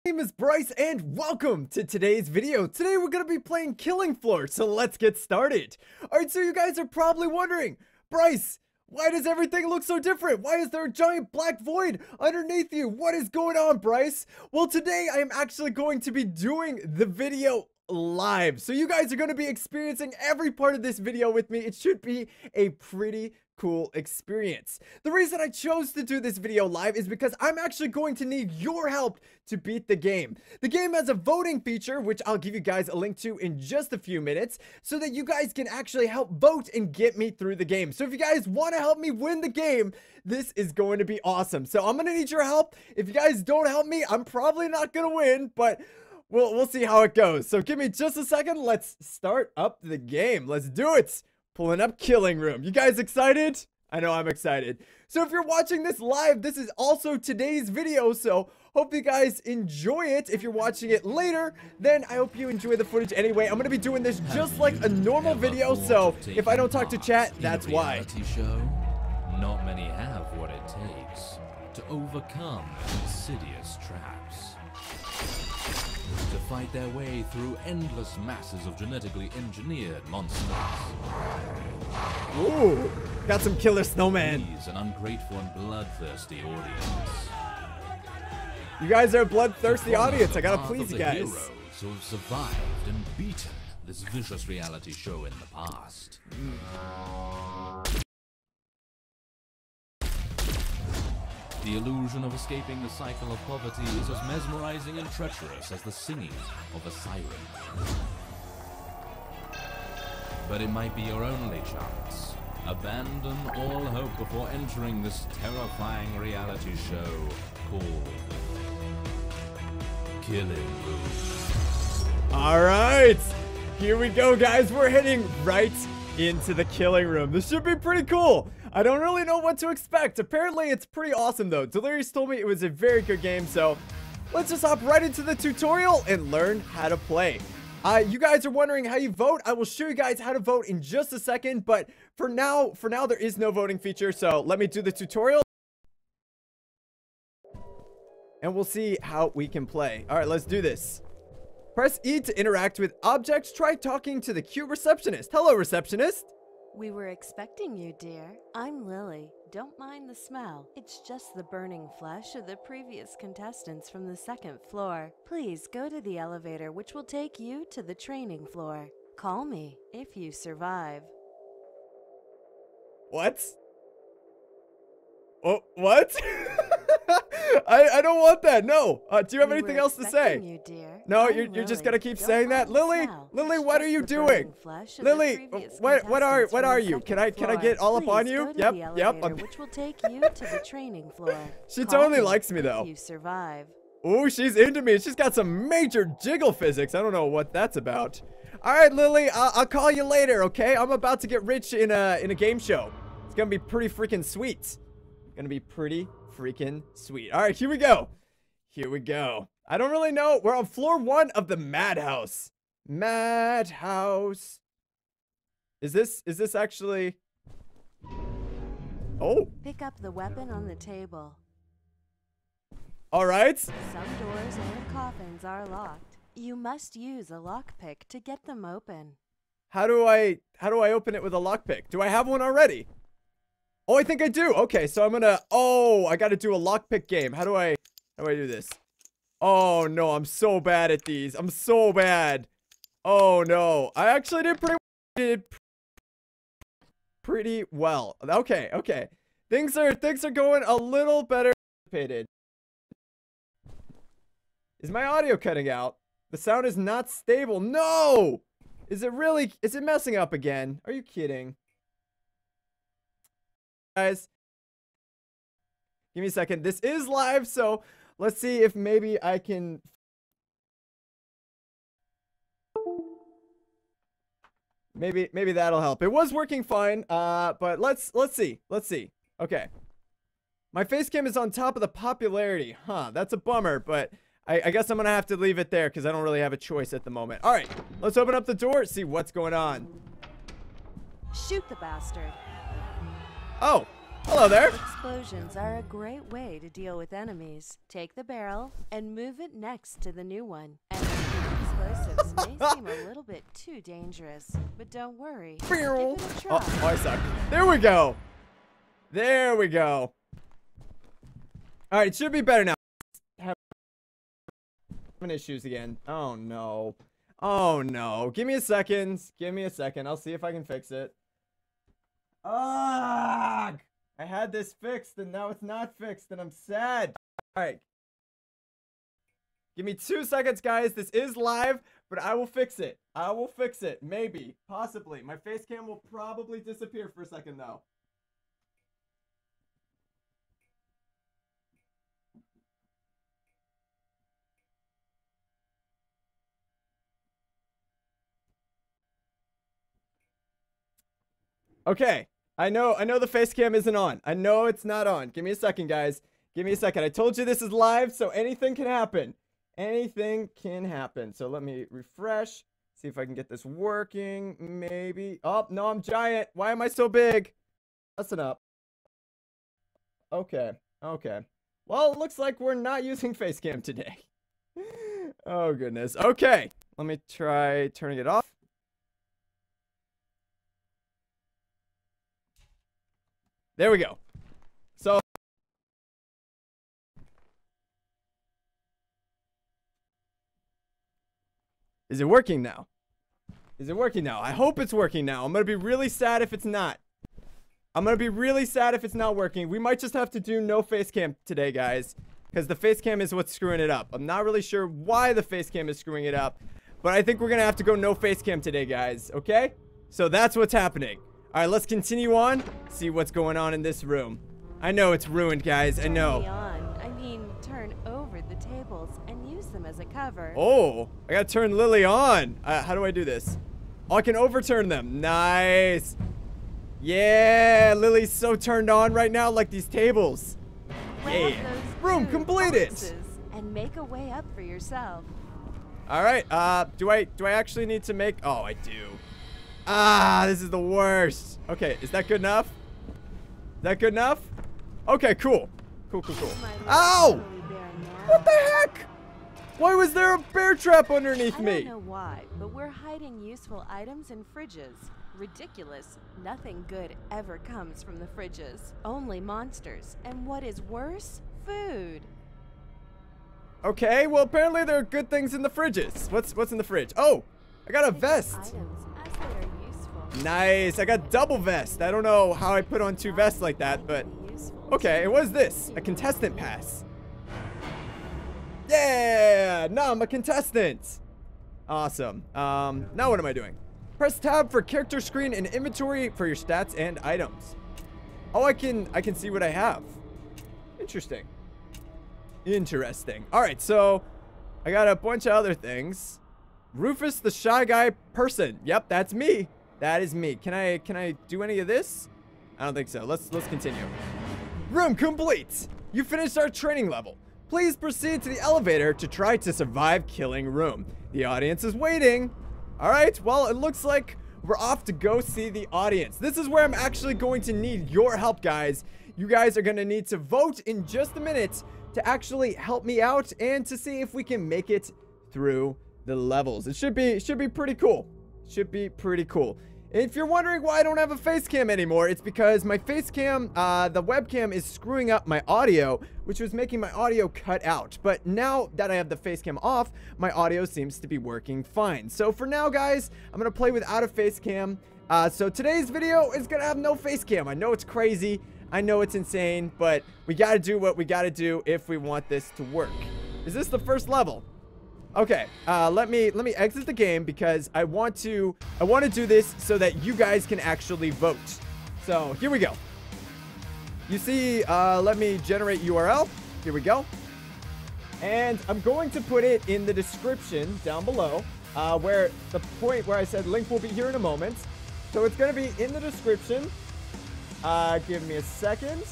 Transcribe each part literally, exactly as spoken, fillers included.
My name is Bryce and welcome to today's video. Today we're going to be playing Killing Floor, so let's get started. Alright, so you guys are probably wondering, Bryce, why does everything look so different? Why is there a giant black void underneath you? What is going on, Bryce? Well, today I am actually going to be doing the video live. So you guys are going to be experiencing every part of this video with me. It should be a pretty cool experience. The reason I chose to do this video live is because I'm actually going to need your help to beat the game. The game has a voting feature, which I'll give you guys a link to in just a few minutes, so that you guys can actually help vote and get me through the game. So if you guys want to help me win the game, this is going to be awesome. So I'm going to need your help. If you guys don't help me, I'm probably not going to win, but we'll, we'll see how it goes. So give me just a second. Let's start up the game. Let's do it. Pulling up Killing Room. You guys excited? I know I'm excited. So if you're watching this live, this is also today's video, so hope you guys enjoy it. If you're watching it later, then I hope you enjoy the footage anyway. I'm going to be doing this just like a normal video, so if I don't talk to chat, that's why. Show? Not many have what it takes to overcome insidious traps. To fight their way through endless masses of genetically engineered monsters. Ooh, got some killer snowman. Please an ungrateful and bloodthirsty audience. You guys are a bloodthirsty audience. I gotta please you guys. Heroes who have survived and beaten this vicious reality show in the past. Mm. The illusion of escaping the cycle of poverty is as mesmerizing and treacherous as the singing of a siren. But it might be your only chance. Abandon all hope before entering this terrifying reality show called Killing Room. Alright, here we go, guys. We're heading right into the Killing Room. This should be pretty cool. I don't really know what to expect. Apparently, it's pretty awesome, though. Delirious told me it was a very good game, so let's just hop right into the tutorial and learn how to play. Uh, you guys are wondering how you vote. I will show you guys how to vote in just a second, but for now, for now, there is no voting feature, so let me do the tutorial. And we'll see how we can play. All right, let's do this. Press E to interact with objects. Try talking to the cute receptionist. Hello, receptionist. We were expecting you, dear. I'm Lily. Don't mind the smell. It's just the burning flesh of the previous contestants from the second floor. Please go to the elevator, which will take you to the training floor. Call me if you survive. What? Oh, what? I, I don't want that. No. Uh, do you have We anything were else to say? expecting you, dear. No, I'm you're, you're just Lily. gonna keep Don't saying that, mind the Lily. smell. Lily, It's what are just you the doing? burning flesh of the Lily, previous what what are contestants what from are the you? Can I second can I floor. get all up on Please you? go to Yep, the yep. elevator, I'm- which will take you to the training floor. She Call totally me likes me, if though. You survive. Oh, she's into me. She's got some major jiggle physics. I don't know what that's about. All right, Lily, I'll, I'll call you later, okay? I'm about to get rich in a in a game show. It's gonna be pretty freaking sweet. Gonna be pretty freaking sweet. All right, here we go. Here we go. I don't really know. We're on floor one of the Madhouse. Madhouse. Is this is this actually? Oh. Pick up the weapon on the table. All right. Some doors and coffins are locked. You must use a lockpick to get them open. How do I how do I open it with a lockpick? Do I have one already? Oh, I think I do. Okay, so I'm gonna. Oh, I got to do a lockpick game. How do I how do I do this? Oh no, I'm so bad at these. I'm so bad. Oh no, I actually did pretty did pretty well. Okay, okay. Things are things are going a little better. Is my audio cutting out? The sound is not stable. No! Is it really? Is it messing up again? Are you kidding? Guys, give me a second. This is live, so let's see if maybe I can. Maybe maybe that'll help. It was working fine, uh, but let's let's see. Let's see. Okay. My face cam is on top of the popularity. Huh, that's a bummer, but I, I guess I'm gonna have to leave it there because I don't really have a choice at the moment. All right, let's open up the door, see what's going on. Shoot the bastard. Oh, Hello there. Explosions are a great way to deal with enemies. Take the barrel and move it next to the new one. And explosives may seem a little bit too dangerous, but don't worry. Give it a try. Oh, oh, I suck. There we go. There we go. All right, it should be better now. Having issues again. Oh no. Oh no. Give me a second. Give me a second. I'll see if I can fix it. Ah! I had this fixed and now it's not fixed and I'm sad. All right. Give me two seconds, guys. This is live, but I will fix it. I will fix it. Maybe. Possibly. My face cam will probably disappear for a second, though. Okay. I know, I know the face cam isn't on. I know it's not on. Give me a second, guys. Give me a second. I told you this is live, so anything can happen. Anything can happen. So let me refresh. See if I can get this working. Maybe. Oh, no, I'm giant. Why am I so big? Listen up. Okay. Okay. Well, it looks like we're not using facecam today. Oh, goodness. Okay. Let me try turning it off. There we go. So. Is it working now? Is it working now? I hope it's working now. I'm going to be really sad if it's not. I'm going to be really sad if it's not working. We might just have to do no face cam today, guys. Because the face cam is what's screwing it up. I'm not really sure why the face cam is screwing it up. But I think we're going to have to go no face cam today, guys. Okay? So that's what's happening. Alright, let's continue on. See what's going on in this room. I know it's ruined, guys. I know. I mean, turn over the tables and use them as a cover. Oh, I gotta turn Lily on. Uh, how do I do this? Oh, I can overturn them. Nice. Yeah, Lily's so turned on right now, like these tables. Grab Yeah. those Room food completed. boxes and make a way up for yourself. All right. Uh, do I do I actually need to make? Oh, I do. Ah, this is the worst. Okay, is that good enough? Is that good enough? Okay, cool. Cool, cool, cool. Ow! What the heck? Why was there a bear trap underneath I me? don't know why, but we're hiding useful items in fridges. Ridiculous. Nothing good ever comes from the fridges. Only monsters. And what is worse? Food. Okay, well apparently there are good things in the fridges. What's what's in the fridge? Oh, I got a Pick up vest. items as they are useful. Nice. I got double vest. I don't know how I put on two vests like that, but okay. And what is this? A contestant pass. Yeah. Now I'm a contestant. Awesome. Um. Now what am I doing? Press tab for character screen and inventory for your stats and items. Oh, I can I can see what I have. Interesting. Interesting. All right, so I got a bunch of other things. Rufus the Shy Guy person. Yep, that's me. That is me. Can I can I do any of this? I don't think so. Let's let's continue. Room complete. You finished our training level. Please proceed to the elevator to try to survive killing room. The audience is waiting. All right. Well, it looks like we're off to go see the audience. This is where I'm actually going to need your help, guys. You guys are going to need to vote in just a minute to actually help me out and to see if we can make it through the levels. It should be it should be pretty cool. Should be pretty cool. If you're wondering why I don't have a face cam anymore, it's because my face cam, uh, the webcam is screwing up my audio, which was making my audio cut out. But now that I have the face cam off, my audio seems to be working fine. So for now, guys, I'm going to play without a face cam. Uh, so today's video is going to have no face cam. I know it's crazy. I know it's insane, but we got to do what we got to do if we want this to work. Is this the first level? Okay, uh, let me let me exit the game because I want to I want to do this so that you guys can actually vote. So here we go. You see, uh, let me generate U R L. Here we go. And I'm going to put it in the description down below, uh, where the point where I said link will be here in a moment. So it's going to be in the description. Uh, give me a second.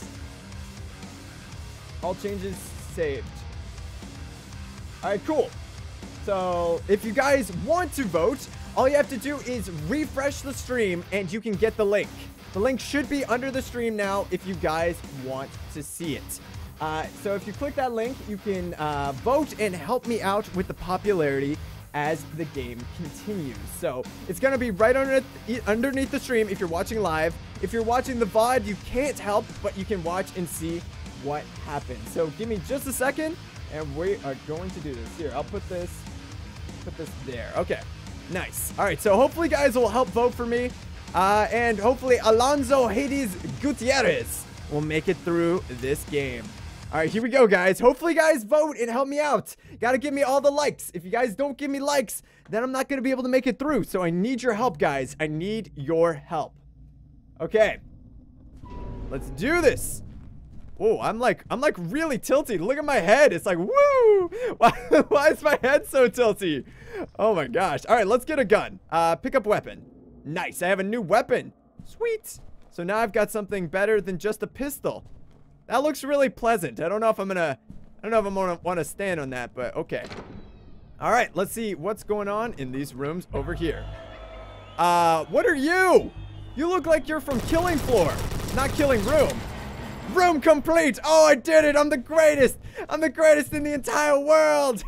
All changes saved. All right, cool. So if you guys want to vote, all you have to do is refresh the stream and you can get the link. The link should be under the stream now if you guys want to see it. Uh, so if you click that link, you can uh, vote and help me out with the popularity as the game continues. So it's going to be right underneath, underneath the stream if you're watching live. If you're watching the V O D, you can't help, but you can watch and see what happens. So give me just a second, and we are going to do this. Here, I'll put this, put this there. Okay, nice. All right, so hopefully guys will help vote for me. Uh, and hopefully Alonso Hades Gutierrez will make it through this game. All right, here we go, guys. Hopefully, guys, vote and help me out. Got to give me all the likes. If you guys don't give me likes, then I'm not going to be able to make it through. So I need your help, guys. I need your help. Okay. Let's do this. Oh, I'm like, I'm like really tilty. Look at my head. It's like, woo! Why, why is my head so tilty? Oh my gosh. All right, let's get a gun. Uh, pick up weapon. Nice. I have a new weapon. Sweet. So now I've got something better than just a pistol. That looks really pleasant. I don't know if I'm gonna, I don't know if I'm gonna want to stand on that, but okay. All right, let's see what's going on in these rooms over here. Uh, what are you? You look like you're from Killing Floor, not Killing Room. Room complete. Oh, I did it. I'm the greatest. I'm the greatest in the entire world.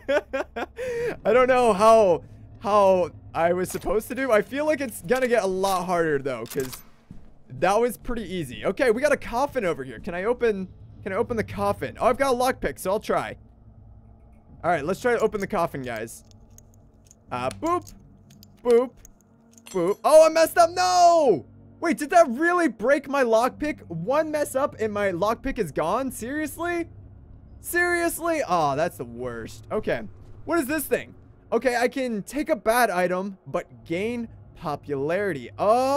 I don't know how, how I was supposed to do. I feel like it's gonna get a lot harder though, because that was pretty easy. Okay, we got a coffin over here. Can I open, can I open the coffin? Oh, I've got a lockpick, so I'll try. All right, let's try to open the coffin, guys. Uh, boop, boop, boop. Oh, I messed up. No! Wait, did that really break my lockpick? One mess up and my lockpick is gone? Seriously? Seriously? Oh, that's the worst. Okay, what is this thing? Okay, I can take a bad item, but gain popularity.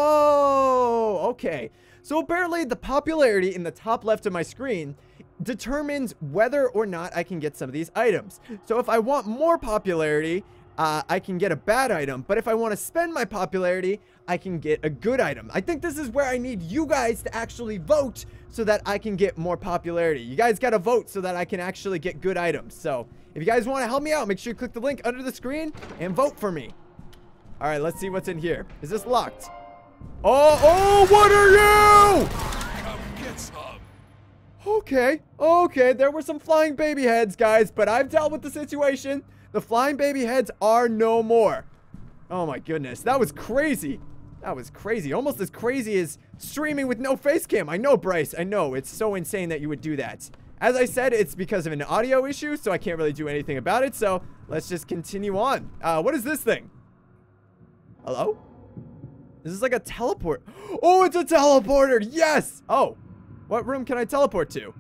Oh, okay. So apparently the popularity in the top left of my screen determines whether or not I can get some of these items. So if I want more popularity, uh, I can get a bad item. But if I want to spend my popularity, I can get a good item. I think this is where I need you guys to actually vote so that I can get more popularity. You guys got to vote so that I can actually get good items. So if you guys want to help me out, make sure you click the link under the screen and vote for me. All right, let's see what's in here. Is this locked? Oh, oh, what are you? Come get some. Okay, okay, there were some flying baby heads, guys, but I've dealt with the situation. The flying baby heads are no more. Oh my goodness, that was crazy. That was crazy. Almost as crazy as streaming with no face cam. I know, Bryce, I know. It's so insane that you would do that. As I said, it's because of an audio issue, so I can't really do anything about it. So let's just continue on. Uh, what is this thing? Hello? Is this like a teleport? Oh, it's a teleporter. Yes. Oh, what room can I teleport to?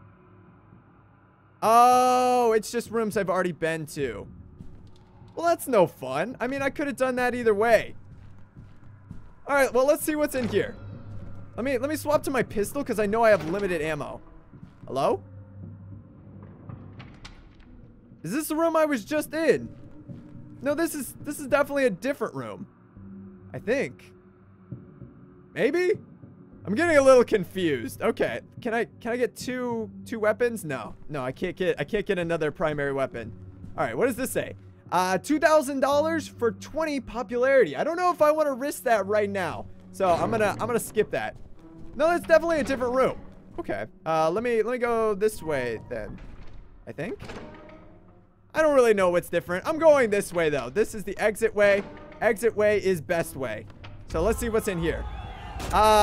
Oh, it's just rooms I've already been to. Well, that's no fun. I mean, I could have done that either way. All right, well, let's see what's in here. Let me let me swap to my pistol because I know I have limited ammo. Hello? Is this the room I was just in? No, this is this is definitely a different room. I think. Maybe? I'm getting a little confused. Okay. Can I can I get two two weapons? No. No, I can't get I can't get another primary weapon. All right, what does this say? Uh two thousand dollars for twenty popularity. I don't know if I want to risk that right now. So, I'm going to I'm going to skip that. No, that's definitely a different room. Okay. Uh let me let me go this way then. I think. I don't really know what's different. I'm going this way though. This is the exit way. Exit way is best way. So let's see what's in here. Uh.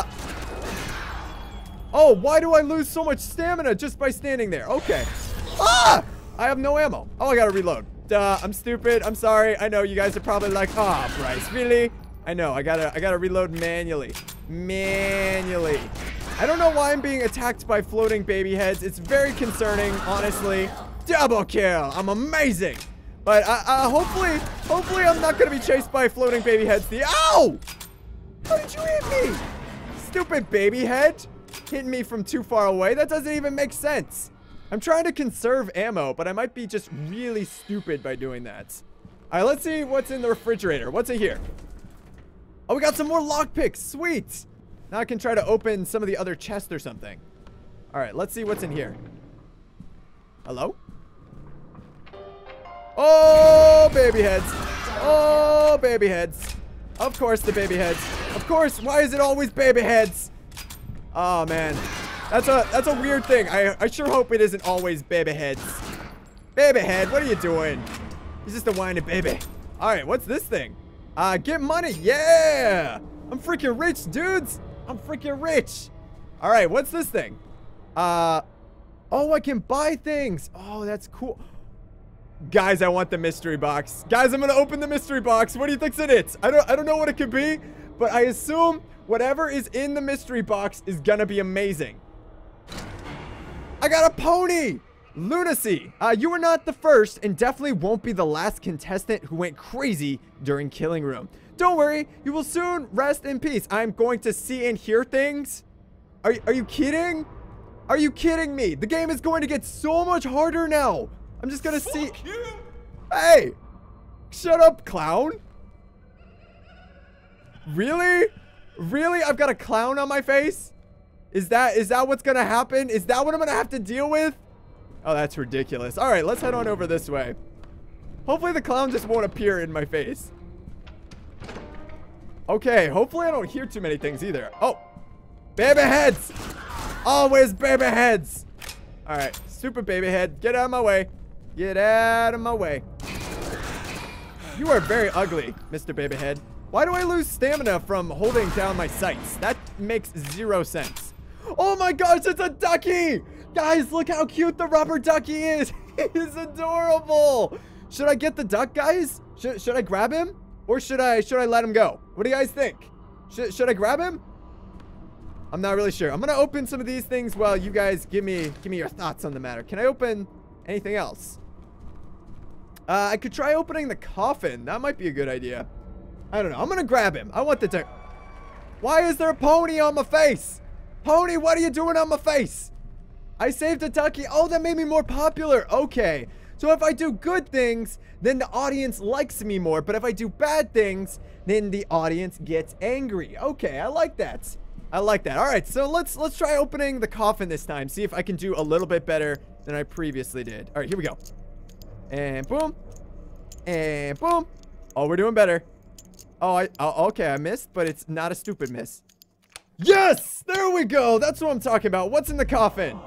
Oh, why do I lose so much stamina just by standing there? Okay. Ah! I have no ammo. Oh, I gotta reload. Duh, I'm stupid. I'm sorry. I know you guys are probably like, ah, oh, Bryce, really? I know. I gotta, I gotta reload manually. Manually. I don't know why I'm being attacked by floating baby heads. It's very concerning, honestly. Double kill. I'm amazing. But uh, uh, hopefully, hopefully I'm not going to be chased by floating baby heads. The Ow! How did you hit me? Stupid baby head. Hitting me from too far away. That doesn't even make sense. I'm trying to conserve ammo, but I might be just really stupid by doing that. All right, let's see what's in the refrigerator. What's in here? Oh, we got some more lockpicks. Sweet. Now I can try to open some of the other chests or something. All right, let's see what's in here. Hello? Oh, baby heads. Oh, baby heads. Of course, the baby heads. Of course, why is it always baby heads? Oh, man. That's a that's a weird thing. I, I sure hope it isn't always baby heads. Baby head, what are you doing? He's just a whiny baby. All right, what's this thing? Uh, get money. Yeah. I'm freaking rich, dudes. I'm freaking rich. All right, what's this thing? Uh, oh, I can buy things. Oh, that's cool. Guys, I want the mystery box. Guys, I'm gonna open the mystery box. What do you think's in it? I don't I don't know what it could be, but I assume whatever is in the mystery box is gonna be amazing. I got a pony! Lunacy! Uh, you were not the first and definitely won't be the last contestant who went crazy during Killing Room. Don't worry, you will soon rest in peace. I'm going to see and hear things. Are, are you kidding? Are you kidding me? The game is going to get so much harder now. I'm just gonna see. You. Hey! Shut up, clown! Really? Really? I've got a clown on my face? Is that is that what's gonna happen? Is that what I'm gonna have to deal with? Oh, that's ridiculous. Alright, let's head on over this way. Hopefully the clown just won't appear in my face. Okay, hopefully I don't hear too many things either. Oh! Baby heads! Always baby heads! Alright, stupid baby head. Get out of my way. Get out of my way. You are very ugly, Mister Babyhead. Why do I lose stamina from holding down my sights? That makes zero sense. Oh my gosh, it's a ducky! Guys, look how cute the rubber ducky is. He's adorable. Should I get the duck, guys? Should, should I grab him? Or should I should I let him go? What do you guys think? Should, should I grab him? I'm not really sure. I'm gonna open some of these things while you guys give me give me your thoughts on the matter. Can I open anything else? Uh, I could try opening the coffin. That might be a good idea. I don't know. I'm gonna grab him. I want the duck. Why is there a pony on my face? Pony, what are you doing on my face? I saved a ducky. Oh, that made me more popular. Okay. So if I do good things, then the audience likes me more. But if I do bad things, then the audience gets angry. Okay, I like that. I like that. All right, so let's let's try opening the coffin this time. See if I can do a little bit better than I previously did. All right, here we go. And boom. And boom. Oh, we're doing better. Oh, I oh, okay, I missed, but it's not a stupid miss. Yes! There we go. That's what I'm talking about. What's in the coffin?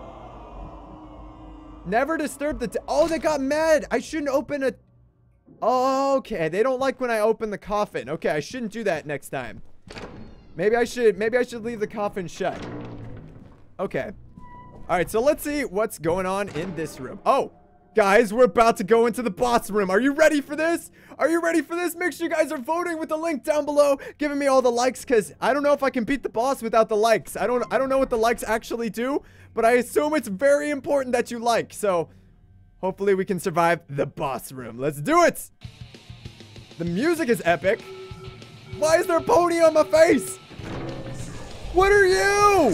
Never disturb the... T oh, they got mad. I shouldn't open a... Oh, okay. They don't like when I open the coffin. Okay, I shouldn't do that next time. Maybe I should... Maybe I should leave the coffin shut. Okay. All right, so let's see what's going on in this room. Oh, guys, we're about to go into the boss room. Are you ready for this? Are you ready for this? Make sure you guys are voting with the link down below, giving me all the likes, because I don't know if I can beat the boss without the likes. I don't I don't know what the likes actually do, but I assume it's very important that you like. So hopefully we can survive the boss room. Let's do it. The music is epic. Why is there a pony on my face? What are you?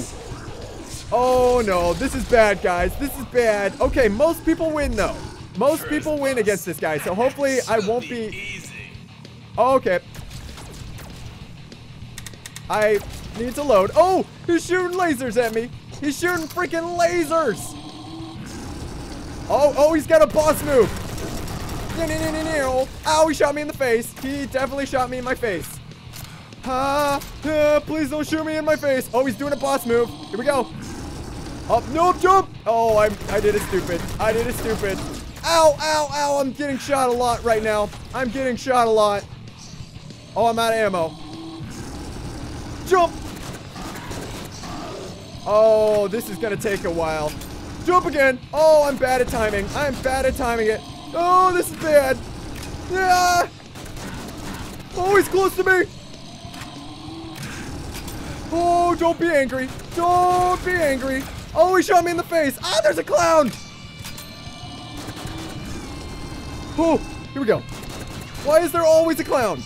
Oh no, this is bad, guys. This is bad. Okay, most people win though. Most people win against this guy, so hopefully I won't be... Oh, okay. I need to load. Oh, he's shooting lasers at me. He's shooting freaking lasers. Oh, oh, he's got a boss move. Ow, he shot me in the face. He definitely shot me in my face. Ah, uh, please don't shoot me in my face. Oh, he's doing a boss move. Here we go. Up, no, jump. Oh, I'm, I did it stupid. I did it stupid. Ow, ow, ow. I'm getting shot a lot right now. I'm getting shot a lot. Oh, I'm out of ammo. Jump. Oh, this is going to take a while. Jump again. Oh, I'm bad at timing. I'm bad at timing it. Oh, this is bad. Yeah. Oh, he's close to me. Oh, don't be angry. Don't be angry. Oh, he shot me in the face. Ah, there's a clown. Oh, here we go. Why is there always a clown?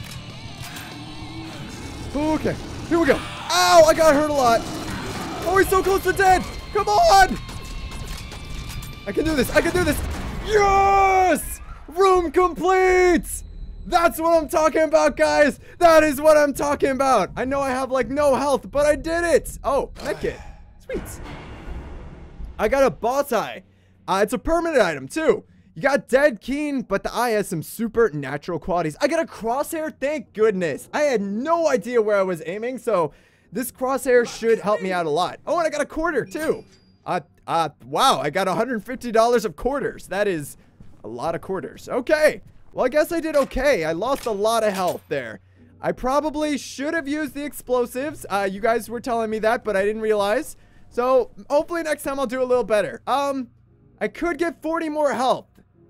Okay, here we go. Ow, I got hurt a lot. Oh, he's so close to dead. Come on. I can do this. I can do this. Yes! Room complete. That's what I'm talking about, guys. That is what I'm talking about. I know I have like no health, but I did it. Oh, medkit. Sweet. I got a boss eye. Uh, it's a permanent item too. You got dead keen, but the eye has some supernatural qualities. I got a crosshair, thank goodness. I had no idea where I was aiming, so this crosshair should help me out a lot. Oh, and I got a quarter too. Uh, uh, wow, I got one hundred fifty dollars of quarters. That is a lot of quarters. Okay, well, I guess I did okay. I lost a lot of health there. I probably should have used the explosives. Uh, you guys were telling me that, but I didn't realize. So hopefully next time I'll do a little better. Um, I could get forty more health.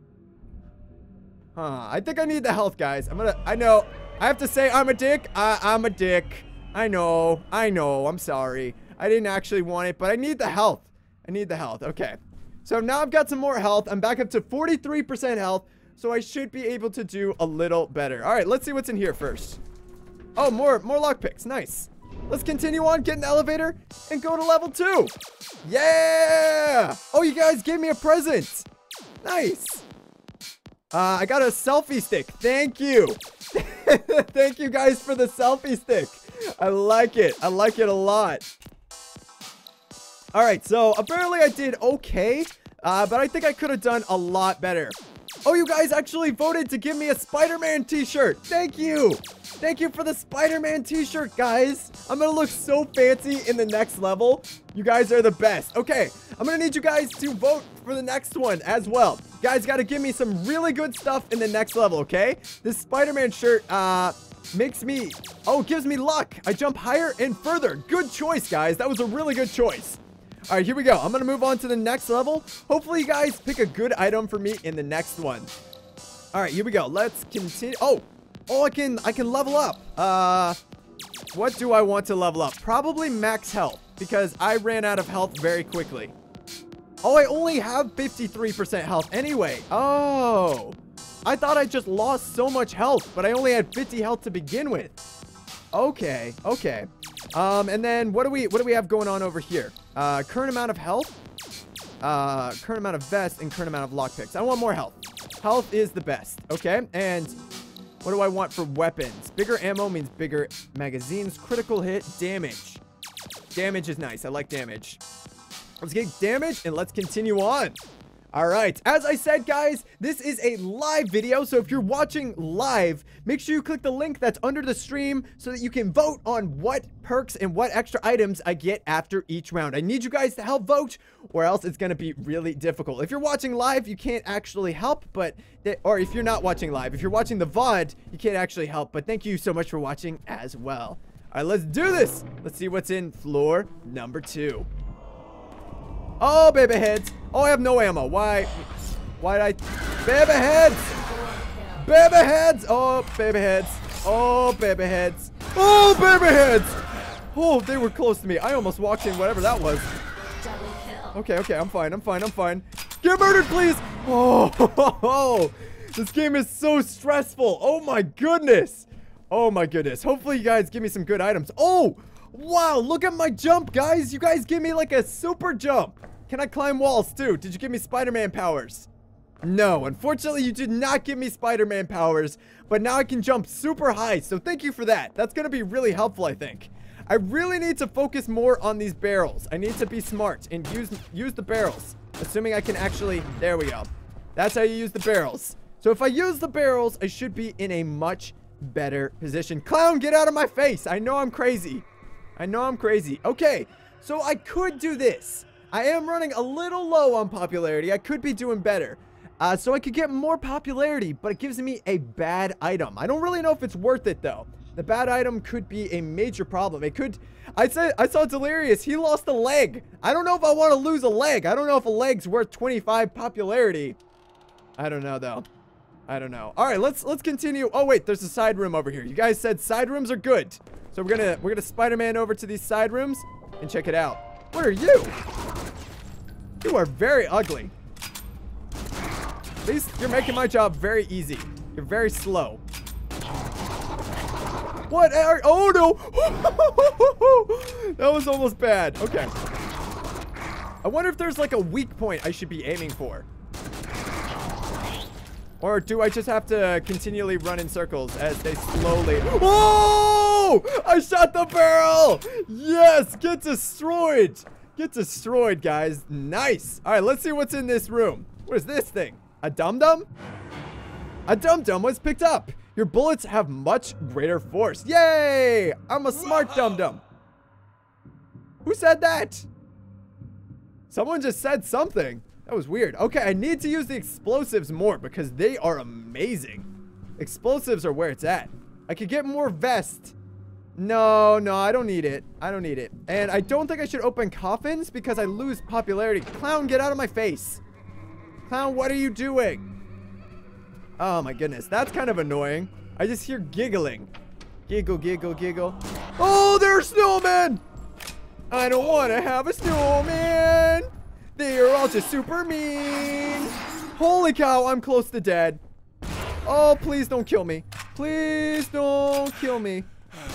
Huh, I think I need the health, guys. I'm gonna, I know, I have to say I'm a dick. Uh, I'm a dick. I know, I know, I'm sorry. I didn't actually want it, but I need the health. I need the health, okay. So now I've got some more health. I'm back up to forty-three percent health, so I should be able to do a little better. All right, let's see what's in here first. Oh, more, more lockpicks, nice. Let's continue on, get in the elevator, and go to level two. Yeah! Oh, you guys gave me a present. Nice. Uh, I got a selfie stick. Thank you. Thank you guys for the selfie stick. I like it. I like it a lot. All right, so apparently I did okay, uh, but I think I could have done a lot better. Oh, you guys actually voted to give me a Spider-Man t-shirt. Thank you. Thank you for the Spider-Man t-shirt, guys. I'm going to look so fancy in the next level. You guys are the best. Okay, I'm going to need you guys to vote for the next one as well. You guys got to give me some really good stuff in the next level, okay? This Spider-Man shirt uh, makes me... Oh, gives me luck. I jump higher and further. Good choice, guys. That was a really good choice. All right, here we go. I'm going to move on to the next level. Hopefully, you guys pick a good item for me in the next one. All right, here we go. Let's continue. Oh, oh, I can, I can level up. Uh, what do I want to level up? Probably max health, because I ran out of health very quickly. Oh, I only have fifty-three percent health anyway. Oh, I thought I just lost so much health, but I only had fifty health to begin with. Okay, okay. Um, and then what do we, what do we have going on over here? Uh, current amount of health, uh, current amount of vest, and current amount of lockpicks. I want more health. Health is the best, okay? And what do I want for weapons? Bigger ammo means bigger magazines. Critical hit, damage. Damage is nice. I like damage. Let's get damage, and let's continue on. All right, as I said, guys, this is a live video, so if you're watching live, make sure you click the link that's under the stream so that you can vote on what perks and what extra items I get after each round. I need you guys to help vote, or else it's going to be really difficult. If you're watching live, you can't actually help, but, or if you're not watching live, if you're watching the V O D, you can't actually help, but thank you so much for watching as well. All right, let's do this. Let's see what's in floor number two. Oh, baby heads. Oh, I have no ammo. Why? Why did I? Baby heads. Baby heads. Oh, baby heads. Oh, baby heads. Oh, baby heads. Oh, they were close to me. I almost walked in whatever that was. Okay, okay. I'm fine. I'm fine. I'm fine. Get murdered, please. Oh, ho, ho, ho. This game is so stressful. Oh, my goodness. Oh, my goodness. Hopefully, you guys give me some good items. Oh, wow. Look at my jump, guys. You guys give me like a super jump. Can I climb walls too? Did you give me Spider-Man powers? No, unfortunately you did not give me Spider-Man powers, but now I can jump super high, so thank you for that. That's gonna be really helpful, I think. I really need to focus more on these barrels. I need to be smart and use use the barrels, assuming I can actually, there we go. That's how you use the barrels. So if I use the barrels, I should be in a much better position. Clown, get out of my face. I know I'm crazy. I know I'm crazy. Okay, so I could do this. I am running a little low on popularity. I could be doing better. Uh, so I could get more popularity, but it gives me a bad item. I don't really know if it's worth it, though. The bad item could be a major problem. It could... I said I saw Delirious. He lost a leg. I don't know if I want to lose a leg. I don't know if a leg's worth twenty-five popularity. I don't know, though. I don't know. All right, let's let's continue. Oh, wait. There's a side room over here. You guys said side rooms are good. So we're gonna we're gonna Spider-Man over to these side rooms and check it out. What are you? You are very ugly. At least you're making my job very easy. You're very slow. What are... Oh, no. That was almost bad. Okay. I wonder if there's like a weak point I should be aiming for. Or do I just have to continually run in circles as they slowly... Oh! I shot the barrel! Yes! Get destroyed! Get destroyed, guys. Nice. All right, let's see what's in this room. What is this thing? A dum-dum? A dum-dum was picked up. Your bullets have much greater force. Yay! I'm a smart dum-dum. Who said that? Someone just said something. That was weird. Okay, I need to use the explosives more because they are amazing. Explosives are where it's at. I could get more vest. No, no, I don't need it. I don't need it. And I don't think I should open coffins because I lose popularity. Clown, get out of my face. Clown, what are you doing? Oh my goodness, that's kind of annoying. I just hear giggling. Giggle, giggle, giggle. Oh, there's snowmen! I don't want to have a snowman. They are all just super mean. Holy cow, I'm close to dead. Oh, please don't kill me. Please don't kill me.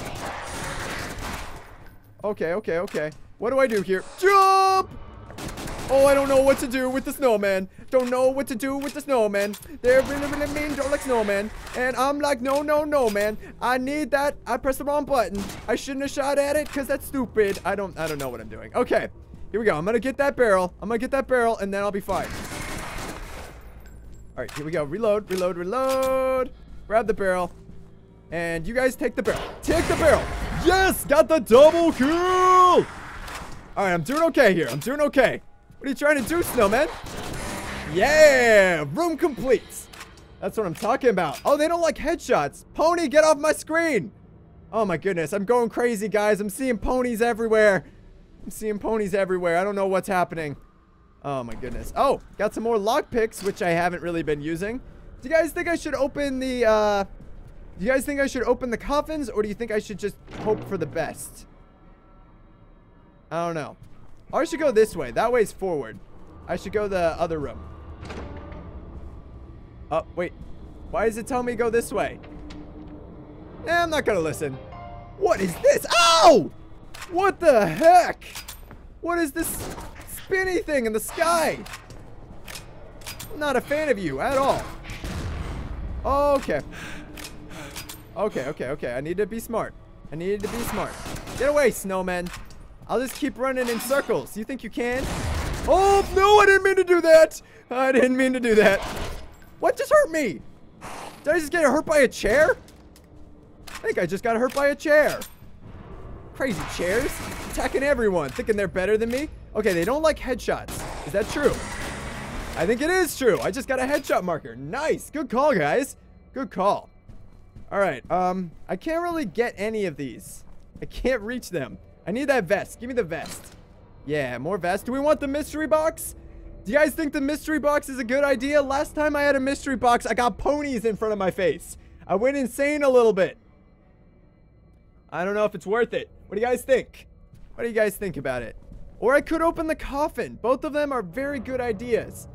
Okay, okay, okay. What do I do here? Jump! Oh, I don't know what to do with the snowman. Don't know what to do with the snowman. They're really, really mean. Don't like snowman. And I'm like, no, no, no, man. I need that. I pressed the wrong button. I shouldn't have shot at it because that's stupid. I don't, I don't know what I'm doing. Okay, here we go. I'm gonna get that barrel. I'm gonna get that barrel, and then I'll be fine. All right, here we go. Reload, reload, reload. Grab the barrel, and you guys take the barrel. Take the barrel. Yes, got the double kill. All right, I'm doing okay here. I'm doing okay. What are you trying to do, snowman? Yeah, room complete. That's what I'm talking about. Oh, they don't like headshots. Pony, get off my screen. Oh my goodness, I'm going crazy, guys. I'm seeing ponies everywhere. I'm seeing ponies everywhere. I don't know what's happening. Oh my goodness. Oh, got some more lockpicks, which I haven't really been using. Do you guys think I should open the, uh... Do you guys think I should open the coffins, or do you think I should just hope for the best? I don't know. Or I should go this way. That way's forward. I should go the other room. Oh, wait. Why does it tell me to go this way? Eh, I'm not gonna listen. What is this? Ow! What the heck? What is this spinny thing in the sky? I'm not a fan of you at all. Okay. Okay, okay, okay. I need to be smart. I needed to be smart. Get away, snowmen. I'll just keep running in circles. You think you can? Oh, no, I didn't mean to do that. I didn't mean to do that. What just hurt me? Did I just get hurt by a chair? I think I just got hurt by a chair. Crazy chairs. Attacking everyone, thinking they're better than me. Okay, they don't like headshots. Is that true? I think it is true. I just got a headshot marker. Nice. Good call, guys. Good call. All right. Um, I can't really get any of these. I can't reach them. I need that vest. Give me the vest. Yeah, more vest. Do we want the mystery box? Do you guys think the mystery box is a good idea? Last time I had a mystery box, I got ponies in front of my face. I went insane a little bit. I don't know if it's worth it. What do you guys think? What do you guys think about it? Or I could open the coffin. Both of them are very good ideas.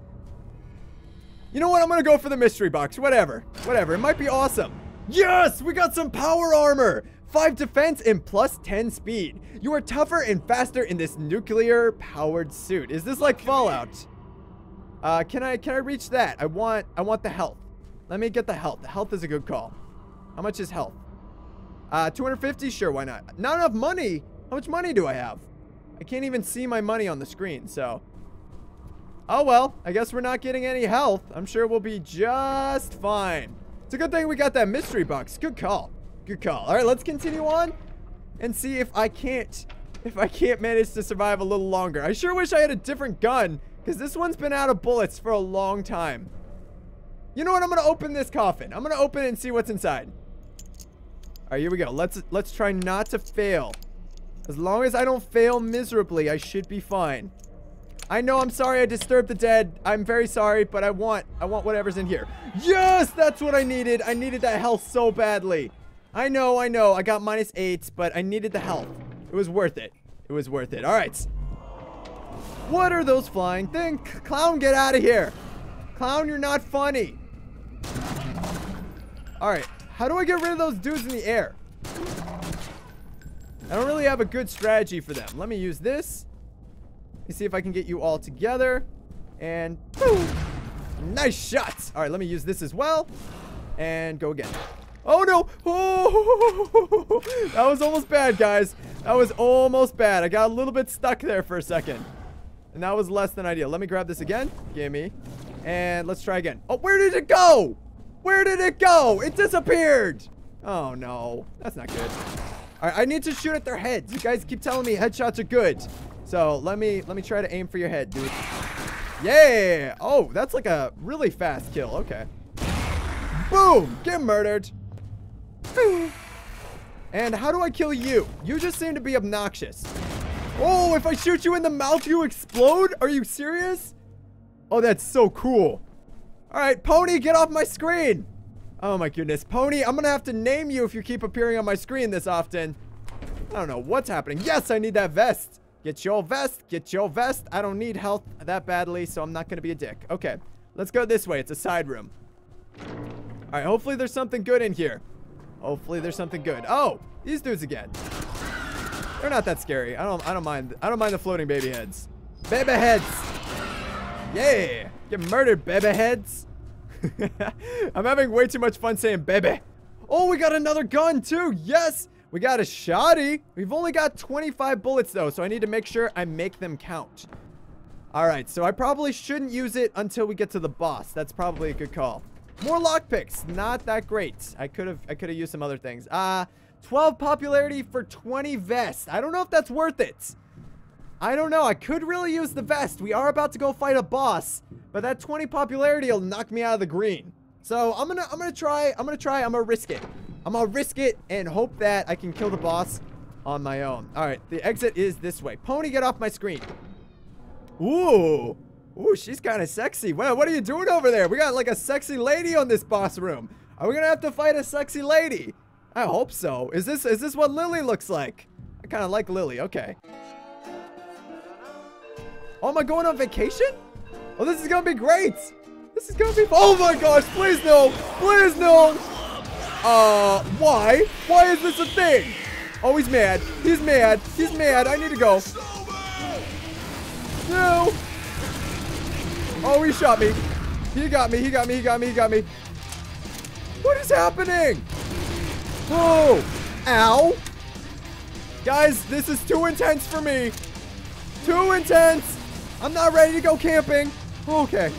You know what? I'm going to go for the mystery box. Whatever. Whatever. It might be awesome. Yes! We got some power armor! five defense and plus ten speed. You are tougher and faster in this nuclear-powered suit. Is this like Fallout? Uh, can I can I reach that? I want I want the health. Let me get the health. The health is a good call. How much is health? Uh, two hundred fifty? Sure, why not? Not enough money? How much money do I have? I can't even see my money on the screen, so... Oh well, I guess we're not getting any health. I'm sure we'll be just fine. It's a good thing we got that mystery box. Good call. Good call. All right, let's continue on and see if I can't, if I can't manage to survive a little longer. I sure wish I had a different gun because this one's been out of bullets for a long time. You know what? I'm going to open this coffin. I'm going to open it and see what's inside. All right, here we go. Let's, let's try not to fail. As long as I don't fail miserably, I should be fine. I know I'm sorry I disturbed the dead. I'm very sorry, but I want, I want whatever's in here. Yes, that's what I needed. I needed that health so badly. I know, I know. I got minus eight, but I needed the health. It was worth it. It was worth it. All right. What are those flying things? Clown, get out of here. Clown, you're not funny. All right. How do I get rid of those dudes in the air? I don't really have a good strategy for them. Let me use this. Let me see if I can get you all together. And boom. Nice shots. All right, let me use this as well. And go again. Oh, no. Oh, that was almost bad, guys. That was almost bad. I got a little bit stuck there for a second. And that was less than ideal. Let me grab this again. Gimme. And let's try again. Oh, where did it go? Where did it go? It disappeared. Oh, no. That's not good. All right, I need to shoot at their heads. You guys keep telling me headshots are good. So let me let me try to aim for your head, dude. Yeah. Oh, that's like a really fast kill. Okay. Boom. Get murdered. And how do I kill you? You just seem to be obnoxious. Oh, if I shoot you in the mouth, you explode? Are you serious? Oh, that's so cool. All right, Pony, get off my screen. Oh my goodness. Pony, I'm gonna have to name you if you keep appearing on my screen this often. I don't know what's happening. Yes, I need that vest. Get your vest. Get your vest. I don't need health that badly, so I'm not gonna be a dick. Okay, let's go this way. It's a side room. All right, hopefully there's something good in here. Hopefully there's something good. Oh, these dudes again. They're not that scary. I don't I don't mind. I don't mind the floating baby heads. Baby heads. Yeah. Get murdered, baby heads. I'm having way too much fun saying baby. Oh, we got another gun too. Yes. We got a shotty. We've only got twenty-five bullets though, so I need to make sure I make them count. All right, so I probably shouldn't use it until we get to the boss. That's probably a good call. More lockpicks. Not that great. I could have I could have used some other things. Uh, twelve popularity for twenty vests. I don't know if that's worth it. I don't know. I could really use the vest. We are about to go fight a boss, but that twenty popularity will knock me out of the green. So I'm gonna I'm gonna try. I'm gonna try. I'm gonna risk it. I'm gonna risk it and hope that I can kill the boss on my own. All right, the exit is this way. Pony, get off my screen. Ooh. Ooh, she's kind of sexy. Wow, what are you doing over there? We got like a sexy lady on this boss room. Are we gonna have to fight a sexy lady? I hope so. Is this is this what Lily looks like? I kind of like Lily. Okay. Oh, am I going on vacation? Oh, this is gonna be great. This is gonna be. Oh my gosh! Please no! Please no! Uh, why? Why is this a thing? Oh, he's mad. He's mad. He's mad. I need to go. No. Oh, he shot me. He got me. He got me. He got me. He got me. What is happening? Oh. Ow. Guys, this is too intense for me. Too intense. I'm not ready to go camping. Okay.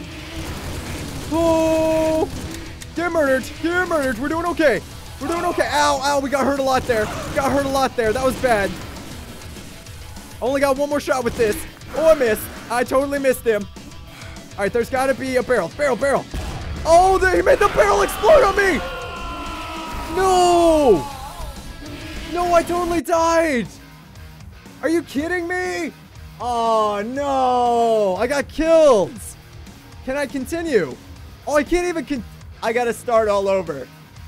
Oh. Get murdered. Get murdered. We're doing okay. We're doing okay. Ow. Ow. We got hurt a lot there. Got hurt a lot there. That was bad. Only got one more shot with this. Oh, I missed. I totally missed him. All right, there's got to be a barrel. Barrel, barrel. Oh, they made the barrel explode on me. No. No, I totally died. Are you kidding me? Oh, no. I got killed. Can I continue? Oh, I can't even con- I got to start all over.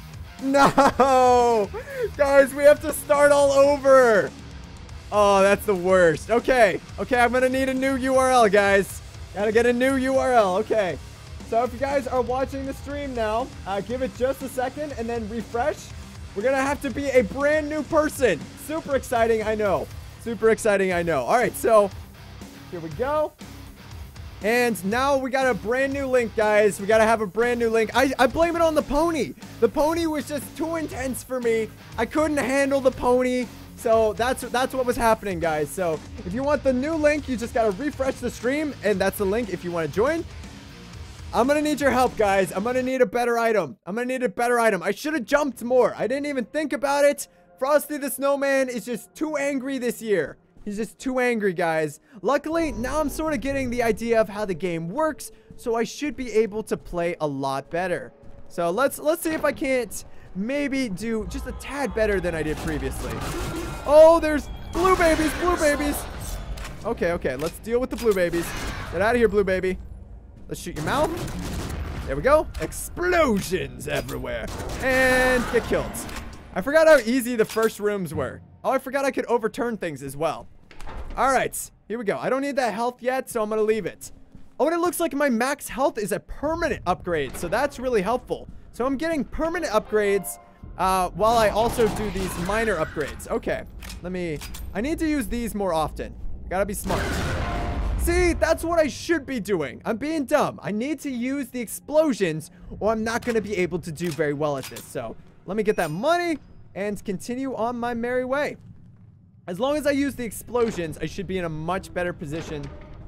No. Guys, we have to start all over. Oh, that's the worst. Okay. Okay, I'm going to need a new U R L, guys. Gotta get a new U R L. Okay. So if you guys are watching the stream now, uh, give it just a second and then refresh. We're gonna have to be a brand new person. Super exciting, I know. Super exciting, I know. All right, so here we go. And now we got a brand new link, guys. We gotta have a brand new link. I, I blame it on the pony. The pony was just too intense for me. I couldn't handle the pony. So that's that's what was happening, guys. So if you want the new link, you just gotta refresh the stream, and that's the link if you want to join. I'm gonna need your help, guys. I'm gonna need a better item. I'm gonna need a better item. I should have jumped more. I didn't even think about it. Frosty the Snowman is just too angry this year. He's just too angry, guys. Luckily, now I'm sort of getting the idea of how the game works, so I should be able to play a lot better. So let's let's see if I can't maybe do just a tad better than I did previously. Oh, there's blue babies, blue babies. Okay, okay, let's deal with the blue babies. Get out of here, blue baby. Let's shoot your mouth. There we go. Explosions everywhere. And get killed. I forgot how easy the first rooms were. Oh, I forgot I could overturn things as well. All right, here we go. I don't need that health yet, so I'm going to leave it. Oh, and it looks like my max health is a permanent upgrade, so that's really helpful. So I'm getting permanent upgrades uh, while I also do these minor upgrades. Okay, let me... I need to use these more often. Gotta be smart. See, that's what I should be doing. I'm being dumb. I need to use the explosions or I'm not going to be able to do very well at this. So let me get that money and continue on my merry way. As long as I use the explosions, I should be in a much better position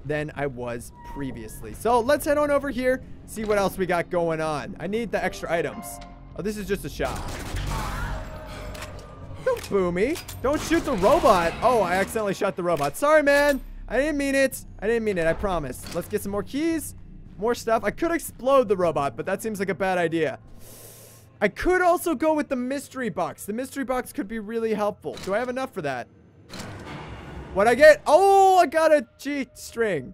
than I was previously. So let's head on over here, see what else we got going on. I need the extra items. Oh, this is just a shop. Don't boo me. Don't shoot the robot. Oh, I accidentally shot the robot. Sorry, man. I didn't mean it. I didn't mean it. I promise. Let's get some more keys. More stuff. I could explode the robot, but that seems like a bad idea. I could also go with the mystery box. The mystery box could be really helpful. Do I have enough for that? What'd I get? Oh, I got a G-string.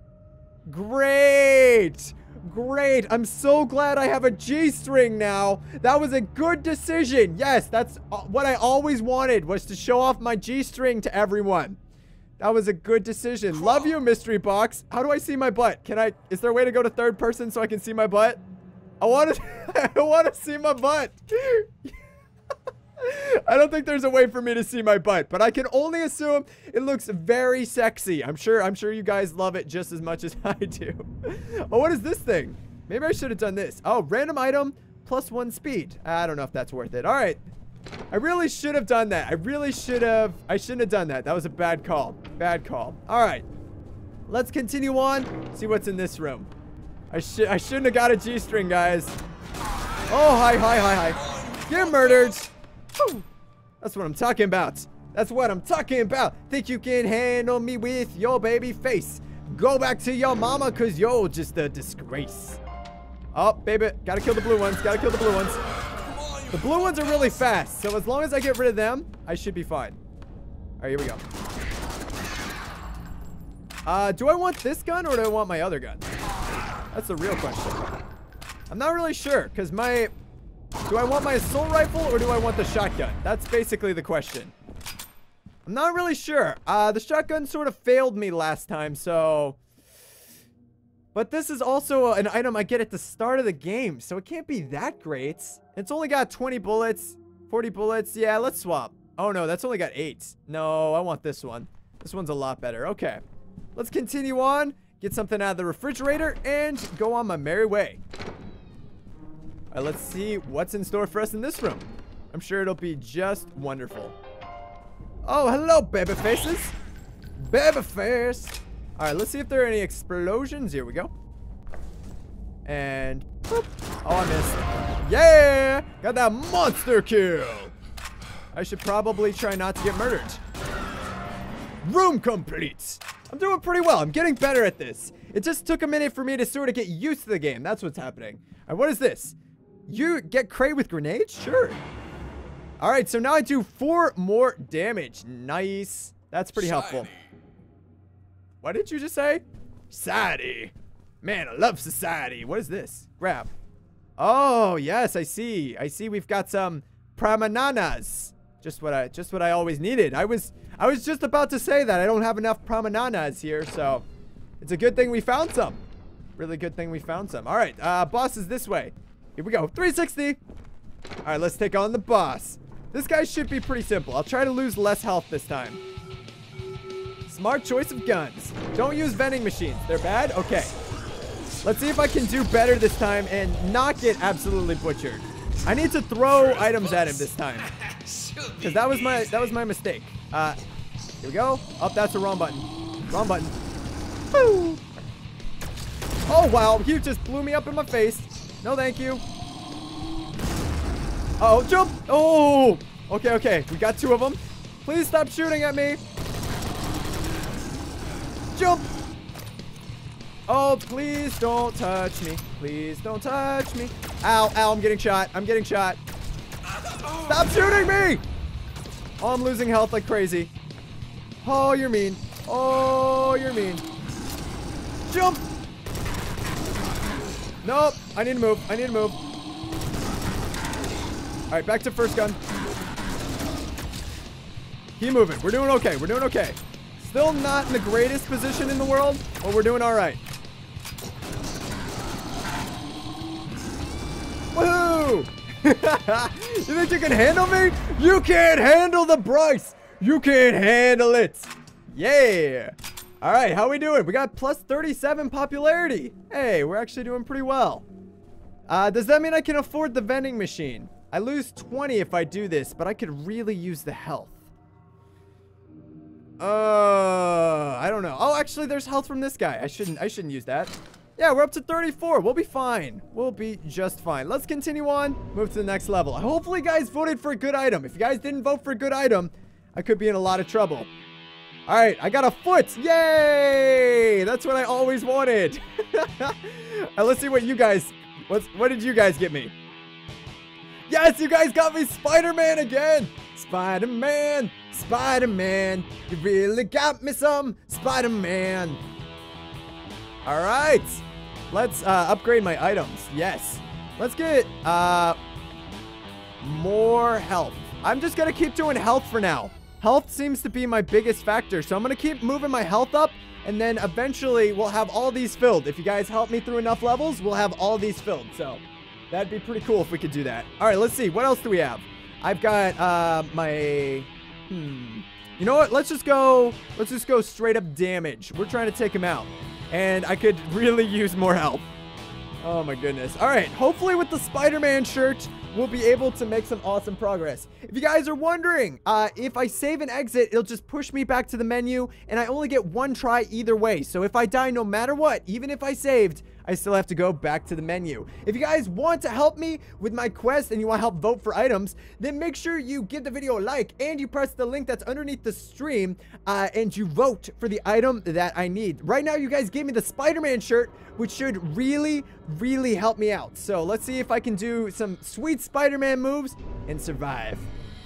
Great. Great. I'm so glad I have a G-string now. That was a good decision. Yes, that's what I always wanted, was to show off my G-string to everyone. That was a good decision. Love you, mystery box. How do I see my butt? Can I, is there a way to go to third person so I can see my butt? I want to, I want to see my butt. I don't think there's a way for me to see my butt, but I can only assume it looks very sexy. I'm sure, I'm sure you guys love it just as much as I do. Oh, what is this thing? Maybe I should have done this. Oh, random item plus one speed. I don't know if that's worth it. All right. I really should have done that. I really should have. I shouldn't have done that. That was a bad call. Bad call. All right. Let's continue on. See what's in this room. I, sh I shouldn't have got a G-string, guys. Oh, hi, hi, hi, hi. Get murdered. Whew. That's what I'm talking about. That's what I'm talking about. Think you can handle me with your baby face? Go back to your mama, because you're just a disgrace. Oh, baby. Gotta kill the blue ones. Gotta kill the blue ones. The blue ones are really fast, so as long as I get rid of them, I should be fine. All right, here we go. Uh, do I want this gun or do I want my other gun? That's the real question. I'm not really sure, because my... Do I want my assault rifle or do I want the shotgun? That's basically the question. I'm not really sure. Uh, the shotgun sort of failed me last time, so... But this is also an item I get at the start of the game, so it can't be that great. It's only got twenty bullets, forty bullets. Yeah, let's swap. Oh, no, that's only got eight. No, I want this one. This one's a lot better. Okay. Let's continue on, get something out of the refrigerator, and go on my merry way. All right, let's see what's in store for us in this room. I'm sure it'll be just wonderful. Oh, hello, baby faces. Baby face. All right, let's see if there are any explosions. Here we go. And, boop. Oh, I missed. Yeah, got that monster kill. I should probably try not to get murdered. Room complete. I'm doing pretty well. I'm getting better at this. It just took a minute for me to sort of get used to the game. That's what's happening. All right, what is this? You get crate with grenades? Sure. All right, so now I do four more damage. Nice. That's pretty Shiny. helpful. What did you just say? Society. Man, I love society. What is this? Grab. Oh, yes, I see. I see we've got some pramananas. Just what I just what I always needed. I was I was just about to say that I don't have enough pramananas here, so it's a good thing we found some. Really good thing we found some. All right, uh, boss is this way. Here we go. three sixty. All right, let's take on the boss. This guy should be pretty simple. I'll try to lose less health this time. Smart choice of guns. Don't use vending machines. They're bad? Okay. Let's see if I can do better this time and not get absolutely butchered. I need to throw items at him this time. Because that was my that was my mistake. Uh, here we go. Oh, that's the wrong button. Wrong button. Woo! Oh, wow. He just blew me up in my face. No, thank you. Uh oh, jump. Oh. Okay, okay. We got two of them. Please stop shooting at me. Jump. Oh, please don't touch me. Please don't touch me. Ow, ow, I'm getting shot. I'm getting shot. Stop shooting me. Oh, I'm losing health like crazy. Oh, you're mean. Oh, you're mean. Jump. Nope. I need to move. I need to move. All right, back to first gun. Keep moving. We're doing okay. We're doing okay. Still not in the greatest position in the world, but we're doing all right. Woohoo! You think you can handle me? You can't handle the Bryce. You can't handle it. Yeah. All right, how we doing? We got plus thirty-seven popularity. Hey, we're actually doing pretty well. Uh, does that mean I can afford the vending machine? I lose twenty if I do this, but I could really use the health. Uh, I don't know. Oh, actually, there's health from this guy. I shouldn't, I shouldn't use that. Yeah, we're up to thirty-four. We'll be fine. We'll be just fine. Let's continue on. Move to the next level. Hopefully, you guys voted for a good item. If you guys didn't vote for a good item, I could be in a lot of trouble. All right, I got a foot. Yay! That's what I always wanted. Right, let's see what you guys, what's, what did you guys get me? Yes, you guys got me Spider-Man again. Spider-Man, Spider-Man, you really got me some Spider-Man. All right, let's uh, upgrade my items. Yes, let's get uh, more health. I'm just gonna keep doing health for now. Health seems to be my biggest factor, so I'm gonna keep moving my health up, and then eventually we'll have all these filled. If you guys help me through enough levels, we'll have all these filled, so that'd be pretty cool if we could do that. All right, let's see. What else do we have? I've got uh, my... Hmm. You know what? Let's just go... Let's just go straight up damage. We're trying to take him out. And I could really use more help. Oh, my goodness. All right. Hopefully with the Spider-Man shirt, we'll be able to make some awesome progress. If you guys are wondering, uh, if I save and exit, it'll just push me back to the menu. And I only get one try either way. So if I die no matter what, even if I saved... I still have to go back to the menu. If you guys want to help me with my quest and you want to help vote for items, then make sure you give the video a like and you press the link that's underneath the stream uh, and you vote for the item that I need. Right now, you guys gave me the Spider-Man shirt, which should really, really help me out. So let's see if I can do some sweet Spider-Man moves and survive.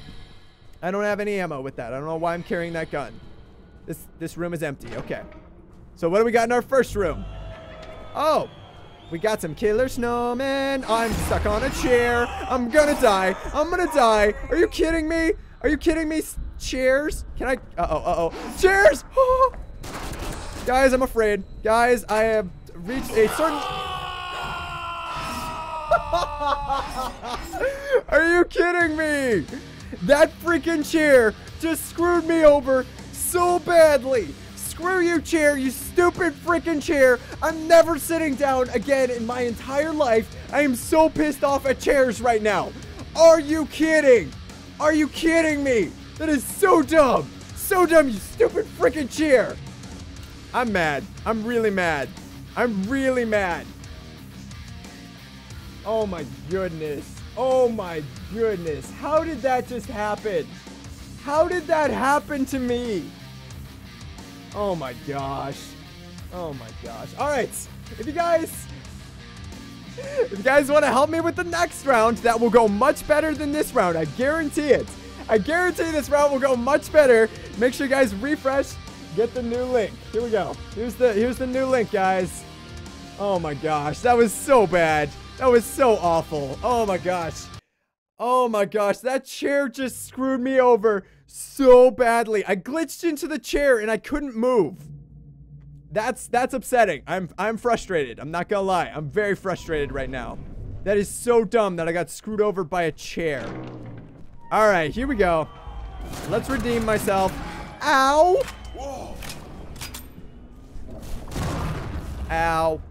I don't have any ammo with that. I don't know why I'm carrying that gun. This, this room is empty. Okay. So what do we got in our first room? Oh, we got some killer snowmen. I'm stuck on a chair. I'm gonna die. I'm gonna die. Are you kidding me? Are you kidding me? Chairs? Can I? Uh-oh, uh-oh. Chairs! Oh. Guys, I'm afraid. Guys, I have reached a certain... Are you kidding me? That freaking chair just screwed me over so badly. Screw you, chair, you stupid freaking chair. I'm never sitting down again in my entire life. I am so pissed off at chairs right now. Are you kidding? Are you kidding me? That is so dumb. So dumb, you stupid freaking chair. I'm mad. I'm really mad. I'm really mad. Oh my goodness. Oh my goodness. How did that just happen? How did that happen to me? Oh my gosh. Oh my gosh. All right. If you guys, if you guys want to help me with the next round, that will go much better than this round. I guarantee it. I guarantee this round will go much better. Make sure you guys refresh, get the new link. Here we go. Here's the, here's the new link, guys. Oh my gosh. That was so bad. That was so awful. Oh my gosh. Oh my gosh. That chair just screwed me over so badly. I glitched into the chair and I couldn't move. That's that's upsetting. I'm I'm frustrated. I'm not gonna lie. I'm very frustrated right now. That is so dumb that I got screwed over by a chair. All right, here we go. Let's redeem myself. Ow! Whoa. Ow.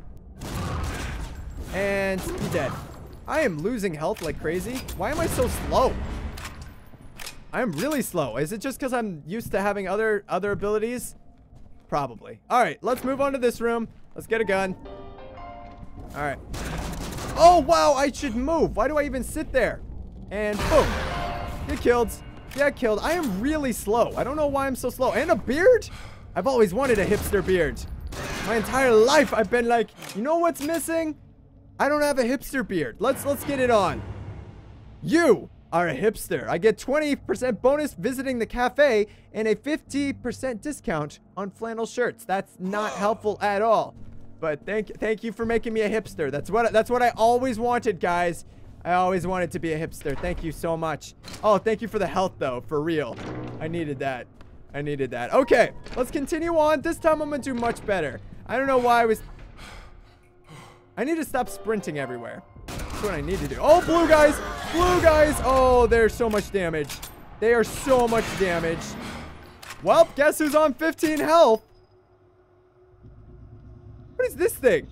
And he's dead. I am losing health like crazy. Why am I so slow? I'm really slow. Is it just because I'm used to having other other abilities? Probably. All right, let's move on to this room. Let's get a gun. All right. Oh, wow, I should move. Why do I even sit there? And boom. Get killed. Get killed. I am really slow. I don't know why I'm so slow. And a beard? I've always wanted a hipster beard. My entire life I've been like, you know what's missing? I don't have a hipster beard. Let's let's get it on. You are a hipster. I get twenty percent bonus visiting the cafe and a fifty percent discount on flannel shirts. That's not helpful at all. But thank thank you for making me a hipster. That's what that's what I always wanted, guys. I always wanted to be a hipster. Thank you so much. Oh, thank you for the health though, for real. I needed that. I needed that. Okay, let's continue on. This time I'm gonna do much better. I don't know why I was I need to stop sprinting everywhere. That's what I need to do. Oh, blue guys! Blue guys! Oh, they're so much damage. They are so much damage. Well, guess who's on fifteen health? What is this thing?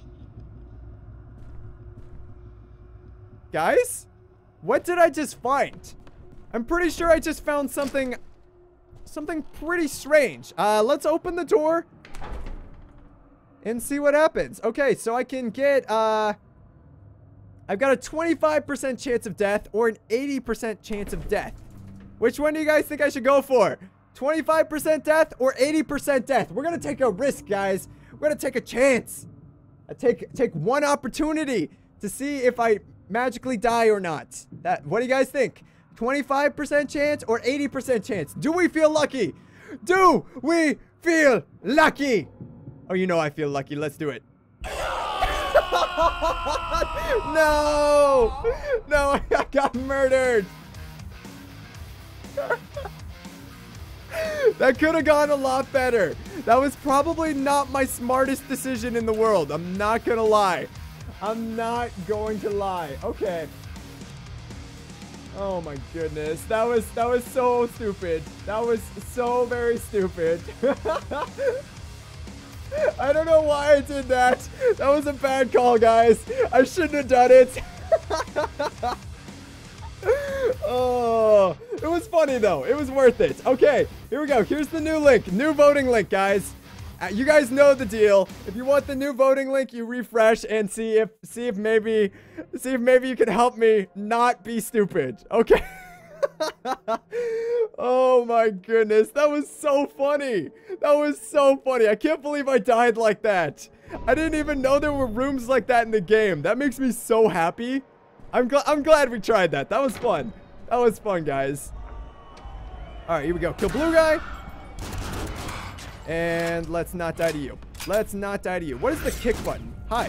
Guys? What did I just find? I'm pretty sure I just found something something pretty strange. Uh, let's open the door and see what happens. Okay, so I can get, uh, I've got a twenty-five percent chance of death or an eighty percent chance of death. Which one do you guys think I should go for? twenty-five percent death or eighty percent death? We're gonna take a risk, guys. We're gonna take a chance. I take take one opportunity to see if I magically die or not. That, what do you guys think? twenty-five percent chance or eighty percent chance? Do we feel lucky? Do we feel lucky? Oh, you know I feel lucky. Let's do it. No! No, I got murdered. That could have gone a lot better. That was probably not my smartest decision in the world. I'm not gonna lie. I'm not going to lie. Okay. Oh my goodness. That was that was so stupid. That was so very stupid. I don't know why I did that. That was a bad call, guys. I shouldn't have done it. Oh, it was funny though. It was worth it. Okay, here we go. Here's the new link. New voting link, guys. Uh, you guys know the deal. If you want the new voting link, you refresh and see if see if maybe see if maybe you can help me not be stupid. Okay. Oh my goodness, that was so funny. That was so funny. I can't believe I died like that. I didn't even know there were rooms like that in the game. That makes me so happy. I'm glad I'm glad we tried that. That was fun. That was fun, guys. All right, here we go. Kill blue guy. And let's not die to you. Let's not die to you. What is the kick button? Hi.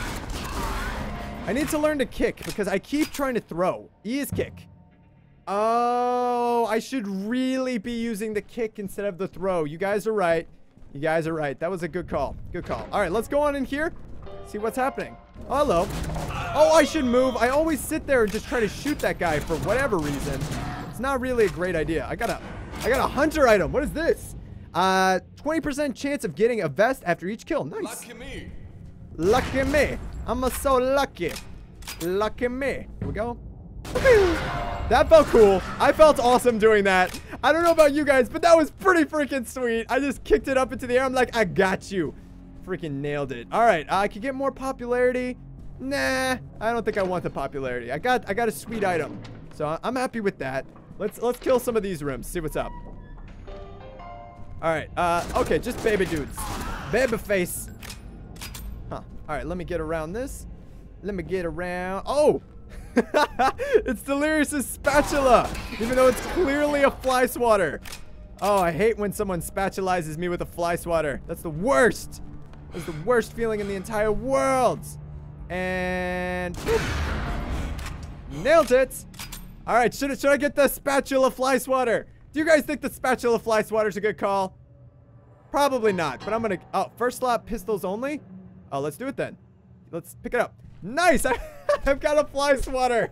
I need to learn to kick because I keep trying to throw. E is kick. Oh, I should really be using the kick instead of the throw. You guys are right. You guys are right. That was a good call. Good call. All right, let's go on in here. See what's happening. Oh, hello. Oh, I should move. I always sit there and just try to shoot that guy for whatever reason. It's not really a great idea. I got a, I got a hunter item. What is this? Uh, twenty percent chance of getting a vest after each kill. Nice. Lucky me. Lucky me. I'm a so lucky. Lucky me. Here we go. That felt cool. I felt awesome doing that. I don't know about you guys, but that was pretty freaking sweet. I just kicked it up into the air. I'm like, I got you. Freaking nailed it. All right, I could get more popularity. Nah, I don't think I want the popularity. I got, I got a sweet item, so I'm happy with that. Let's, let's kill some of these rooms. See what's up. All right. Uh, okay, just baby dudes. Baby face. Huh. All right, let me get around this. Let me get around. Oh. It's Delirious's spatula, even though it's clearly a fly swatter. Oh, I hate when someone spatulizes me with a fly swatter. That's the worst. That's the worst feeling in the entire world. And boop. Nailed it. All right, should, should I get the spatula fly swatter? Do you guys think the spatula fly swatter is a good call? Probably not, but I'm gonna. Oh, first slot pistols only. Oh, let's do it then. Let's pick it up. Nice. I, I've got a fly swatter.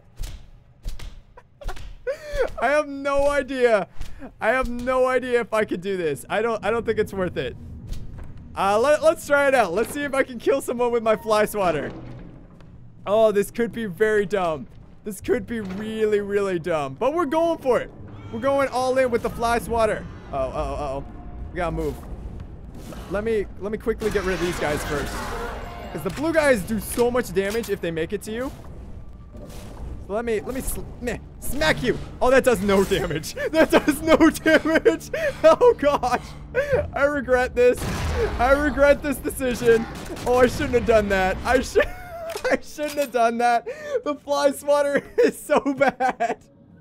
I have no idea. I have no idea if I could do this. I don't. I don't think it's worth it. Uh, let, let's try it out. Let's see if I can kill someone with my fly swatter. Oh, this could be very dumb. This could be really, really dumb. But we're going for it. We're going all in with the fly swatter. Oh, uh oh, uh oh. We gotta move. Let me, let me quickly get rid of these guys first. Because the blue guys do so much damage if they make it to you. So let me, let me sl meh, smack you. Oh, that does no damage. That does no damage. Oh, gosh. I regret this. I regret this decision. Oh, I shouldn't have done that. I should, I shouldn't have done that. The fly swatter is so bad.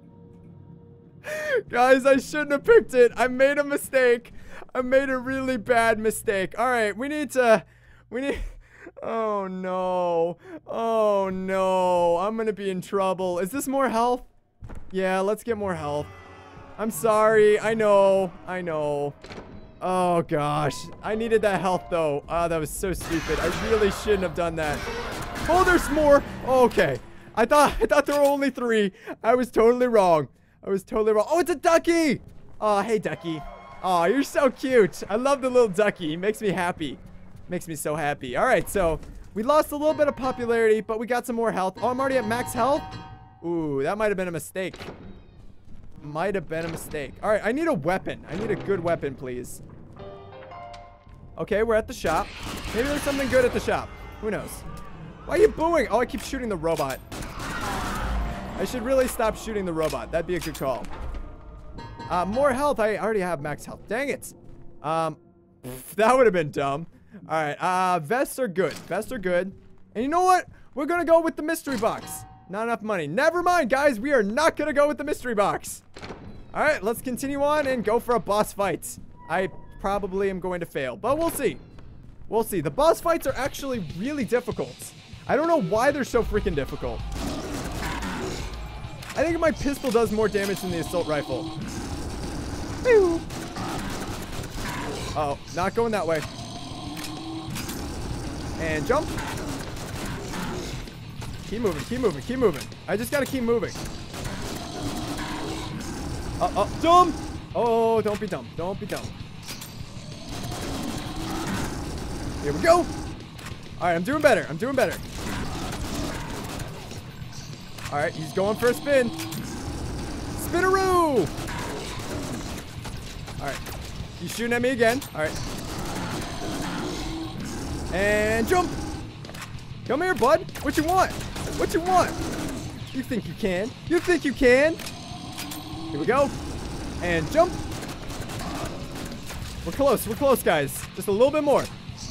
Guys, I shouldn't have picked it. I made a mistake. I made a really bad mistake. All right, we need to, we need, oh no. Oh no, I'm gonna be in trouble. Is this more health? Yeah, let's get more health. I'm sorry, I know, I know. Oh gosh, I needed that health though. Ah, that was so stupid. I really shouldn't have done that. Oh, there's more. Okay, I thought, I thought there were only three. I was totally wrong. I was totally wrong. Oh, it's a ducky. Oh, hey ducky. Oh, you're so cute. I love the little ducky. He makes me happy. Makes me so happy. All right, so we lost a little bit of popularity, but we got some more health. Oh, I'm already at max health. Ooh, that might have been a mistake. might have been a mistake. All right, I need a weapon. I need a good weapon, please. Okay, we're at the shop. Maybe there's something good at the shop. Who knows? Why are you booing? Oh, I keep shooting the robot. I should really stop shooting the robot. That'd be a good call. Uh, more health. I already have max health. Dang it. Um, that would have been dumb. All right. Uh, vests are good. Vests are good. And you know what? We're going to go with the mystery box. Not enough money. Never mind, guys. We are not going to go with the mystery box. All right. Let's continue on and go for a boss fight. I probably am going to fail, but we'll see. We'll see. The boss fights are actually really difficult. I don't know why they're so freaking difficult. I think my pistol does more damage than the assault rifle. Uh oh, not going that way. And jump. Keep moving, keep moving, keep moving. I just gotta keep moving. Uh oh, dumb. Oh, don't be dumb. Don't be dumb. Here we go. All right, I'm doing better. I'm doing better. All right, he's going for a spin. Spinaroo! All right, he's shooting at me again. All right. And jump. Come here, bud. What you want? What you want? You think you can? You think you can? Here we go. And jump. We're close. We're close, guys. Just a little bit more.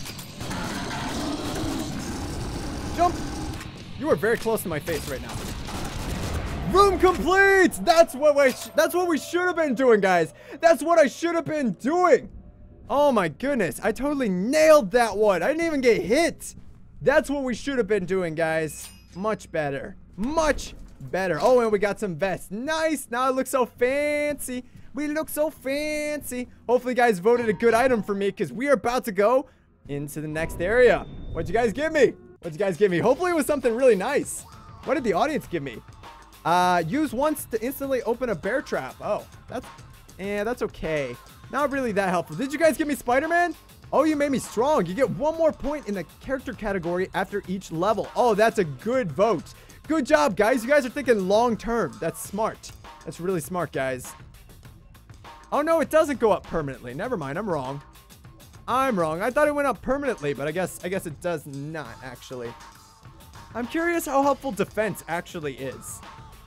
Jump. You are very close to my face right now. Room complete! That's what we that's what we should have been doing, guys. That's what I should have been doing. Oh my goodness. I totally nailed that one. I didn't even get hit. That's what we should have been doing, guys. Much better. Much better. Oh, and we got some vests. Nice. Now it looks so fancy. We look so fancy. Hopefully, you guys voted a good item for me because we are about to go into the next area. What'd you guys give me? What'd you guys give me? Hopefully, it was something really nice. What did the audience give me? Uh, use once to instantly open a bear trap. Oh, that's, eh, that's okay. Not really that helpful. Did you guys give me Spider-Man? Oh, you made me strong. You get one more point in the character category after each level. Oh, that's a good vote. Good job, guys. You guys are thinking long term. That's smart. That's really smart, guys. Oh, no, it doesn't go up permanently. Never mind. I'm wrong. I'm wrong. I thought it went up permanently, but I guess, I guess it does not, actually. I'm curious how helpful defense actually is.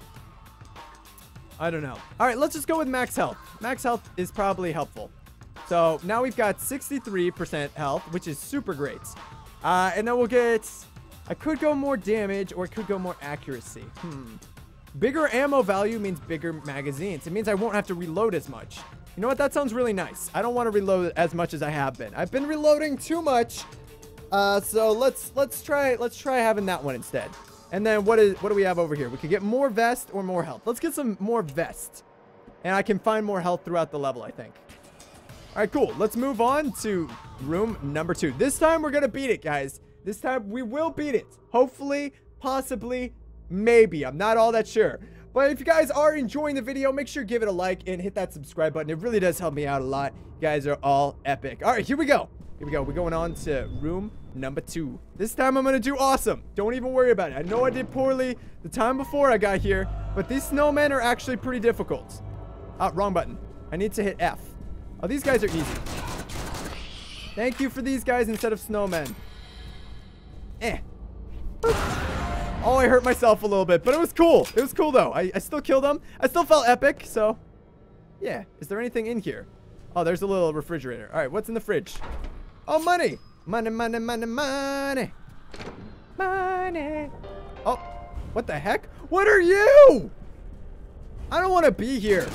I don't know. All right, let's just go with max health. Max health is probably helpful. So now we've got sixty-three percent health, which is super great. Uh, and then we'll get... I could go more damage or it could go more accuracy. Hmm. Bigger ammo value means bigger magazines. It means I won't have to reload as much. You know what? That sounds really nice. I don't want to reload as much as I have been. I've been reloading too much. Uh, so let's let's try let's try having that one instead. And then what is what do we have over here? We could get more vest or more health. Let's get some more vest. And I can find more health throughout the level, I think. All right, cool. Let's move on to room number two. This time we're going to beat it, guys. This time we will beat it. Hopefully, possibly, maybe. I'm not all that sure. But if you guys are enjoying the video, make sure to give it a like and hit that subscribe button. It really does help me out a lot. You guys are all epic. All right, here we go. Here we go. We're going on to room number two. This time I'm going to do awesome. Don't even worry about it. I know I did poorly the time before I got here, but these snowmen are actually pretty difficult. Ah, wrong button. I need to hit F. Oh, these guys are easy. Thank you for these guys instead of snowmen. Eh. Oh, I hurt myself a little bit, but it was cool. It was cool, though. I, I still killed them. I still felt epic, so... Yeah. Is there anything in here? Oh, there's a little refrigerator. All right, what's in the fridge? Oh, money. Money, money, money, money. Money. Oh, what the heck? What are you? I don't want to be here.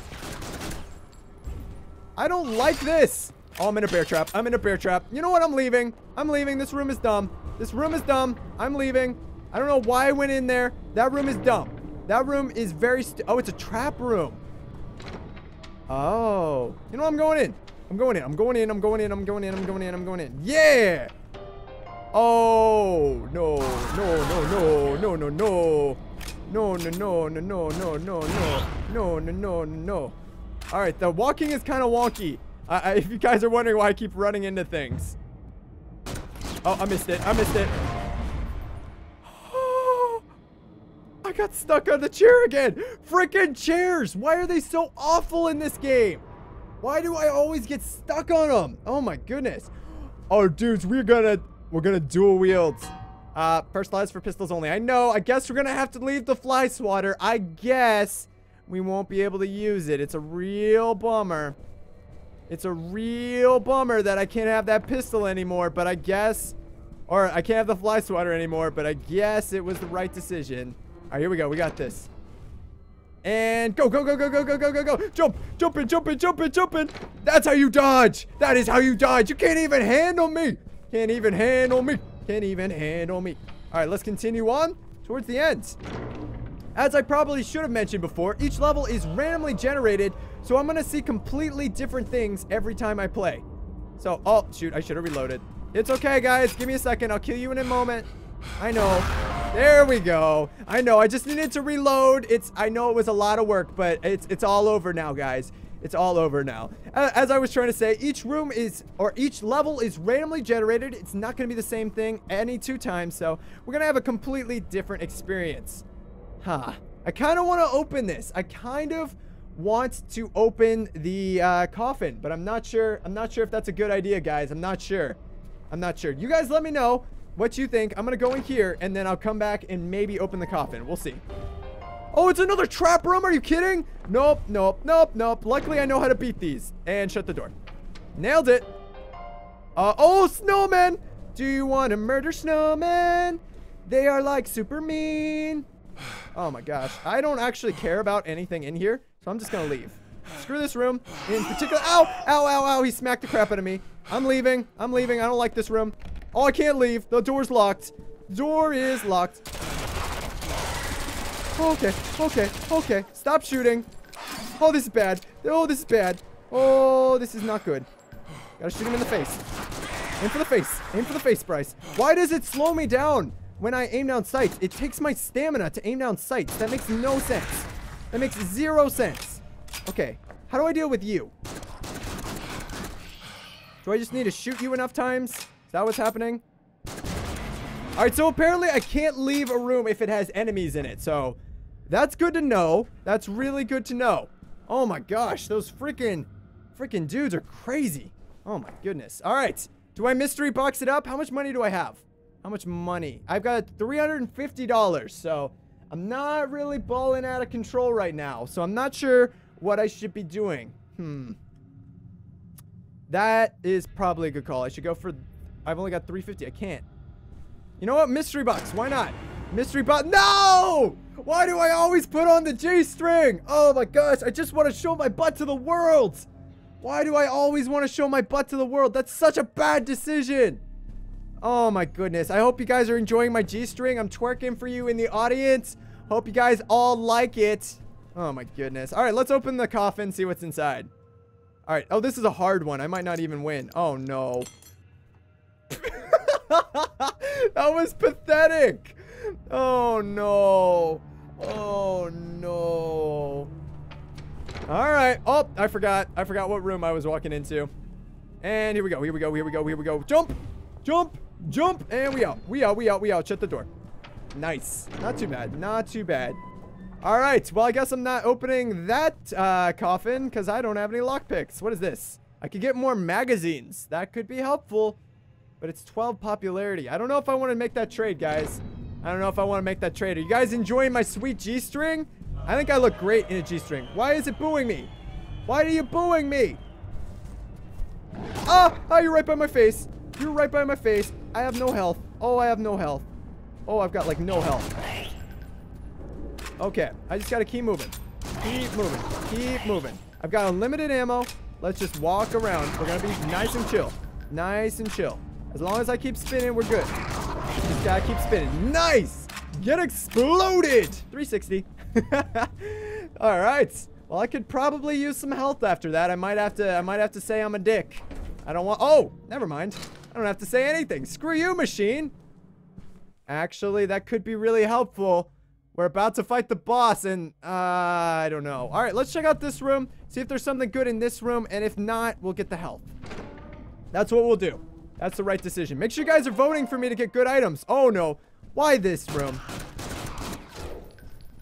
I don't like this. Oh, I'm in a bear trap. I'm in a bear trap. You know what? I'm leaving. I'm leaving. This room is dumb. This room is dumb. I'm leaving. I don't know why I went in there. That room is dumb. That room is very st- Oh, it's a trap room. Oh. You know what? I'm going in. I'm going in. I'm going in. I'm going in. I'm going in. I'm going in. I'm going in. Yeah. Oh, no. No, no, no. No, no, no. No, no, no, no, no, no, no, no. No, no, no, no. All right. The walking is kind of wonky. I, I, if you guys are wondering why I keep running into things. Oh, I missed it. I missed it. I got stuck on the chair again. Freaking chairs. Why are they so awful in this game? Why do I always get stuck on them? Oh my goodness. Oh, dudes, we're gonna, we're gonna dual wield. Uh, first class for pistols only. I know. I guess we're gonna have to leave the fly swatter. I guess we won't be able to use it. It's a real bummer. It's a real bummer that I can't have that pistol anymore, but I guess... Or I can't have the fly swatter anymore, but I guess it was the right decision. All right, here we go. We got this. And go, go, go, go, go, go, go, go, go. Jump, jump in, jump in, jump in, jump in. That's how you dodge. That is how you dodge. You can't even handle me. Can't even handle me. Can't even handle me. All right, let's continue on towards the end. As I probably should have mentioned before, each level is randomly generated, so I'm going to see completely different things every time I play. So, oh, shoot, I should have reloaded. It's okay, guys. Give me a second. I'll kill you in a moment. I know. There we go. I know. I just needed to reload. It's. I know it was a lot of work, but it's it's all over now, guys. It's all over now. As I was trying to say, each room is, or each level is randomly generated. It's not going to be the same thing any two times, so we're going to have a completely different experience. Huh. I kind of want to open this. I kind of want to open the uh, coffin, but I'm not sure. I'm not sure if that's a good idea, guys. I'm not sure. I'm not sure. You guys let me know what you think. I'm going to go in here, and then I'll come back and maybe open the coffin. We'll see. Oh, it's another trap room. Are you kidding? Nope, nope, nope, nope. Luckily, I know how to beat these. And shut the door. Nailed it. Uh, oh, snowmen. Do you want to murder snowmen? They are like super mean. Oh, my gosh. I don't actually care about anything in here, so I'm just going to leave. Screw this room. In particular. Ow, ow, ow, ow. He smacked the crap out of me. I'm leaving. I'm leaving. I don't like this room. Oh, I can't leave. The door's locked. Door is locked. Okay, okay, okay. Stop shooting. Oh, this is bad. Oh, this is bad. Oh, this is not good. Gotta shoot him in the face. Aim for the face. Aim for the face, Bryce. Why does it slow me down when I aim down sights? It takes my stamina to aim down sights. That makes no sense. That makes zero sense. Okay, how do I deal with you? Do I just need to shoot you enough times? Is that what's happening? Alright, so apparently I can't leave a room if it has enemies in it. So, that's good to know. That's really good to know. Oh my gosh, those freaking, freaking dudes are crazy. Oh my goodness. Alright, do I mystery box it up? How much money do I have? How much money? I've got three hundred fifty dollars, so I'm not really balling out of control right now. So I'm not sure what I should be doing. Hmm. That is probably a good call. I should go for... I've only got three hundred fifty. I can't. You know what? Mystery box. Why not? Mystery box. No! Why do I always put on the G-string? Oh my gosh. I just want to show my butt to the world. Why do I always want to show my butt to the world? That's such a bad decision. Oh my goodness. I hope you guys are enjoying my G-string. I'm twerking for you in the audience. Hope you guys all like it. Oh my goodness. All right, let's open the coffin, see what's inside. All right. Oh, this is a hard one. I might not even win. Oh, no. That was pathetic. Oh, no. Oh, no. All right. Oh, I forgot. I forgot what room I was walking into. And here we go. Here we go. Here we go. Here we go. Jump. Jump. Jump. And we out. We out. We out. We out. Shut the door. Nice. Not too bad. Not too bad. All right. Well, I guess I'm not opening that uh, coffin because I don't have any lockpicks. What is this? I could get more magazines. That could be helpful. But it's twelve popularity. I don't know if I want to make that trade, guys. I don't know if I want to make that trade. Are you guys enjoying my sweet G-string? I think I look great in a G-string. Why is it booing me? Why are you booing me? Ah! Oh, you're right by my face. You're right by my face. I have no health. Oh, I have no health. Oh, I've got like no health. Okay, I just gotta keep moving. Keep moving. Keep moving. I've got unlimited ammo. Let's just walk around. We're gonna be nice and chill. Nice and chill. As long as I keep spinning, we're good. Just gotta keep spinning. Nice! Get exploded! three sixty. All right. Well, I could probably use some health after that. I might have to. I might have to say I'm a dick. I don't want. Oh, never mind. I don't have to say anything. Screw you, machine. Actually, that could be really helpful. We're about to fight the boss, and uh, I don't know. All right, let's check out this room. See if there's something good in this room, and if not, we'll get the health. That's what we'll do. That's the right decision. Make sure you guys are voting for me to get good items. Oh, no. Why this room?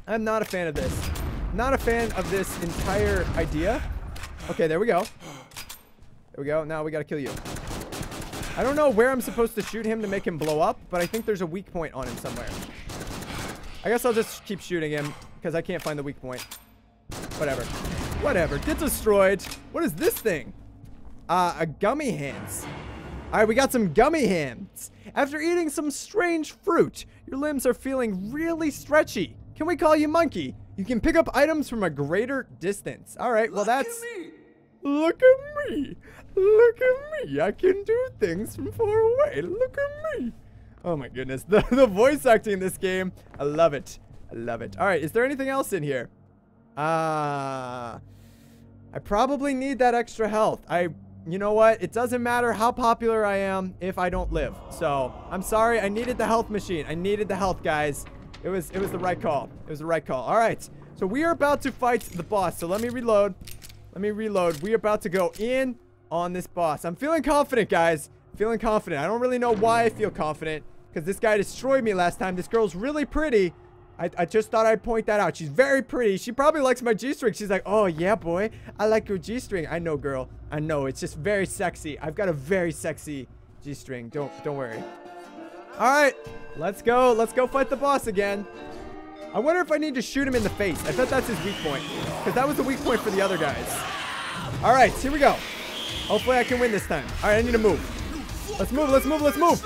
I'm not a fan of this. Not a fan of this entire idea. Okay, there we go. There we go. Now we gotta kill you. I don't know where I'm supposed to shoot him to make him blow up, but I think there's a weak point on him somewhere. I guess I'll just keep shooting him because I can't find the weak point. Whatever. Whatever. Get destroyed. What is this thing? Uh, a gummy hands. Alright, we got some gummy hands. After eating some strange fruit, your limbs are feeling really stretchy. Can we call you Monkey? You can pick up items from a greater distance. Alright, well that's... Look at me. Look at me. I can do things from far away. Look at me. Oh my goodness. The, the voice acting in this game, I love it. I love it. Alright, is there anything else in here? Ah... Uh, I probably need that extra health. I... You know what? It doesn't matter how popular I am if I don't live. So, I'm sorry. I needed the health machine. I needed the health, guys. It was it was the right call. It was the right call. All right. So, we are about to fight the boss. So, let me reload. Let me reload. We are about to go in on this boss. I'm feeling confident, guys. Feeling confident. I don't really know why I feel confident. Because this guy destroyed me last time. This girl's really pretty. I, I just thought I'd point that out. She's very pretty. She probably likes my G-string. She's like, oh, yeah, boy. I like your G-string. I know, girl. I know. It's just very sexy. I've got a very sexy G-string. Don't, don't worry. All right. Let's go. Let's go fight the boss again. I wonder if I need to shoot him in the face. I bet that's his weak point. Because that was the weak point for the other guys. All right. Here we go. Hopefully I can win this time. All right. I need to move. Let's move. Let's move. Let's move.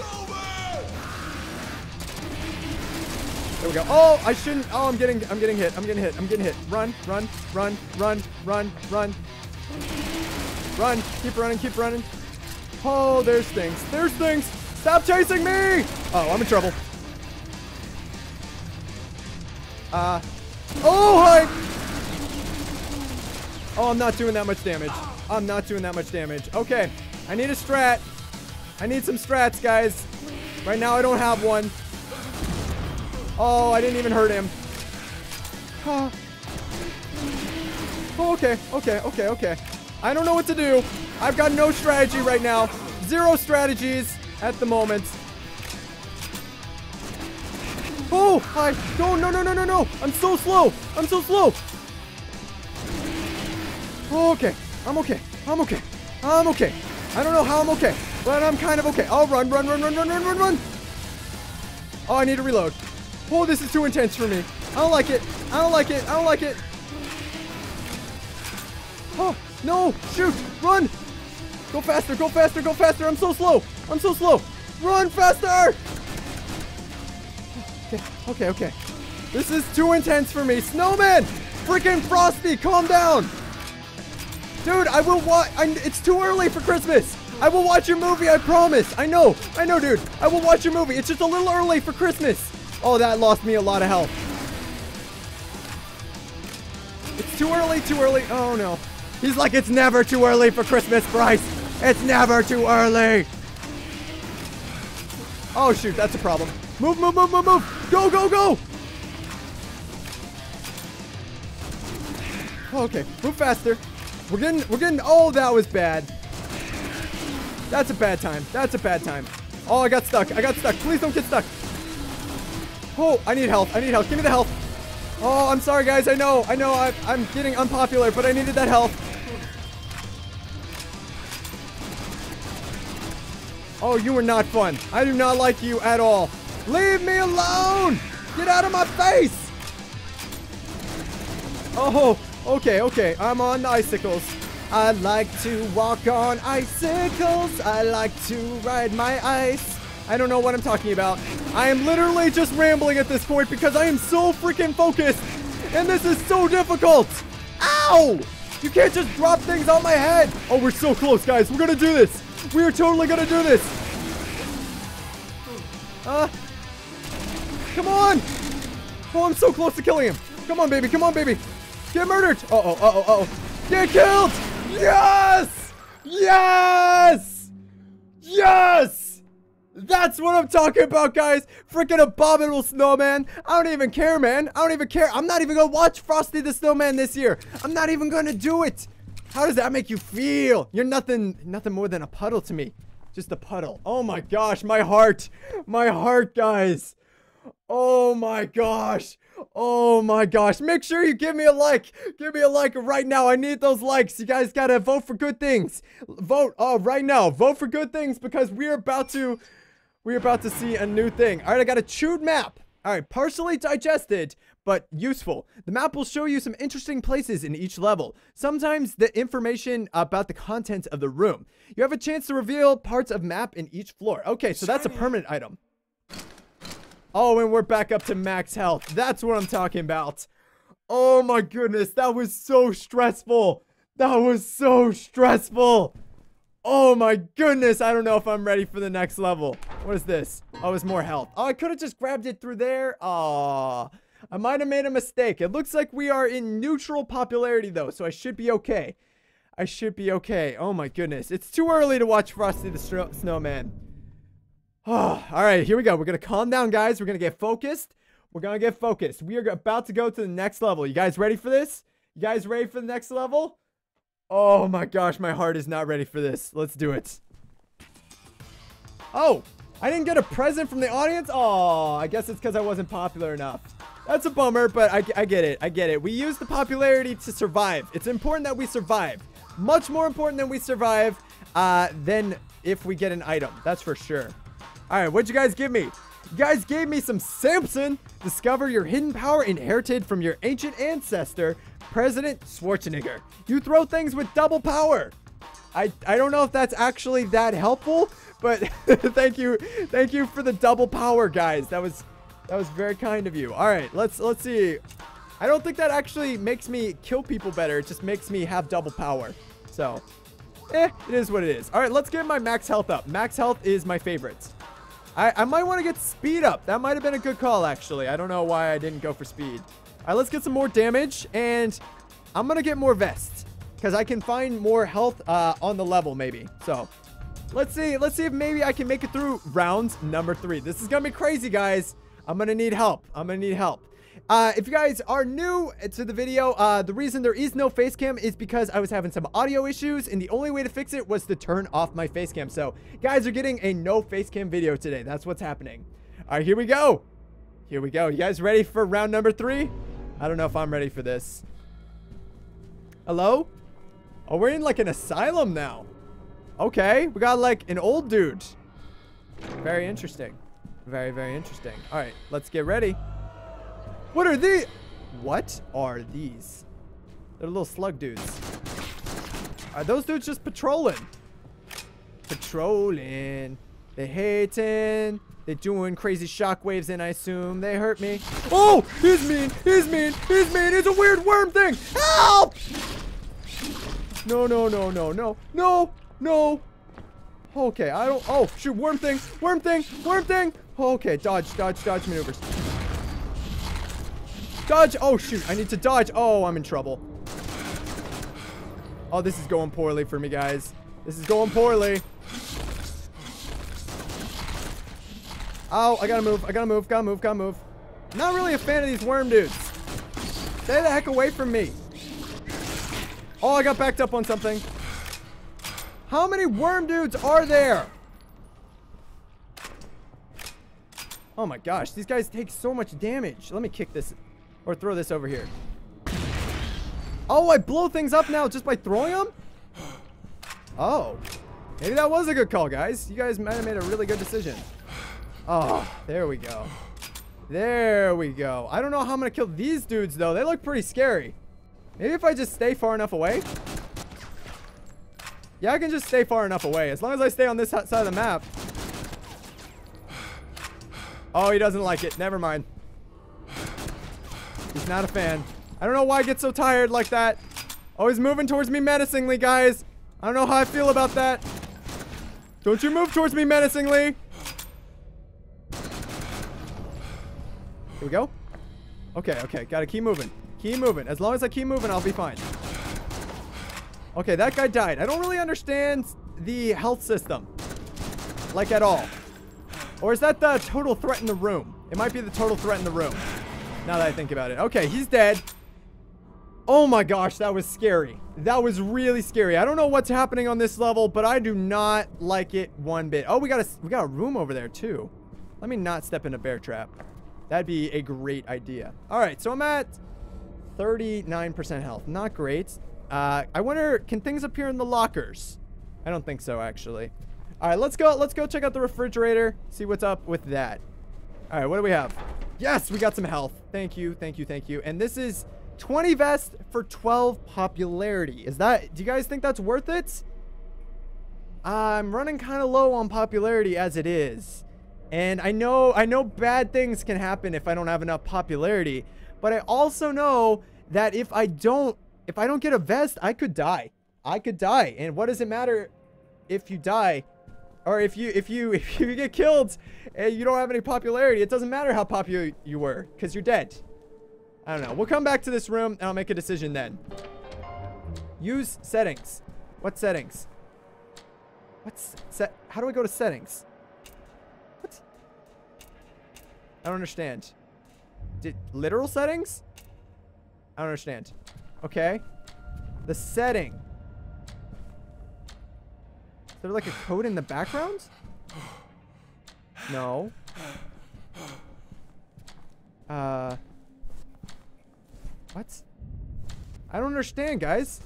There we go. Oh, I shouldn't. Oh, I'm getting, I'm getting hit. I'm getting hit. I'm getting hit. Run, run, run, run, run, run. Run. Keep running. Keep running. Oh, there's things. There's things. Stop chasing me. Oh, I'm in trouble. Uh. Oh, hi. Oh, I'm not doing that much damage. I'm not doing that much damage. Okay. I need a strat. I need some strats, guys. Right now, I don't have one. Oh, I didn't even hurt him. Oh. Oh, okay, okay, okay, okay. I don't know what to do. I've got no strategy right now. Zero strategies at the moment. Oh, hi. No, no, no, no, no, no. I'm so slow. I'm so slow. Oh, okay. I'm okay. I'm okay. I'm okay. I don't know how I'm okay, but I'm kind of okay. I'll run, run, run, run, run, run, run, run. Oh, I need to reload. Oh, this is too intense for me. I don't like it. I don't like it. I don't like it. Oh, no. Shoot. Run. Go faster. Go faster. Go faster. I'm so slow. I'm so slow. Run faster. Okay. Okay. Okay. This is too intense for me. Snowman. Freaking Frosty. Calm down. Dude, I will watch. It's too early for Christmas. I will watch your movie. I promise. I know. I know, dude. I will watch your movie. It's just a little early for Christmas. Oh, that lost me a lot of health. It's too early, too early. Oh, no. He's like, it's never too early for Christmas, Bryce. It's never too early. Oh, shoot. That's a problem. Move, move, move, move, move. Go, go, go. Okay. Move faster. We're getting, we're getting, oh, that was bad. That's a bad time. That's a bad time. Oh, I got stuck. I got stuck. Please don't get stuck. Oh, I need health. I need health. Give me the health. Oh, I'm sorry, guys. I know. I know. I, I'm getting unpopular, but I needed that health. Oh, you were not fun. I do not like you at all. Leave me alone. Get out of my face. Oh, okay, okay. I'm on icicles. I like to walk on icicles. I like to ride my ice. I don't know what I'm talking about. I am literally just rambling at this point because I am so freaking focused. And this is so difficult. Ow! You can't just drop things on my head. Oh, we're so close, guys. We're going to do this. We are totally going to do this. Uh, come on. Oh, I'm so close to killing him. Come on, baby. Come on, baby. Get murdered. Uh-oh, uh-oh, uh-oh. Get killed. Yes! Yes! Yes! That's what I'm talking about, guys. Freaking abominable snowman. I don't even care, man. I don't even care. I'm not even gonna watch Frosty the Snowman this year. I'm not even gonna do it. How does that make you feel? You're nothing, nothing more than a puddle to me. Just a puddle. Oh my gosh, my heart. My heart, guys. Oh my gosh. Oh my gosh. Make sure you give me a like. Give me a like right now. I need those likes. You guys gotta vote for good things. Vote oh, right now. Vote for good things because we're about to we're about to see a new thing. All right, I got a chewed map. All right, partially digested, but useful. The map will show you some interesting places in each level. Sometimes the information about the content of the room. You have a chance to reveal parts of map in each floor. Okay, so that's a permanent item. Oh, and we're back up to max health. That's what I'm talking about. Oh my goodness, that was so stressful. That was so stressful. Oh my goodness, I don't know if I'm ready for the next level. What is this? Oh, it's more health. Oh, I could have just grabbed it through there. Aw, I might have made a mistake. It looks like we are in neutral popularity though, so I should be okay. I should be okay. Oh my goodness, it's too early to watch Frosty the Snow Snowman. Oh, all right, here we go. We're going to calm down, guys. We're going to get focused. We're going to get focused. We are about to go to the next level. You guys ready for this? You guys ready for the next level? Oh my gosh, my heart is not ready for this. Let's do it. Oh, I didn't get a present from the audience? Oh, I guess it's because I wasn't popular enough. That's a bummer, but I, I get it. I get it. We use the popularity to survive. It's important that we survive. Much more important than we survive uh, than if we get an item. That's for sure. All right, what'd you guys give me? You guys gave me some Samson. Discover your hidden power inherited from your ancient ancestor, President Schwarzenegger. You throw things with double power. I, I don't know if that's actually that helpful, but thank you. Thank you for the double power, guys. That was that was very kind of you. All right, let's let's see. I don't think that actually makes me kill people better. It just makes me have double power. So, eh, it is what it is. All right, let's get my max health up. Max health is my favorite. I, I might want to get speed up. That might have been a good call, actually. I don't know why I didn't go for speed. All right, let's get some more damage, and I'm going to get more vests because I can find more health uh, on the level, maybe. So, let's see. Let's see if maybe I can make it through round number three. This is going to be crazy, guys. I'm going to need help. I'm going to need help. Uh, if you guys are new to the video, uh, the reason there is no face cam is because I was having some audio issues, and the only way to fix it was to turn off my face cam. So, guys are getting a no face cam video today. That's what's happening. All right, here we go. Here we go. You guys ready for round number three? I don't know if I'm ready for this. Hello? Oh, we're in like an asylum now. Okay, we got like an old dude. Very interesting. Very, very interesting. All right, let's get ready. What are these? What are these? They're little slug dudes. Are those dudes just patrolling? Patrolling. They hating. They doing crazy shockwaves, and I assume they hurt me. Oh, he's mean. He's mean. He's mean. It's a weird worm thing. Help! No, no, no, no, no, no, no. Okay, I don't. Oh, shoot. Worm thing. Worm thing. Worm thing. Okay, dodge, dodge, dodge maneuvers. Dodge! Oh, shoot. I need to dodge. Oh, I'm in trouble. Oh, this is going poorly for me, guys. This is going poorly. Oh, I gotta move. I gotta move. Gotta move. Gotta move. Not really a fan of these worm dudes. Stay the heck away from me. Oh, I got backed up on something. How many worm dudes are there? Oh, my gosh. These guys take so much damage. Let me kick this. Or throw this over here. Oh, I blow things up now just by throwing them? Oh. Maybe that was a good call, guys. You guys might have made a really good decision. Oh, there we go. There we go. I don't know how I'm going to kill these dudes, though. They look pretty scary. Maybe if I just stay far enough away. Yeah, I can just stay far enough away. As long as I stay on this side of the map. Oh, he doesn't like it. Never mind. He's not a fan. I don't know why I get so tired like that. Oh, he's moving towards me menacingly, guys. I don't know how I feel about that. Don't you move towards me menacingly. Here we go. Okay, okay. Gotta keep moving. Keep moving. As long as I keep moving, I'll be fine. Okay, that guy died. I don't really understand the health system. Like, at all. Or is that the total threat in the room? It might be the total threat in the room. Now that I think about it. Okay, he's dead. Oh my gosh, that was scary. That was really scary. I don't know what's happening on this level, but I do not like it one bit. Oh, we got a we got a room over there too. Let me not step in a bear trap. That'd be a great idea. All right, so I'm at thirty-nine percent health. Not great. Uh, I wonder, can things appear in the lockers? I don't think so, actually. All right, let's go. Let's go check out the refrigerator. See what's up with that. All right, what do we have? Yes, we got some health. Thank you, thank you, thank you. And this is twenty vests for twelve popularity. Is that, do you guys think that's worth it? I'm running kind of low on popularity as it is. And I know, I know bad things can happen if I don't have enough popularity. But I also know that if I don't, if I don't get a vest, I could die. I could die. And what does it matter if you die? Or if you, if you, if you get killed and you don't have any popularity, it doesn't matter how popular you were because you're dead. I don't know. We'll come back to this room and I'll make a decision then. Use settings. What settings? What's set? How do I go to settings? What? I don't understand. Did literal settings? I don't understand. Okay. The setting. Is there like a code in the background? No. Uh. What? I don't understand, guys.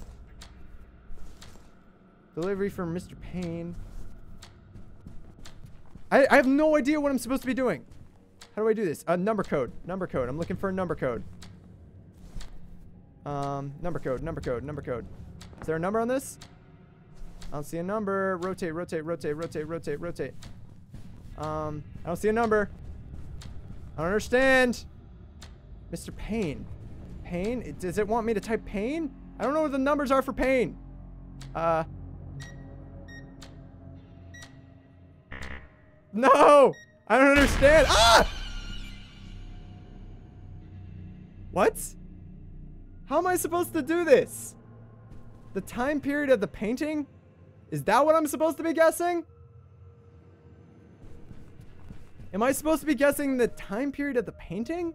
Delivery from Mister Payne. I, I have no idea what I'm supposed to be doing. How do I do this? A uh, number code. Number code. I'm looking for a number code. Um, number code. Number code. Number code. Is there a number on this? I don't see a number. Rotate, rotate, rotate, rotate, rotate, rotate. Um, I don't see a number. I don't understand. Mister Payne. Payne? It, does it want me to type Payne? I don't know what the numbers are for Payne. Uh. No! I don't understand. Ah! What? How am I supposed to do this? The time period of the painting? Is that what I'm supposed to be guessing? Am I supposed to be guessing the time period of the painting?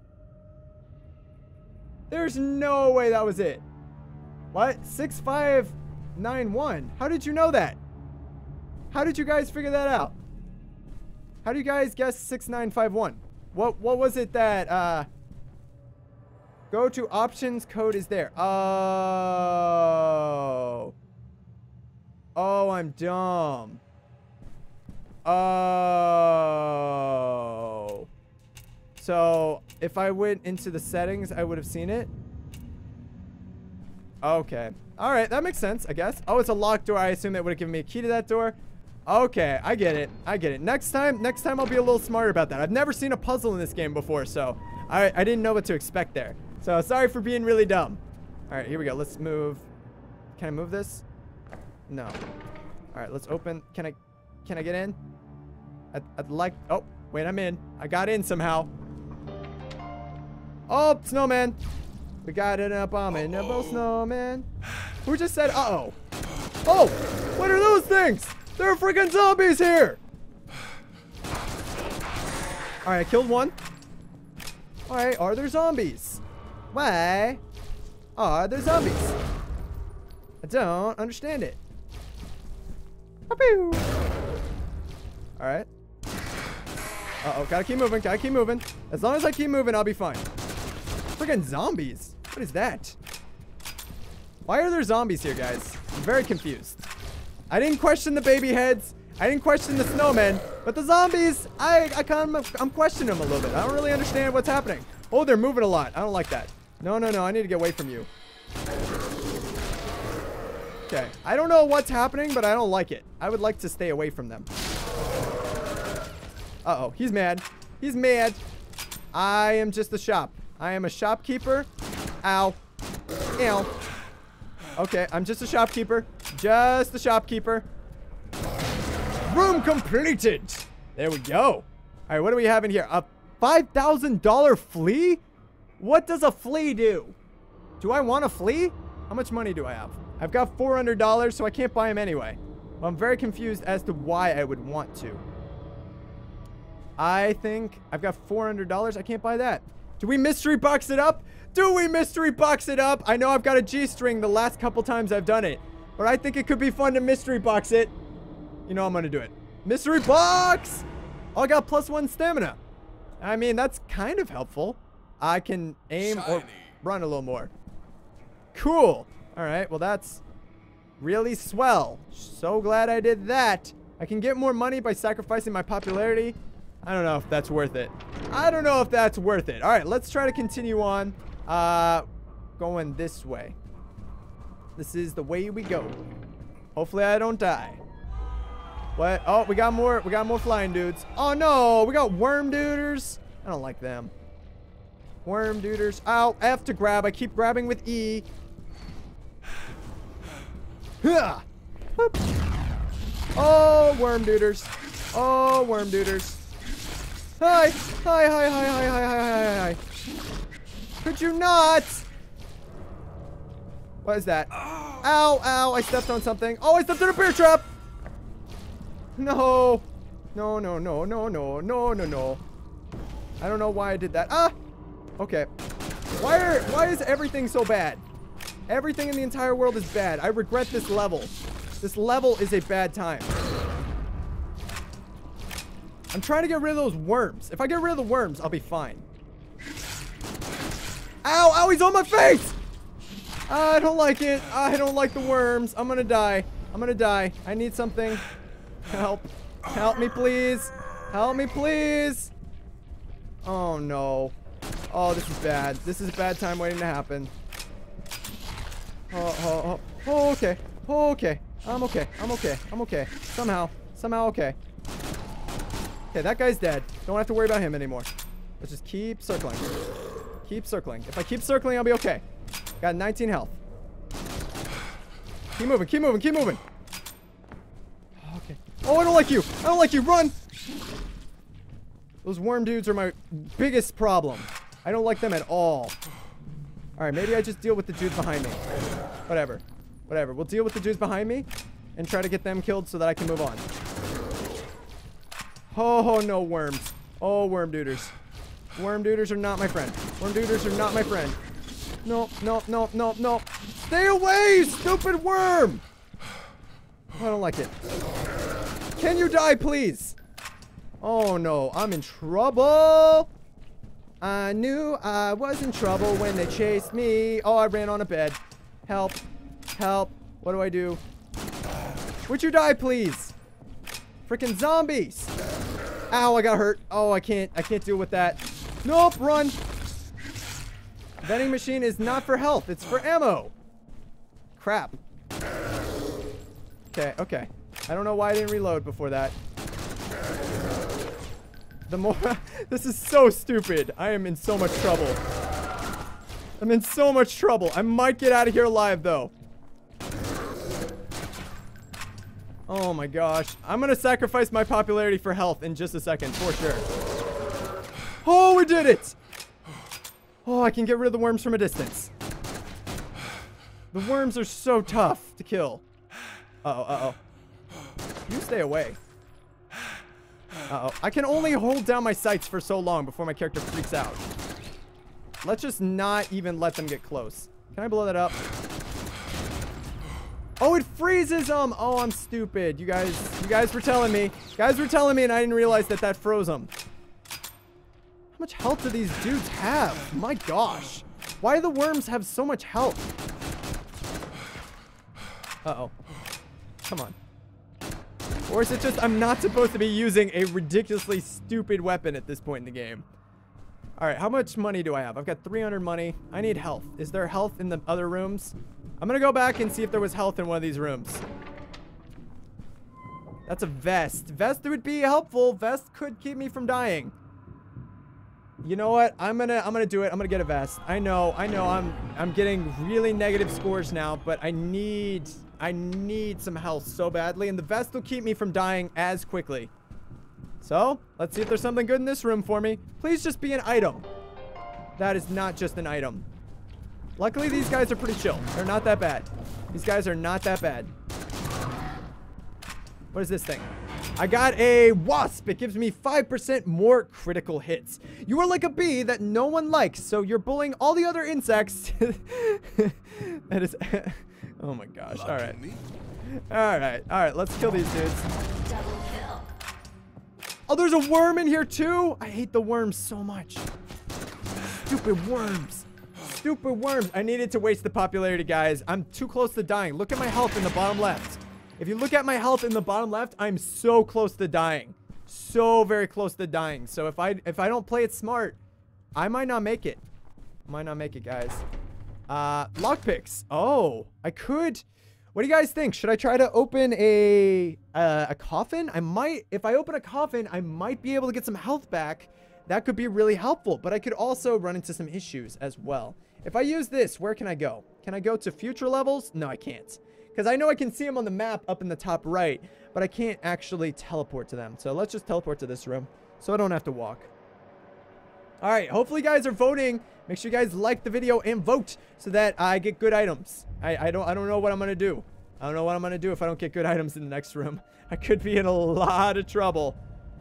There's no way that was it. What? six five nine one. How did you know that? How did you guys figure that out? How do you guys guess six nine five one? What what was it that uh go to options, code is there. Oh. Oh, I'm dumb. Oh. So, if I went into the settings, I would have seen it. Okay. All right, that makes sense, I guess. Oh, it's a locked door. I assume that would have given me a key to that door. Okay, I get it. I get it. Next time, next time I'll be a little smarter about that. I've never seen a puzzle in this game before, so I, I didn't know what to expect there. So, sorry for being really dumb. All right, here we go. Let's move. Can I move this? No. All right, let's open. Can I, can I get in? I'd, I'd like, oh, wait, I'm in. I got in somehow. Oh, snowman. We got an abominable snowman. Who just said, uh-oh? Oh, what are those things? There are freaking zombies here. All right, I killed one. Why are there zombies? Why are there zombies? I don't understand it. All right. Uh-oh, gotta keep moving, gotta keep moving. As long as I keep moving, I'll be fine. Freaking zombies. What is that? Why are there zombies here, guys? I'm very confused. I didn't question the baby heads. I didn't question the snowmen. But the zombies, I, I kind of, I'm questioning them a little bit. I don't really understand what's happening. Oh, they're moving a lot. I don't like that. No, no, no. I need to get away from you. Okay. I don't know what's happening, but I don't like it. I would like to stay away from them. Uh-oh. He's mad. He's mad. I am just a shop. I am a shopkeeper. Ow. Ow. Okay, I'm just a shopkeeper. Just a shopkeeper. Room completed. There we go. All right, what do we have in here? A five thousand dollar flea? What does a flea do? Do I want a flea? How much money do I have? I've got four hundred dollars, so I can't buy him anyway. Well, I'm very confused as to why I would want to. I think I've got four hundred dollars. I can't buy that. Do we mystery box it up? Do we mystery box it up? I know I've got a G-string the last couple times I've done it, but I think it could be fun to mystery box it. You know I'm gonna do it. Mystery box! Oh, I got plus one stamina. I mean, that's kind of helpful. I can aim Shiny. or run a little more. Cool. All right, well, that's really swell. So glad I did that. I can get more money by sacrificing my popularity. I don't know if that's worth it. I don't know if that's worth it. All right, let's try to continue on. Uh, going this way. This is the way we go. Hopefully I don't die. What? Oh, we got more. We got more flying dudes. Oh no, we got worm duders. I don't like them. Worm duders. Ow, F to grab. I keep grabbing with E. Huh. Oh, worm duders. Oh, worm duders. Hi. Hi, hi, hi, hi, hi, hi, hi, hi. Could you not? What is that? Ow, ow, I stepped on something. Oh, I stepped in a bear trap. No. No, no, no, no, no, no, no, no. I don't know why I did that. Ah! Okay. Why are, why is everything so bad? Everything in the entire world is bad. I regret this level. This level is a bad time. I'm trying to get rid of those worms. If I get rid of the worms, I'll be fine. Ow, ow, he's on my face! I don't like it. I don't like the worms. I'm gonna die. I'm gonna die. I need something. Help. Help me, please. Help me, please. Oh, no. Oh, this is bad. This is a bad time waiting to happen. Oh, oh, oh. Oh, okay. Oh, okay. I'm okay. I'm okay. I'm okay. Somehow. Somehow okay. Okay, that guy's dead. Don't have to worry about him anymore. Let's just keep circling. Keep circling. If I keep circling, I'll be okay. Got nineteen health. Keep moving. Keep moving. Keep moving. Okay. Oh, I don't like you. I don't like you. Run. Those worm dudes are my biggest problem. I don't like them at all. All right, maybe I just deal with the dudes behind me. Whatever. Whatever. We'll deal with the dudes behind me and try to get them killed so that I can move on. Oh, no worms. Oh, worm duders. Worm duders are not my friend. Worm duders are not my friend. No, no, no, no, no. Stay away, stupid worm. I don't like it. Can you die, please? Oh, no. I'm in trouble. I knew I was in trouble when they chased me. Oh, I ran on a bed. Help. Help. What do I do? Would you die, please? Freaking zombies. Ow, I got hurt. Oh, I can't. I can't deal with that. Nope, run. Vending machine is not for health. It's for ammo. Crap. Okay, okay. I don't know why I didn't reload before that. The more... This is so stupid. I am in so much trouble. I'm in so much trouble. I might get out of here alive, though. Oh, my gosh. I'm going to sacrifice my popularity for health in just a second, for sure. Oh, we did it! Oh, I can get rid of the worms from a distance. The worms are so tough to kill. Uh-oh, uh-oh. You stay away. Uh-oh. I can only hold down my sights for so long before my character freaks out. Let's just not even let them get close. Can I blow that up? Oh, it freezes them! Oh, I'm stupid. You guys, you guys were telling me. You guys were telling me and I didn't realize that that froze them. How much health do these dudes have? My gosh. Why do the worms have so much health? Uh-oh. Come on. Or is it just I'm not supposed to be using a ridiculously stupid weapon at this point in the game? Alright, how much money do I have? I've got three hundred money. I need health. Is there health in the other rooms? I'm gonna go back and see if there was health in one of these rooms. That's a vest. Vest would be helpful. Vest could keep me from dying. You know what? I'm gonna I'm gonna do it. I'm gonna get a vest. I know, I know I'm I'm getting really negative scores now, but I need I need some health so badly, and the vest will keep me from dying as quickly. So, let's see if there's something good in this room for me. Please just be an item. That is not just an item. Luckily, these guys are pretty chill. They're not that bad. These guys are not that bad. What is this thing? I got a wasp. It gives me five percent more critical hits. You are like a bee that no one likes, so you're bullying all the other insects. That is... Oh my gosh. All right. All right. All right. Let's kill these dudes. Oh, there's a worm in here too. I hate the worms so much. Stupid worms. Stupid worms. I needed to waste the popularity, guys. I'm too close to dying. Look at my health in the bottom left. If you look at my health in the bottom left, I'm so close to dying. So very close to dying. So if I if I don't play it smart, I might not make it. Might not make it, guys. Uh, lockpicks. Oh, I could. What do you guys think? Should I try to open a uh, a coffin? I might. If I open a coffin, I might be able to get some health back. That could be really helpful. But I could also run into some issues as well. If I use this, where can I go? Can I go to future levels? No, I can't. Because I know I can see them on the map up in the top right, but I can't actually teleport to them. So let's just teleport to this room so I don't have to walk. All right, hopefully you guys are voting. Make sure you guys like the video and vote so that I get good items. I, I don't I don't know what I'm gonna do. I don't know what I'm gonna do if I don't get good items in the next room. I could be in a lot of trouble.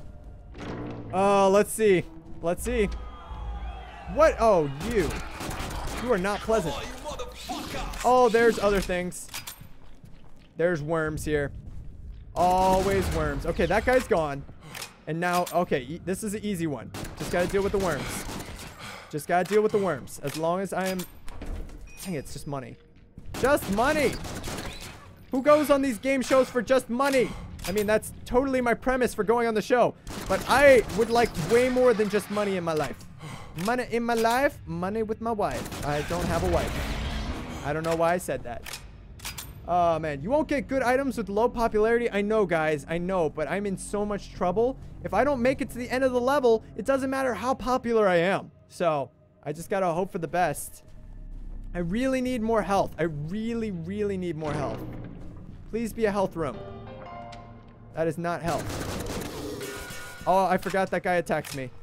Oh, let's see. Let's see. What? Oh, you. You are not pleasant. Oh, there's other things. There's worms here. Always worms. Okay, that guy's gone. And now, okay, e this is an easy one. Just gotta deal with the worms. Just gotta deal with the worms. As long as I am... Dang it, it's just money. Just money! Who goes on these game shows for just money? I mean, that's totally my premise for going on the show. But I would like way more than just money in my life. Money in my life, money with my wife. I don't have a wife. I don't know why I said that. Oh, man. You won't get good items with low popularity. I know, guys. I know. But I'm in so much trouble. If I don't make it to the end of the level, it doesn't matter how popular I am. So, I just gotta hope for the best. I really need more health. I really, really need more health. Please be a health room. That is not health. Oh, I forgot that guy attacked me.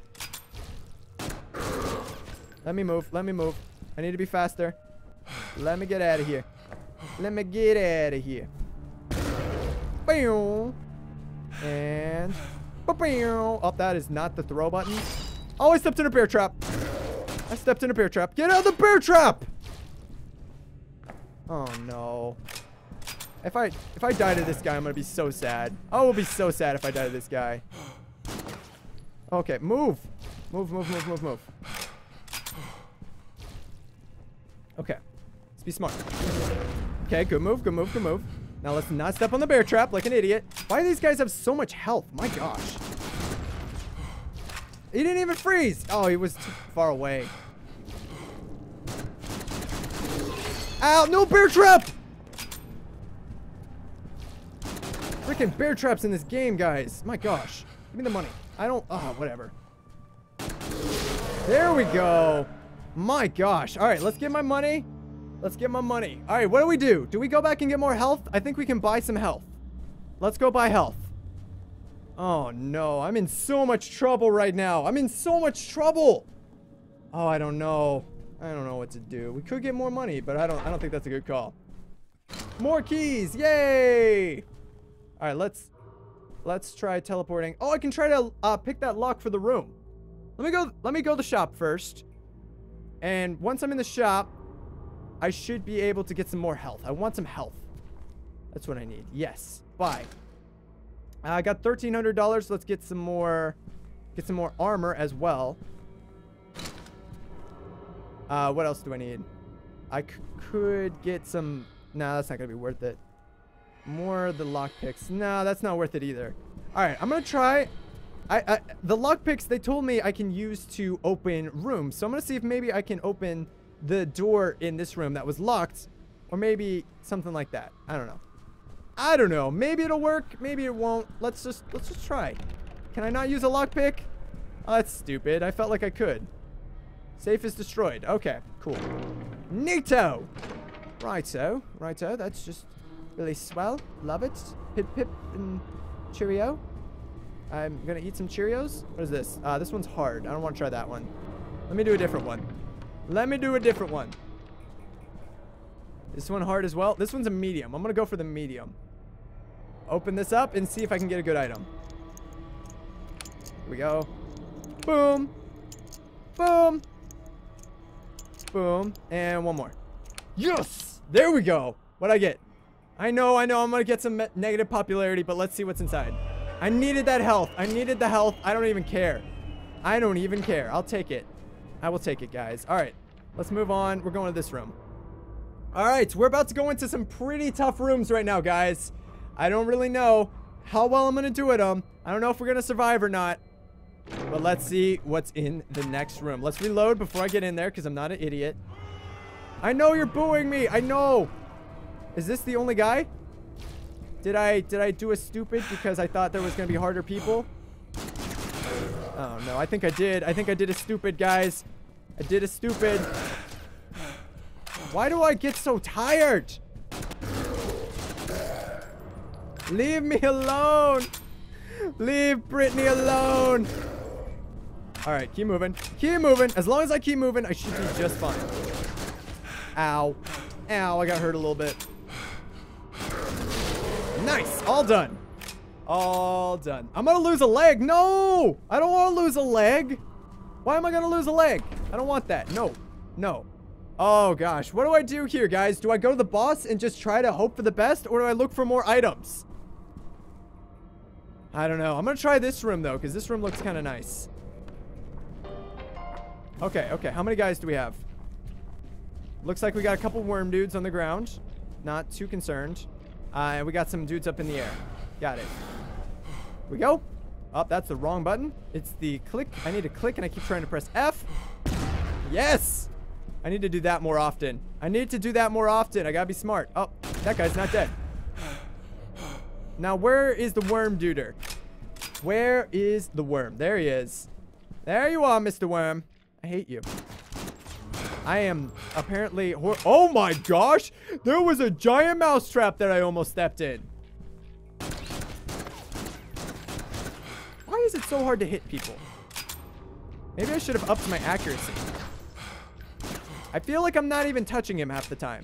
Let me move. Let me move. I need to be faster. Let me get out of here. Let me get out of here. Boom. And... Oh, that is not the throw button. Oh, I stepped in a bear trap. I stepped in a bear trap. Get out of the bear trap! Oh, no. If I if I die to this guy, I'm going to be so sad. I will be so sad if I die to this guy. Okay, move. Move, move, move, move, move. Okay. Let's be smart. Okay, good move, good move, good move. Now let's not step on the bear trap like an idiot. Why do these guys have so much health? My gosh. He didn't even freeze. Oh, he was too far away. Ow, no bear trap! Freaking bear traps in this game, guys. My gosh. Give me the money. I don't... Oh, whatever. There we go. My gosh. All right, let's get my money. Let's get my money. All right, what do we do? Do we go back and get more health? I think we can buy some health. Let's go buy health. Oh, no. I'm in so much trouble right now. I'm in so much trouble. Oh, I don't know. I don't know what to do. We could get more money, but I don't I don't think that's a good call. More keys. Yay! All right, let's let's try teleporting. Oh, I can try to uh, pick that lock for the room. Let me go let me go to the shop first. And once I'm in the shop, I should be able to get some more health. I want some health. That's what I need. Yes. Buy. I got thirteen hundred dollars. Let's get some more get some more armor as well. Uh, what else do I need? I c could get some... Nah, that's not going to be worth it. More of the lockpicks. Nah, that's not worth it either. Alright, I'm going to try... I, I The lockpicks, they told me I can use to open rooms. So I'm going to see if maybe I can open the door in this room that was locked. Or maybe something like that. I don't know. I don't know. Maybe it'll work. Maybe it won't. Let's just, let's just try. Can I not use a lockpick? Oh, that's stupid. I felt like I could. Safe is destroyed. Okay, cool. Neato! Righto. Righto. That's just really swell. Love it. Pip, pip, and Cheerio. I'm gonna eat some Cheerios. What is this? Uh, this one's hard. I don't want to try that one. Let me do a different one. Let me do a different one. This one hard as well. This one's a medium. I'm gonna go for the medium. Open this up and see if I can get a good item. Here we go. Boom. Boom. Boom. And one more. Yes! There we go. What'd I get? I know, I know. I'm gonna get some negative popularity, but let's see what's inside. I needed that health. I needed the health. I don't even care. I don't even care. I'll take it. I will take it, guys. All right. Let's move on. We're going to this room. All right. We're about to go into some pretty tough rooms right now, guys. I don't really know how well I'm going to do at them. I don't know if we're going to survive or not. But let's see what's in the next room. Let's reload before I get in there because I'm not an idiot. I know you're booing me. I know. Is this the only guy? Did I did I do a stupid because I thought there was going to be harder people? Oh, no. I think I did. I think I did a stupid, guys. I did a stupid. Why do I get so tired? Leave me alone. Leave Brittany alone. All right, keep moving. Keep moving. As long as I keep moving, I should be just fine. Ow. Ow, I got hurt a little bit. Nice. All done. All done. I'm going to lose a leg. No. I don't want to lose a leg. Why am I going to lose a leg? I don't want that. No. No. Oh, gosh. What do I do here, guys? Do I go to the boss and just try to hope for the best? Or do I look for more items? I don't know. I'm going to try this room, though, because this room looks kind of nice. Okay, okay. How many guys do we have? Looks like we got a couple worm dudes on the ground. Not too concerned. Uh, and we got some dudes up in the air. Got it. We go. Oh, that's the wrong button. It's the click. I need to click, and I keep trying to press F. Yes! I need to do that more often. I need to do that more often. I gotta be smart. Oh, that guy's not dead. Now, where is the worm duder? Where is the worm? There he is. There you are, Mister Worm. I hate you. I am apparently... Oh my gosh! There was a giant mousetrap that I almost stepped in. Why is it so hard to hit people? Maybe I should have upped my accuracy. I feel like I'm not even touching him half the time.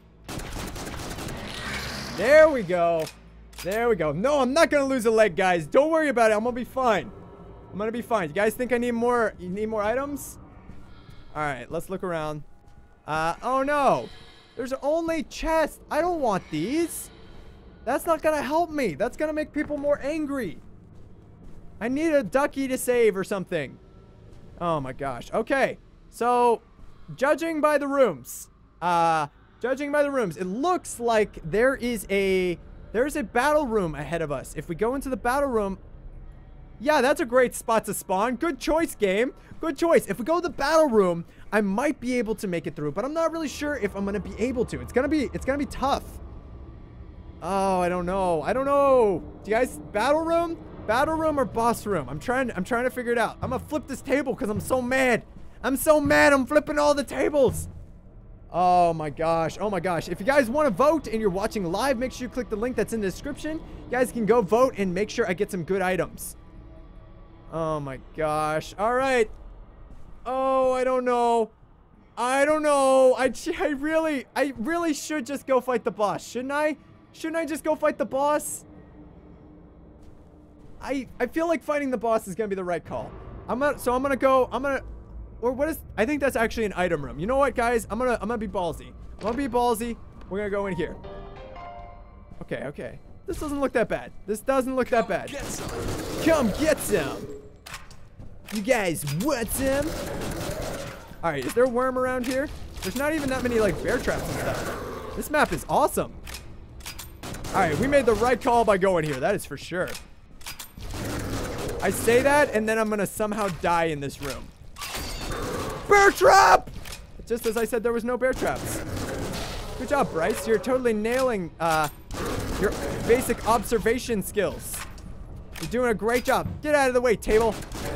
There we go. There we go. No, I'm not going to lose a leg, guys. Don't worry about it. I'm going to be fine. I'm going to be fine. You guys think I need more, you need more items? All right, let's look around. Uh, oh no. There's only chests. I don't want these. That's not going to help me. That's going to make people more angry. I need a ducky to save or something. Oh my gosh. Okay. So, judging by the rooms, uh, judging by the rooms, it looks like there is a, there's a battle room ahead of us. If we go into the battle room, yeah, that's a great spot to spawn. Good choice, game. Good choice. If we go to the battle room, I might be able to make it through, but I'm not really sure if I'm going to be able to. It's going to be, it's going to be tough. Oh, I don't know. I don't know. Do you guys, battle room? Battle room or boss room? I'm trying, I'm trying to figure it out. I'm going to flip this table because I'm so mad. I'm so mad. I'm flipping all the tables. Oh my gosh. Oh my gosh. If you guys want to vote and you're watching live, make sure you click the link that's in the description. You guys can go vote and make sure I get some good items. Oh my gosh. All right. Oh, I don't know. I don't know. I, I really, I really should just go fight the boss. Shouldn't I? Shouldn't I just go fight the boss? I, I feel like fighting the boss is going to be the right call. I'm gonna, so I'm going to go, I'm going to, or what is, I think that's actually an item room. You know what, guys? I'm going to, I'm going to be ballsy. I'm going to be ballsy. We're going to go in here. Okay, okay. This doesn't look that bad. This doesn't look that bad. Get some. Come get some. You guys want some? All right, is there a worm around here? There's not even that many, like, bear traps and stuff. This map is awesome. All right, we made the right call by going here. That is for sure. I say that, and then I'm going to somehow die in this room. Bear trap! Just as I said, there was no bear traps. Good job, Bryce. You're totally nailing uh, your basic observation skills. You're doing a great job. Get out of the way, table.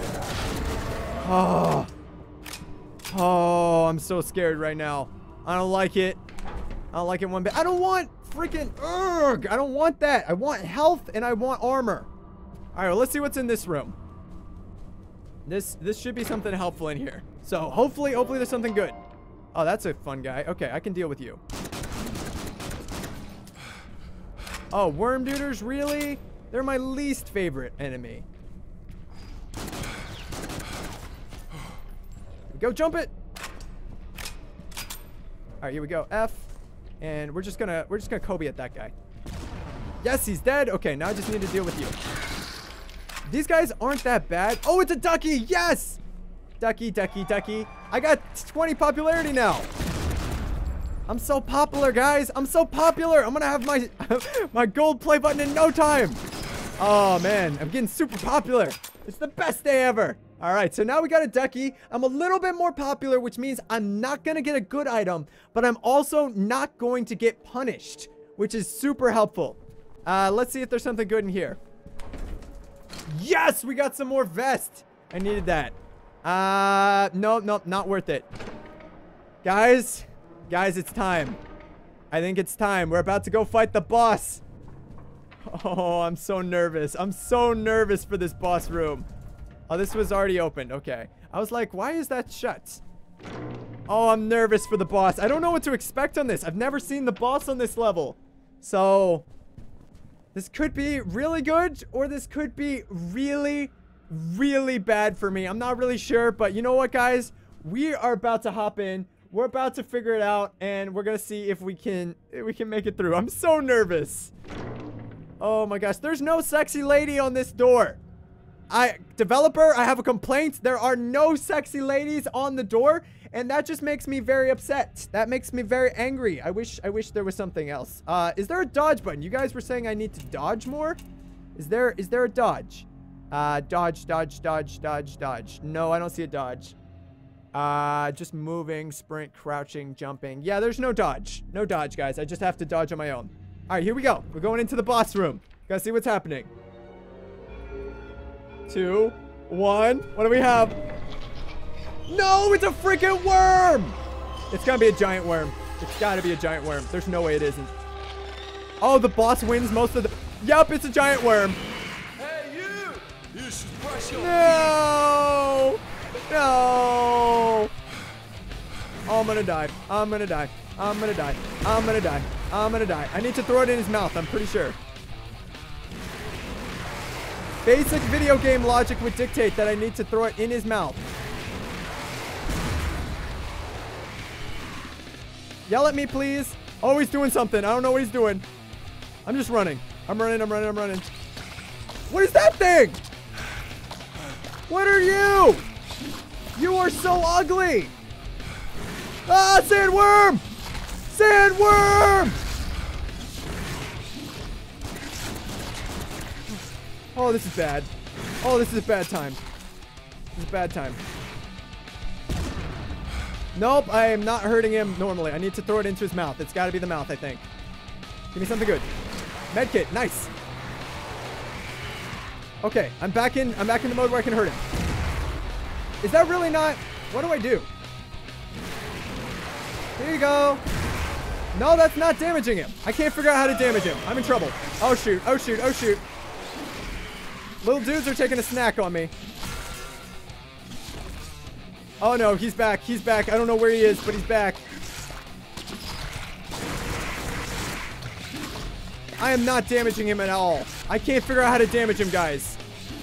Oh. Oh, I'm so scared right now. I don't like it. I don't like it one bit. I don't want freaking... Ugh, I don't want that. I want health and I want armor. All right, well, let's see what's in this room. This this should be something helpful in here. So hopefully, hopefully there's something good. Oh, that's a fun guy. Okay, I can deal with you. Oh, worm duders, really? They're my least favorite enemy. Go jump it. All right, here we go. F, and we're just gonna we're just gonna Kobe at that guy. Yes, he's dead. Okay, now I just need to deal with you. These guys aren't that bad. Oh, it's a ducky. Yes. Ducky, ducky, ducky. I got twenty popularity now. I'm so popular, guys. I'm so popular. I'm gonna have my my gold play button in no time. Oh man, I'm getting super popular. It's the best day ever. All right, so now we got a ducky. I'm a little bit more popular, which means I'm not gonna get a good item, but I'm also not going to get punished, which is super helpful. Uh, let's see if there's something good in here. Yes, we got some more vest. I needed that. Uh, no, no, not worth it. Guys, guys, it's time. I think it's time. We're about to go fight the boss. Oh, I'm so nervous. I'm so nervous for this boss room. Oh, this was already opened. Okay. I was like, why is that shut? Oh, I'm nervous for the boss. I don't know what to expect on this. I've never seen the boss on this level. So, this could be really good, or this could be really, really bad for me. I'm not really sure, but you know what, guys? We are about to hop in. We're about to figure it out, and we're gonna see if we can if we can make it through. I'm so nervous. Oh my gosh, there's no sexy lady on this door. I developer, I have a complaint. There are no sexy ladies on the door, and that just makes me very upset. That makes me very angry. I wish I wish there was something else. Uh, is there a dodge button? You guys were saying I need to dodge more. Is there is there a dodge? Uh, dodge, dodge, dodge, dodge, dodge. No, I don't see a dodge. Uh, just moving, sprint, crouching, jumping. Yeah, there's no dodge. No dodge, guys. I just have to dodge on my own. All right, here we go. We're going into the boss room. Gotta see what's happening. Two, one. What do we have? No, it's a freaking worm. It's gonna be a giant worm. It's gotta be a giant worm. There's no way it isn't. Oh, the boss wins most of the... Yup, it's a giant worm. Hey, you! You should brush your No! No! Oh, I'm gonna die. I'm gonna die. I'm gonna die. I'm gonna die. I'm gonna die. I need to throw it in his mouth, I'm pretty sure. Basic video game logic would dictate that I need to throw it in his mouth. Yell at me, please. Oh, he's doing something. I don't know what he's doing. I'm just running. I'm running, I'm running, I'm running. What is that thing? What are you? You are so ugly. Ah, sandworm! Sandworm! Oh, this is bad. Oh, this is a bad time. This is a bad time. Nope, I am not hurting him normally. I need to throw it into his mouth. It's got to be the mouth, I think. Give me something good. Medkit, nice. Okay, I'm back in. I'm back in the mode where I can hurt him. Is that really not? What do I do? Here you go. No, that's not damaging him. I can't figure out how to damage him. I'm in trouble. Oh shoot! Oh shoot! Oh shoot! Little dudes are taking a snack on me. Oh no, he's back. He's back. I don't know where he is, but he's back. I am not damaging him at all. I can't figure out how to damage him, guys.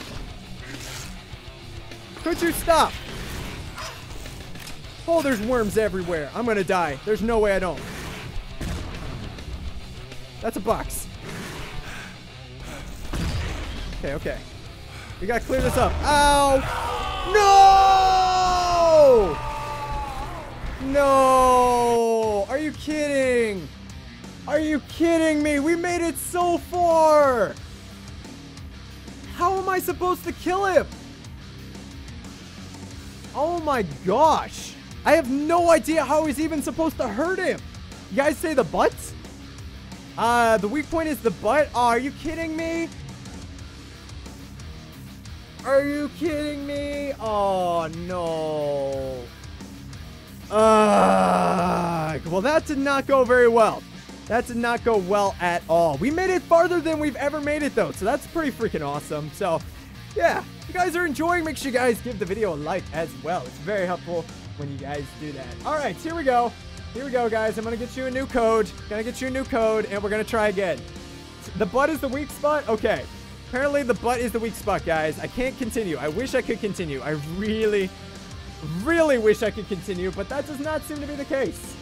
Could you stop? Oh, there's worms everywhere. I'm gonna die. There's no way I don't. That's a box. Okay, okay. We gotta clear this up. Ow! No! No! Are you kidding? Are you kidding me? We made it so far! How am I supposed to kill him? Oh my gosh! I have no idea how he's even supposed to hurt him. You guys say the butt? Uh, the weak point is the butt? Oh, are you kidding me? Are you kidding me? Oh, no. Uh, well, that did not go very well. That did not go well at all. We made it farther than we've ever made it, though. So that's pretty freaking awesome. So, yeah. If you guys are enjoying, make sure you guys give the video a like as well. It's very helpful when you guys do that. All right, here we go. Here we go, guys. I'm going to get you a new code. Going to get you a new code, and we're going to try again. The butt is the weak spot? Okay. Apparently, the butt is the weak spot, guys. I can't continue. I wish I could continue. I really, really wish I could continue, but that does not seem to be the case.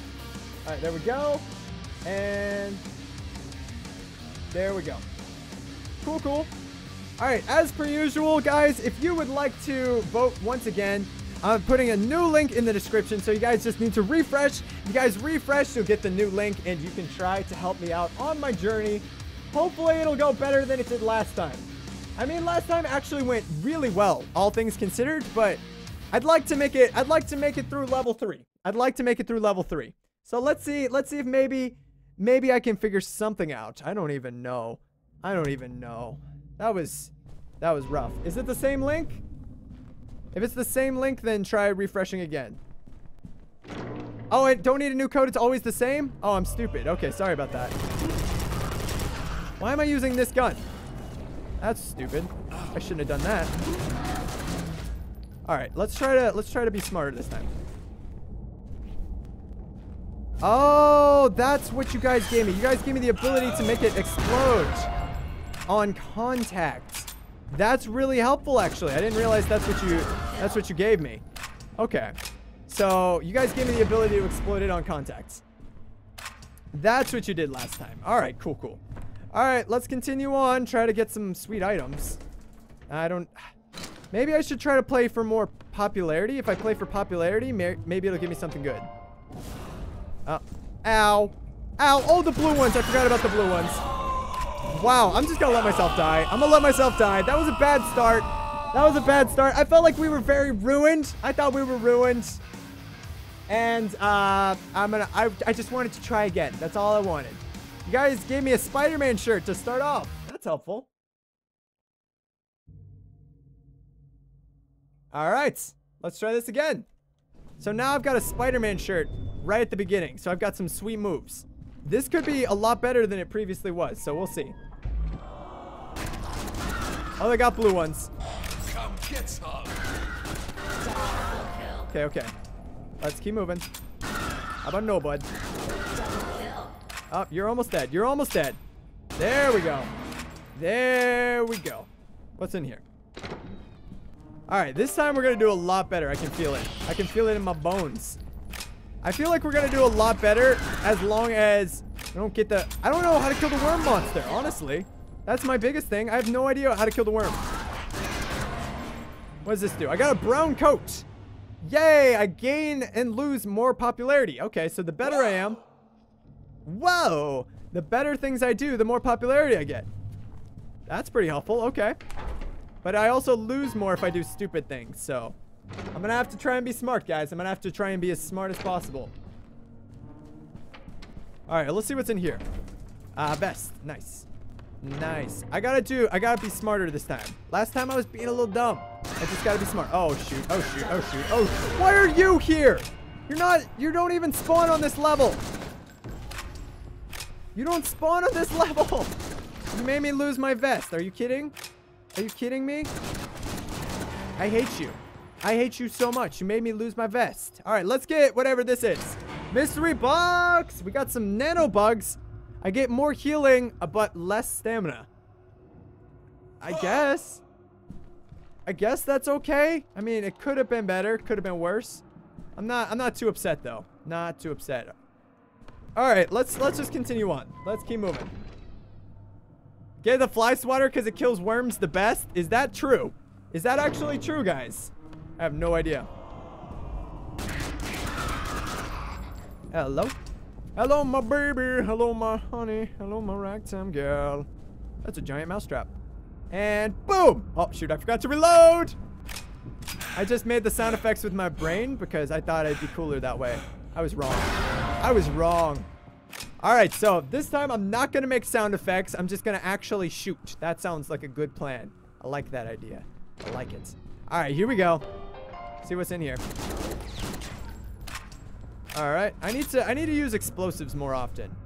All right, there we go. And there we go. Cool, cool. All right, as per usual, guys, if you would like to vote once again, I'm putting a new link in the description, so you guys just need to refresh. You guys refresh, you'll get the new link, and you can try to help me out on my journey. Hopefully, it'll go better than it did last time. I mean, last time actually went really well, all things considered, but I'd like to make it, I'd like to make it through level three. I'd like to make it through level three. So let's see, let's see if maybe, maybe I can figure something out. I don't even know. I don't even know. That was, that was rough. Is it the same link? If it's the same link, then try refreshing again. Oh, I don't need a new code. It's always the same? Oh, I'm stupid. Okay, sorry about that. Why am I using this gun? That's stupid. I shouldn't have done that. All right, let's try to let's try to be smarter this time. Oh, that's what you guys gave me. You guys gave me the ability to make it explode on contact. That's really helpful, actually. I didn't realize that's what you that's what you gave me. Okay. So, you guys gave me the ability to explode it on contact. That's what you did last time. All right, cool, cool. All right, let's continue on. Try to get some sweet items. I don't... Maybe I should try to play for more popularity. If I play for popularity, may, maybe it'll give me something good. Oh. Ow. Ow. Oh, the blue ones. I forgot about the blue ones. Wow, I'm just gonna let myself die. I'm gonna let myself die. That was a bad start. That was a bad start. I felt like we were very ruined. I thought we were ruined. And uh, I'm gonna. I, I just wanted to try again. That's all I wanted. You guys gave me a Spider-Man shirt to start off. That's helpful. All right, let's try this again. So now I've got a Spider-Man shirt right at the beginning. So I've got some sweet moves. This could be a lot better than it previously was. So we'll see. Oh, they got blue ones. Come get some. Okay, okay. Let's keep moving. How about no, bud? Oh, you're almost dead. You're almost dead. There we go. There we go. What's in here? All right, this time we're going to do a lot better. I can feel it. I can feel it in my bones. I feel like we're going to do a lot better as long as I don't get the... I don't know how to kill the worm monster, honestly. That's my biggest thing. I have no idea how to kill the worm. What does this do? I got a brown coat. Yay, I gain and lose more popularity. Okay, so the better I am... Whoa! The better things I do, the more popularity I get. That's pretty helpful. Okay. But I also lose more if I do stupid things, so... I'm gonna have to try and be smart, guys. I'm gonna have to try and be as smart as possible. Alright, let's see what's in here. Uh, vest. Nice. Nice. I gotta do... I gotta be smarter this time. Last time I was being a little dumb. I just gotta be smart. Oh, shoot. Oh, shoot. Oh, shoot. Oh, why are you here? You're not... You don't even spawn on this level. You don't spawn on this level. You made me lose my vest. Are you kidding? Are you kidding me? I hate you. I hate you so much. You made me lose my vest. All right, let's get whatever this is. Mystery box. We got some nano bugs. I get more healing, uh, but less stamina. I guess. I guess that's okay. I mean, it could have been better. Could have been worse. I'm not. I'm not too upset though. Not too upset. All right, let's let's just continue on. Let's keep moving. Get the fly swatter because it kills worms the best. Is that true? Is that actually true, guys? I have no idea. Hello. Hello, my baby. Hello, my honey. Hello, my ragtime girl. That's a giant mousetrap. And boom. Oh, shoot. I forgot to reload. I just made the sound effects with my brain because I thought it'd be cooler that way. I was wrong. I was wrong. All right, so this time I'm not going to make sound effects. I'm just going to actually shoot. That sounds like a good plan. I like that idea. I like it. All right, here we go. See what's in here. All right, I need to I need to use explosives more often.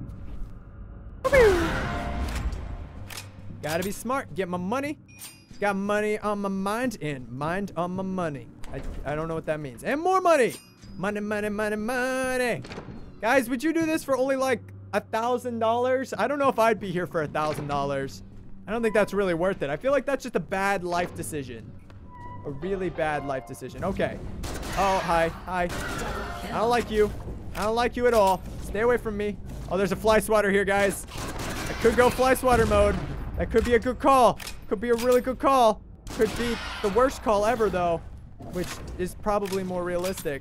Gotta be smart. Get my money. Got money on my mind and mind on my money. I, I don't know what that means. And more money. Money, money, money, money. Guys, would you do this for only like a thousand dollars? I don't know if I'd be here for a thousand dollars. I don't think that's really worth it. I feel like that's just a bad life decision. A really bad life decision. Okay. Oh, hi. Hi. I don't like you. I don't like you at all. Stay away from me. Oh, there's a fly swatter here, guys. I could go fly swatter mode. That could be a good call. Could be a really good call. Could be the worst call ever, though, which is probably more realistic.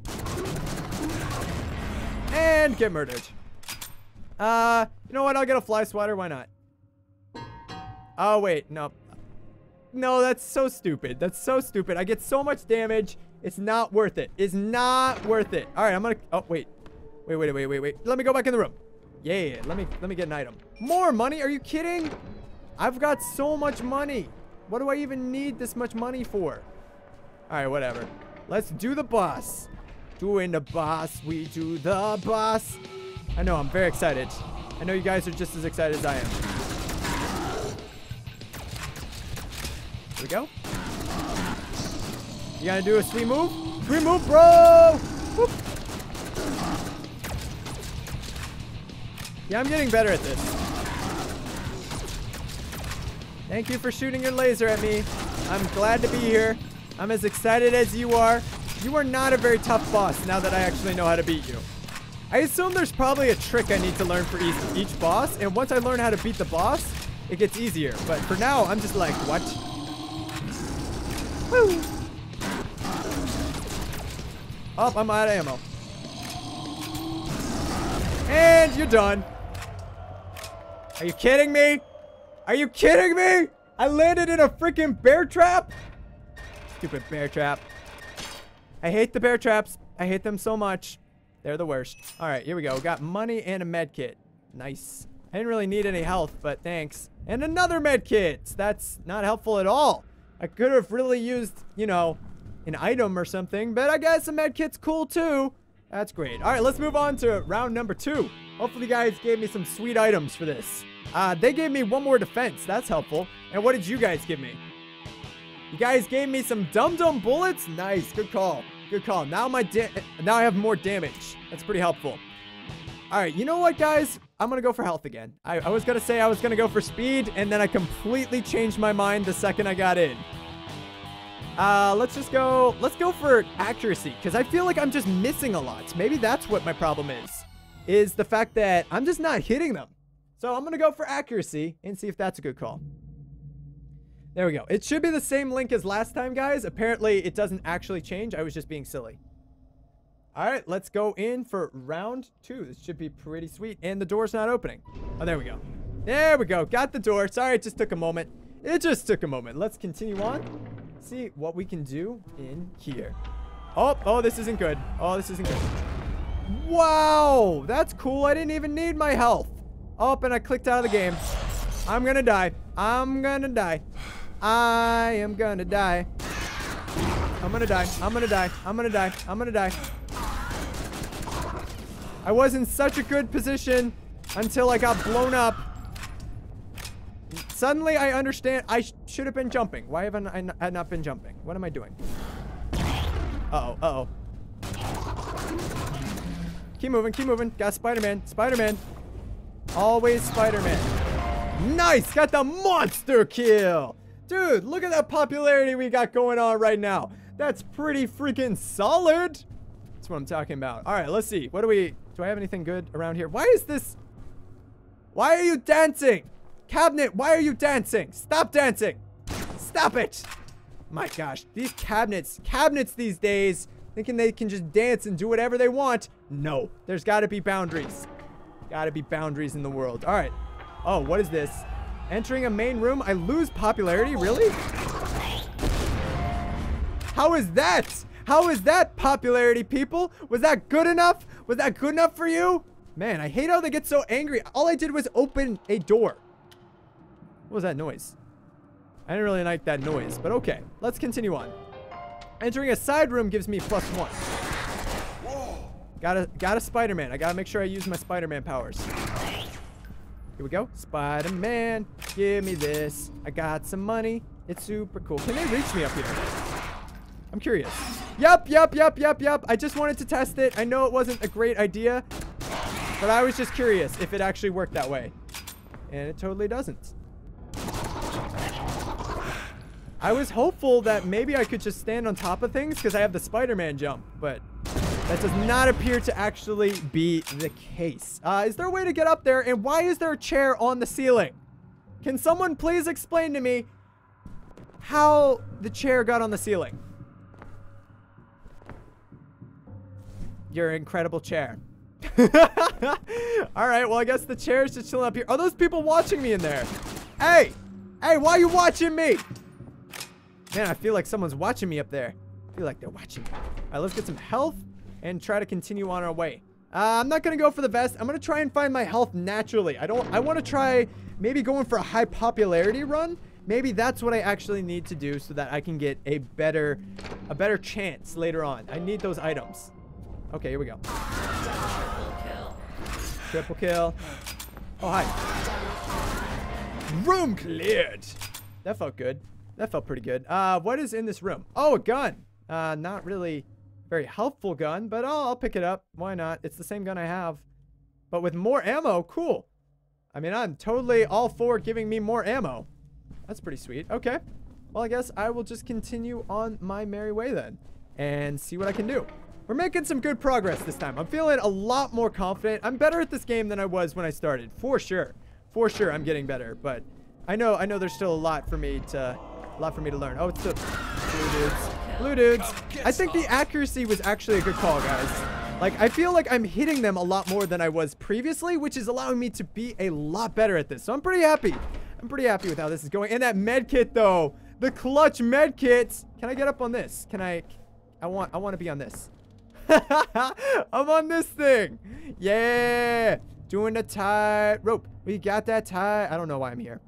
And get murdered. Uh, you know what? I'll get a fly swatter. Why not? Oh, wait. No. No, that's so stupid. That's so stupid. I get so much damage. It's not worth it. It's not worth it. All right, I'm gonna... Oh, wait. Wait, wait, wait, wait, wait. Let me go back in the room. Yeah, let me let me get an item. More money? Are you kidding? I've got so much money. What do I even need this much money for? All right, whatever. Let's do the boss. Doing the boss. We do the boss. I know, I'm very excited. I know you guys are just as excited as I am. Here we go. You gotta do a sweet move? Sweet move, bro! Whoop. Yeah, I'm getting better at this. Thank you for shooting your laser at me. I'm glad to be here. I'm as excited as you are. You are not a very tough boss now that I actually know how to beat you. I assume there's probably a trick I need to learn for each, each boss, and once I learn how to beat the boss, it gets easier. But for now, I'm just like, what? Woo! Oh, I'm out of ammo. And you're done. Are you kidding me? Are you kidding me? I landed in a freaking bear trap? Stupid bear trap. I hate the bear traps. I hate them so much. They're the worst. All right, here we go. We got money and a med kit. Nice. I didn't really need any health, but thanks. And another med kit. That's not helpful at all. I could have really used, you know, an item or something, but I guess a med kit's cool too. That's great. All right, let's move on to round number two. Hopefully you guys gave me some sweet items for this. Uh, they gave me one more defense. That's helpful. And what did you guys give me? You guys gave me some dum-dum bullets. Nice. Good call. Good call. Now my da now I have more damage. That's pretty helpful. All right. You know what, guys? I'm going to go for health again. I, I was going to say I was going to go for speed, and then I completely changed my mind the second I got in. Uh, let's just go, let's go for accuracy, because I feel like I'm just missing a lot. Maybe that's what my problem is, is the fact that I'm just not hitting them. So I'm going to go for accuracy and see if that's a good call. There we go. It should be the same link as last time, guys. Apparently, it doesn't actually change. I was just being silly. All right, let's go in for round two. This should be pretty sweet. And the door's not opening. Oh, there we go. There we go. Got the door. Sorry, it just took a moment. It just took a moment. Let's continue on. See what we can do in here. Oh, oh, this isn't good. Oh, this isn't good. Wow, that's cool. I didn't even need my health. Oh, and I clicked out of the game. I'm gonna die. I'm gonna die. I am gonna die. I'm gonna die. I'm gonna die. I'm gonna die. I'm gonna die. I was in such a good position until I got blown up. Suddenly, I understand. I sh should have been jumping. Why haven't I, n I not been jumping? What am I doing? Uh-oh. Uh-oh. Keep moving. Keep moving. Got Spider-Man. Spider-Man. Always Spider-Man. Nice. Got the monster kill. Dude, look at that popularity we got going on right now. That's pretty freaking solid. That's what I'm talking about. All right, let's see. What do we... Do I have anything good around here? Why is this... Why are you dancing? Cabinet, why are you dancing? Stop dancing. Stop it. My gosh, these cabinets, cabinets these days, thinking they can just dance and do whatever they want. No, there's got to be boundaries. Got to be boundaries in the world. All right. Oh, what is this? Entering a main room, I lose popularity? Really? How is that? How is that popularity, people? Was that good enough? Was that good enough for you? Man, I hate how they get so angry. All I did was open a door. What was that noise? I didn't really like that noise, but okay. Let's continue on. Entering a side room gives me plus one. Got a, got a Spider-Man. I gotta make sure I use my Spider-Man powers. Here we go. Spider-Man, give me this. I got some money. It's super cool. Can they reach me up here? I'm curious. Yup, yup, yup, yup, yup. I just wanted to test it. I know it wasn't a great idea, but I was just curious if it actually worked that way. And it totally doesn't. I was hopeful that maybe I could just stand on top of things because I have the Spider-Man jump, but that does not appear to actually be the case. Uh, is there a way to get up there? And why is there a chair on the ceiling? Can someone please explain to me how the chair got on the ceiling? Your incredible chair. Alright, well, I guess the chair's just chilling up here. Are those people watching me in there? Hey! Hey, why are you watching me? Man, I feel like someone's watching me up there. I feel like they're watching me. Alright, let's get some health and try to continue on our way. Uh, I'm not gonna go for the vest. I'm gonna try and find my health naturally. I don't, I want to try maybe going for a high popularity run. Maybe that's what I actually need to do so that I can get a better, a better chance later on. I need those items. Okay, here we go. Triple kill. Triple kill. Oh, hi. Room cleared. That felt good. That felt pretty good. Uh, what is in this room? Oh, a gun. Uh, not really very helpful gun, but oh, I'll pick it up. Why not? It's the same gun I have, but with more ammo. Cool. I mean, I'm totally all for giving me more ammo. That's pretty sweet. Okay. Well, I guess I will just continue on my merry way then and see what I can do. We're making some good progress this time. I'm feeling a lot more confident. I'm better at this game than I was when I started. For sure. For sure, I'm getting better. But I know I know there's still a lot for me to a lot for me to learn. Oh, it's the blue dudes. Blue dudes. I think the accuracy was actually a good call, guys. Like, I feel like I'm hitting them a lot more than I was previously, which is allowing me to be a lot better at this. So I'm pretty happy. I'm pretty happy with how this is going. And that med kit, though. The clutch med kit. Can I get up on this? Can I? I want I want to be on this. I'm on this thing. Yeah. Doing the tie rope. We got that tie. I don't know why I'm here.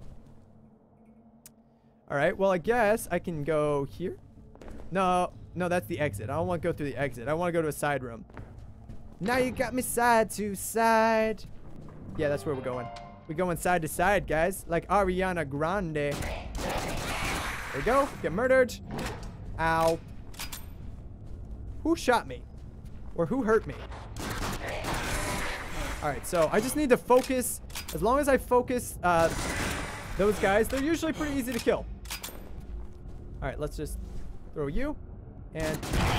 All right. Well, I guess I can go here. No. No, that's the exit. I don't want to go through the exit. I want to go to a side room. Now you got me side to side. Yeah, that's where we're going. We're going side to side, guys. Like Ariana Grande. There we go. Get murdered. Ow. Who shot me? Or who hurt me? Alright, so I just need to focus. As long as I focus uh, those guys, they're usually pretty easy to kill. Alright, let's just throw you. And...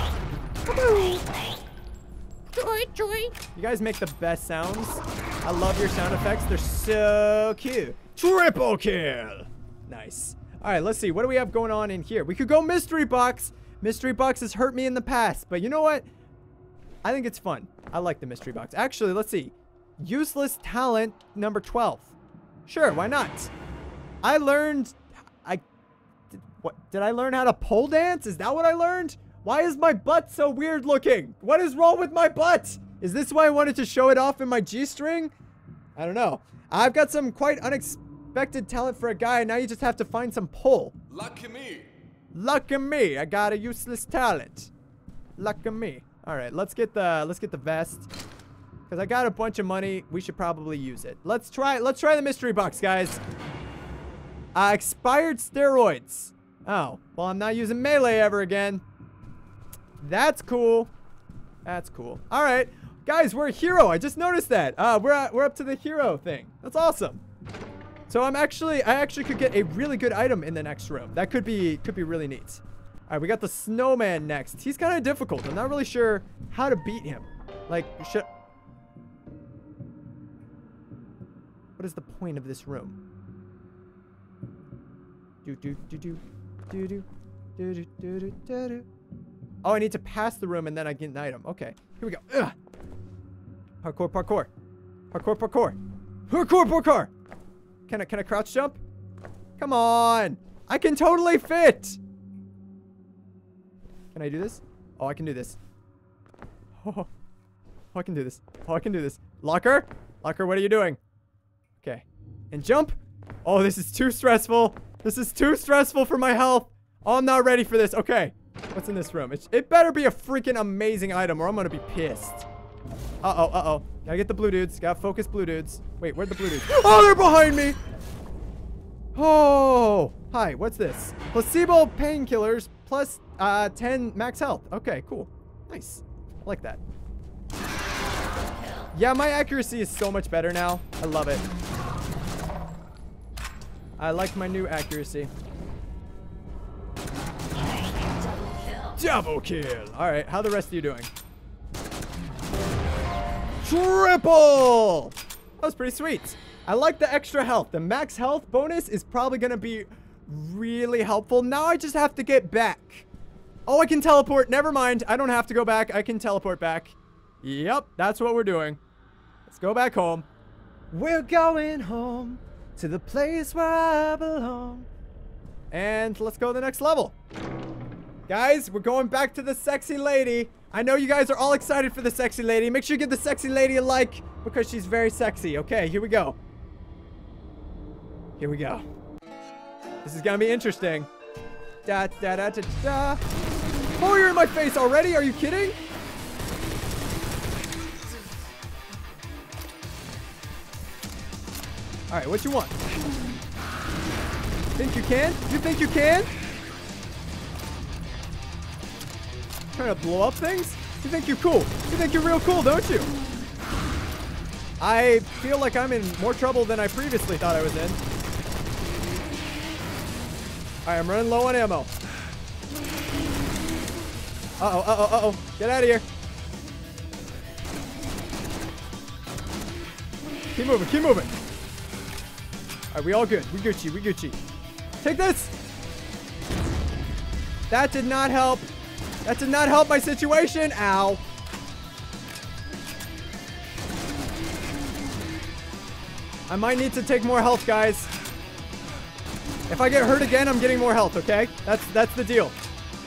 Joy, joy. You guys make the best sounds. I love your sound effects. They're so cute. Triple kill. Nice. Alright, let's see. What do we have going on in here? We could go mystery box. Mystery box has hurt me in the past. But you know what? I think it's fun. I like the mystery box. Actually, let's see. Useless talent number twelve. Sure, why not? I learned... I... Did, what? Did I learn how to pole dance? Is that what I learned? Why is my butt so weird looking? What is wrong with my butt? Is this why I wanted to show it off in my G-string? I don't know. I've got some quite unexpected talent for a guy. Now you just have to find some pole. Lucky me. Lucky me. I got a useless talent. Lucky me. All right, let's get the let's get the vest. Cuz I got a bunch of money. We should probably use it. Let's try let's try the mystery box, guys. Uh, expired steroids. Oh, well, I'm not using melee ever again. That's cool. That's cool. All right. Guys, we're a hero. I just noticed that. Uh, we're, uh, we're up to the hero thing. That's awesome. So I'm actually, I actually could get a really good item in the next room. That could be, could be really neat. All right, we got the snowman next. He's kind of difficult. I'm not really sure how to beat him. Like, should... What is the point of this room? Do, do, do, do, do, do, do, do, do, do, do, do. Oh, I need to pass the room and then I get an item. Okay, here we go. Ugh. Parkour, parkour. Parkour, parkour. Parkour, parkour. Can I, can I crouch jump? Come on. I can totally fit. Can I do this? Oh, I can do this. Oh, oh, I can do this. Oh, I can do this. Locker? Locker, what are you doing? Okay. And jump. Oh, this is too stressful. This is too stressful for my health. Oh, I'm not ready for this. Okay. What's in this room? It, it better be a freaking amazing item or I'm gonna be pissed. Uh-oh, uh-oh. Gotta get the blue dudes. Gotta focus blue dudes. Wait, where'd the blue dudes? Oh, they're behind me! Oh! Hi, what's this? Placebo painkillers plus uh, ten max health. Okay, cool. Nice. I like that. Yeah, my accuracy is so much better now. I love it. I like my new accuracy. Double kill. All right, how the rest of you doing? Triple! That was pretty sweet. I like the extra health. The max health bonus is probably going to be really helpful. Now I just have to get back. Oh, I can teleport. Never mind. I don't have to go back. I can teleport back. Yep, that's what we're doing. Let's go back home. We're going home to the place where I belong. And let's go to the next level. Guys, we're going back to the sexy lady. I know you guys are all excited for the sexy lady. Make sure you give the sexy lady a like because she's very sexy. Okay, here we go. Here we go. This is gonna be interesting. Da da da da da. Oh, you're in my face already? Are you kidding? All right, what you want? Think you can? You think you can? Trying to blow up things? You think you're cool? You think you're real cool, don't you? I feel like I'm in more trouble than I previously thought I was in. Alright, I'm running low on ammo. Uh-oh, uh-oh, uh-oh. Get out of here. Keep moving, keep moving. Alright, we all good. We Gucci, we Gucci. Take this! That did not help. That did not help my situation. Ow. I might need to take more health, guys. If I get hurt again, I'm getting more health, okay? That's that's the deal.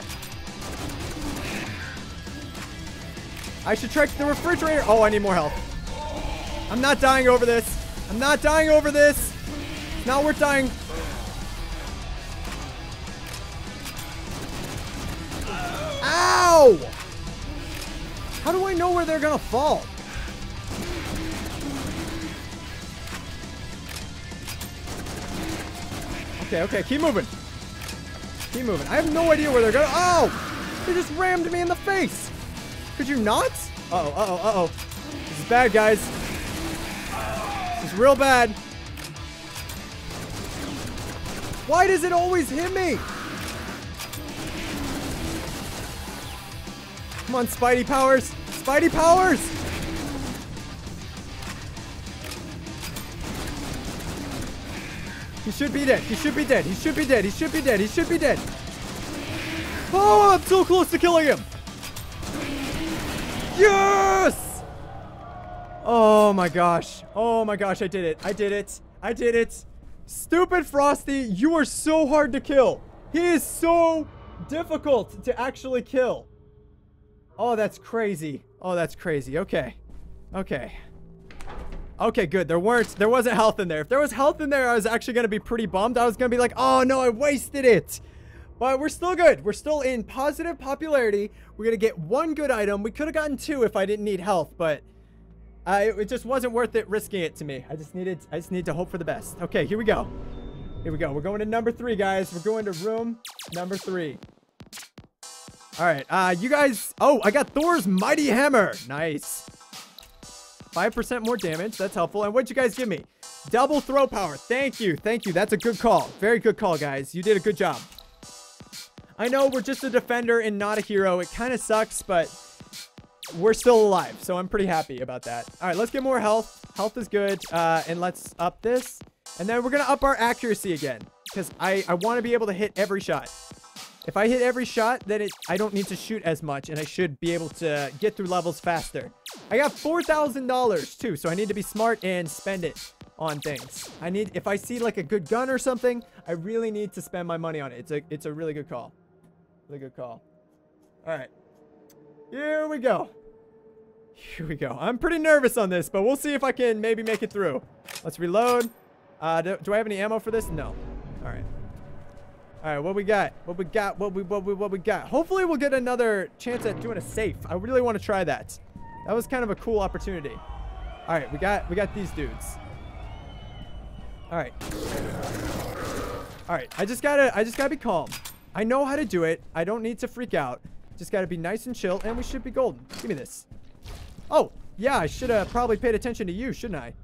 I should check the refrigerator. Oh, I need more health. I'm not dying over this. I'm not dying over this. It's not worth dying. Ow! How do I know where they're gonna fall? Okay, okay, keep moving. Keep moving. I have no idea where they're gonna. Oh! They just rammed me in the face. Could you not? Uh-oh, uh-oh, uh-oh. This is bad, guys. This is real bad. Why does it always hit me? Come on, Spidey powers. Spidey powers! He should be dead. He should be dead. He should be dead. He should be dead. He should be dead. Oh, I'm so close to killing him. Yes! Oh my gosh. Oh my gosh, I did it. I did it. I did it. Stupid Frosty, you are so hard to kill. He is so difficult to actually kill. Oh, that's crazy. Oh, that's crazy. Okay. Okay. Okay, good. There weren't, there wasn't health in there. If there was health in there, I was actually going to be pretty bummed. I was going to be like, oh no, I wasted it. But we're still good. We're still in positive popularity. We're going to get one good item. We could have gotten two if I didn't need health, but uh, it, it just wasn't worth it risking it to me. I just needed, I just need to hope for the best. Okay, here we go. Here we go. We're going to number three, guys. We're going to room number three. All right, uh, you guys. Oh, I got Thor's mighty hammer. Nice. five percent more damage. That's helpful. And what'd you guys give me? Double throw power. Thank you. Thank you. That's a good call. Very good call, guys. You did a good job. I know we're just a defender and not a hero. It kind of sucks, but we're still alive. So I'm pretty happy about that. All right, let's get more health. Health is good. Uh, and let's up this. And then we're going to up our accuracy again. Because I, I want to be able to hit every shot. If I hit every shot, then it, I don't need to shoot as much, and I should be able to get through levels faster. I got four thousand dollars, too, so I need to be smart and spend it on things. I need, if I see, like, a good gun or something, I really need to spend my money on it. It's a, it's a really good call. Really good call. All right. Here we go. Here we go. I'm pretty nervous on this, but we'll see if I can maybe make it through. Let's reload. Uh, do, do I have any ammo for this? No. All right. All right, what we got? What we got? What we what we what we got? Hopefully, we'll get another chance at doing a safe. I really want to try that. That was kind of a cool opportunity. All right, we got we got these dudes. All right. All right, I just gotta I just gotta be calm. I know how to do it. I don't need to freak out. Just gotta be nice and chill, and we should be golden. Give me this. Oh, yeah, I should have probably paid attention to you, shouldn't I?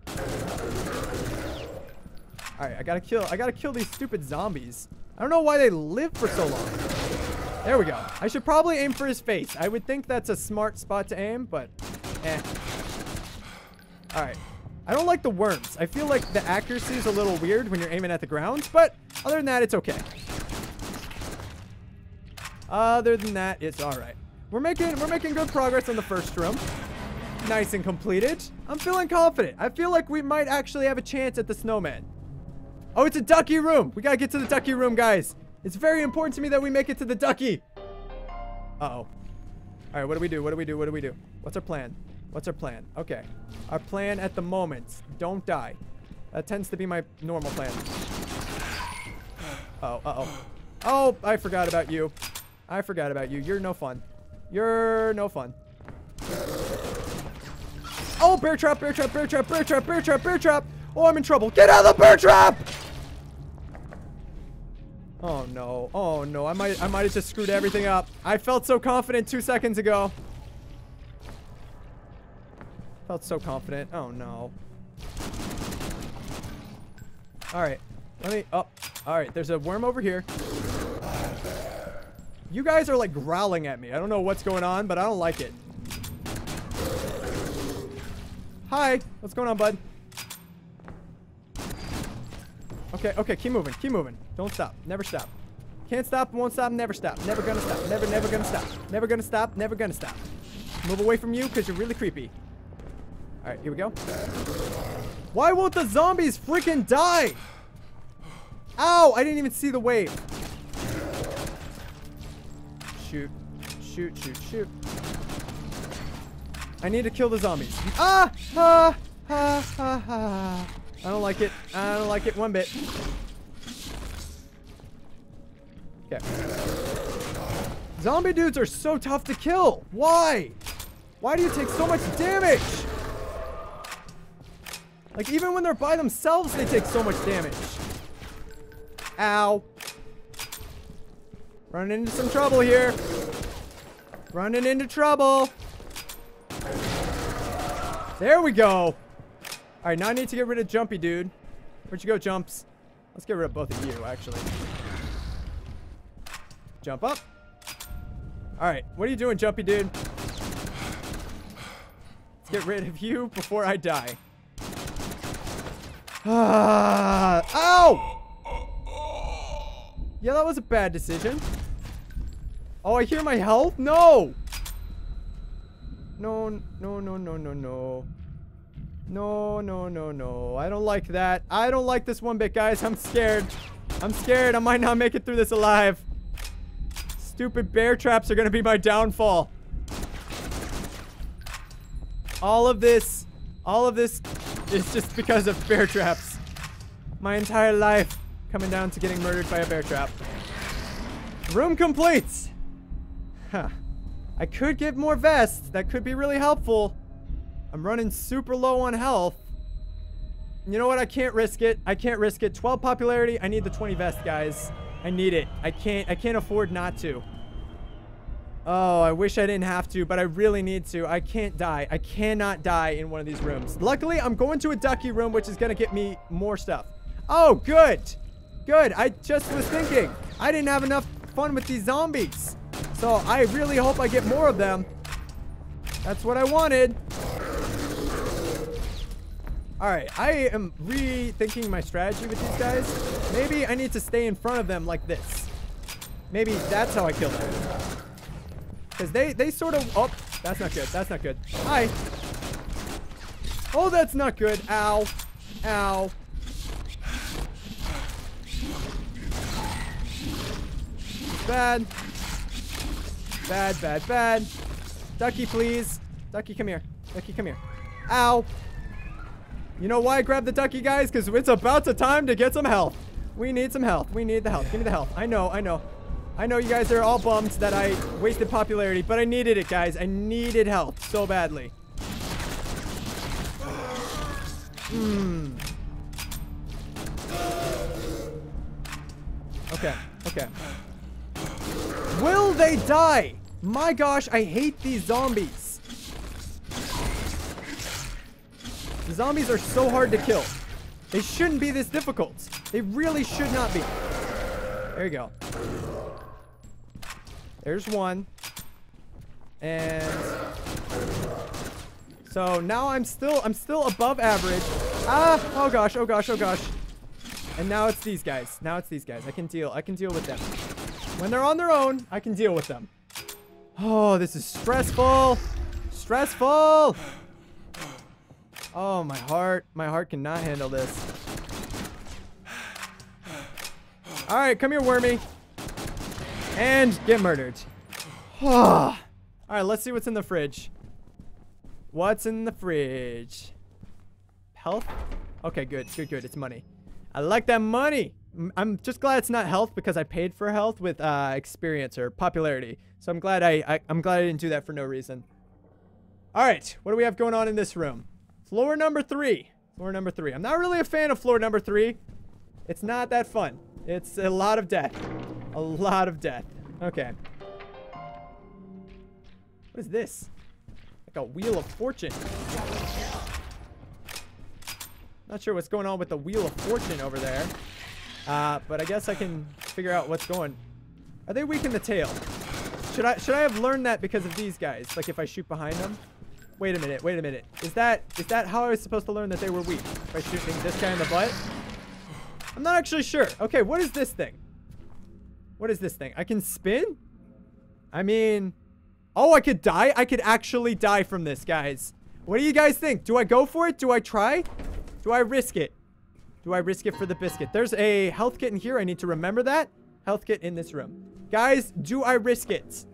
All right, I gotta kill. I gotta kill these stupid zombies. I don't know why they live for so long. There we go. I should probably aim for his face. I would think that's a smart spot to aim, but eh. All right. I don't like the worms. I feel like the accuracy is a little weird when you're aiming at the ground, but other than that, it's okay. Other than that, it's all right. We're making we're making good progress on the first room. Nice and completed. I'm feeling confident. I feel like we might actually have a chance at the snowman. Oh, it's a ducky room. We gotta get to the ducky room, guys. It's very important to me that we make it to the ducky. Uh-oh. All right, what do we do? What do we do? What do we do? What's our plan? What's our plan? Okay. Our plan at the moment. Don't die. That tends to be my normal plan. Uh-oh, uh-oh. Oh, I forgot about you. I forgot about you. You're no fun. You're no fun. Oh, bear trap, bear trap, bear trap, bear trap, bear trap, bear trap. Oh, I'm in trouble. Get out of the bear trap! Oh no. Oh no. I might I might have just screwed everything up. I felt so confident two seconds ago. Felt so confident. Oh no. Alright. Let me oh. Alright, there's a worm over here. You guys are like growling at me. I don't know what's going on, but I don't like it. Hi. What's going on, bud? Okay, okay, keep moving, keep moving. Don't stop, never stop. Can't stop, won't stop, never stop. Never gonna stop, never, never gonna stop. Never gonna stop, never gonna stop. Move away from you because you're really creepy. All right, here we go. Why won't the zombies freaking die? Ow, I didn't even see the wave. Shoot, shoot, shoot, shoot. I need to kill the zombies. Ah, ah, ah, ah, ah. I don't like it. I don't like it one bit. Okay. Zombie dudes are so tough to kill. Why? Why do you take so much damage? Like, even when they're by themselves, they take so much damage. Ow. Running into some trouble here. Running into trouble. There we go. All right, now I need to get rid of Jumpy Dude. Where'd you go, Jumps? Let's get rid of both of you, actually. Jump up. All right, what are you doing, Jumpy Dude? Let's get rid of you before I die. Ah, ow! Yeah, that was a bad decision. Oh, I hear my health? No! No, no, no, no, no, no. No, no, no, no. I don't like that. I don't like this one bit, guys. I'm scared. I'm scared. I might not make it through this alive. Stupid bear traps are going to be my downfall. All of this, all of this is just because of bear traps. My entire life coming down to getting murdered by a bear trap. Room complete. Huh. I could get more vests. That could be really helpful. I'm running super low on health. You know what? I can't risk it. I can't risk it. twelve popularity. I need the twenty vest, guys. I need it. I can't I can't afford not to. Oh, I wish I didn't have to, but I really need to. I can't die. I cannot die in one of these rooms. Luckily, I'm going to a ducky room, which is going to get me more stuff. Oh, good. Good. I just was thinking. I didn't have enough fun with these zombies. So I really hope I get more of them. That's what I wanted. Alright, I am rethinking my strategy with these guys. Maybe I need to stay in front of them like this. Maybe that's how I kill them. Because they, they sort of... Oh, that's not good. That's not good. Hi. Oh, that's not good. Ow. Ow. Bad. Bad, bad, bad. Ducky, please. Ducky, come here. Ducky, come here. Ow. You know why I grabbed the ducky, guys? Because it's about the time to get some health. We need some health. We need the health. Give me the health. I know, I know. I know you guys are all bummed that I wasted popularity, but I needed it, guys. I needed health so badly. Hmm. Okay, okay. Will they die? My gosh, I hate these zombies. The zombies are so hard to kill. They shouldn't be this difficult. They really should not be. There you go. There's one. And So now I'm still, I'm still above average. Ah, oh gosh, oh gosh, oh gosh. And now it's these guys. Now it's these guys. I can deal, I can deal with them. When they're on their own, I can deal with them. Oh, this is stressful. Stressful. Oh, my heart. My heart cannot handle this. All right, come here, Wormy. And get murdered. All right, let's see what's in the fridge. What's in the fridge? Health? Okay, good, good, good. It's money. I like that money. I'm just glad it's not health because I paid for health with uh, experience or popularity. So I'm glad I, I I'm glad I didn't do that for no reason. All right, what do we have going on in this room? Floor number three. Floor number three. I'm not really a fan of floor number three. It's not that fun. It's a lot of death. A lot of death. Okay. What is this? Like a wheel of fortune. Not sure what's going on with the wheel of fortune over there. Uh, but I guess I can figure out what's going. Are they weak in the tail? Should I should I have learned that because of these guys? Like if I shoot behind them? Wait a minute, wait a minute. Is that is that how I was supposed to learn that they were weak? By shooting this guy in the butt? I'm not actually sure. Okay, what is this thing? What is this thing? I can spin? I mean, oh, I could die? I could actually die from this, guys. What do you guys think? Do I go for it? Do I try? Do I risk it? Do I risk it for the biscuit? There's a health kit in here. I need to remember that. Health kit in this room. Guys, do I risk it?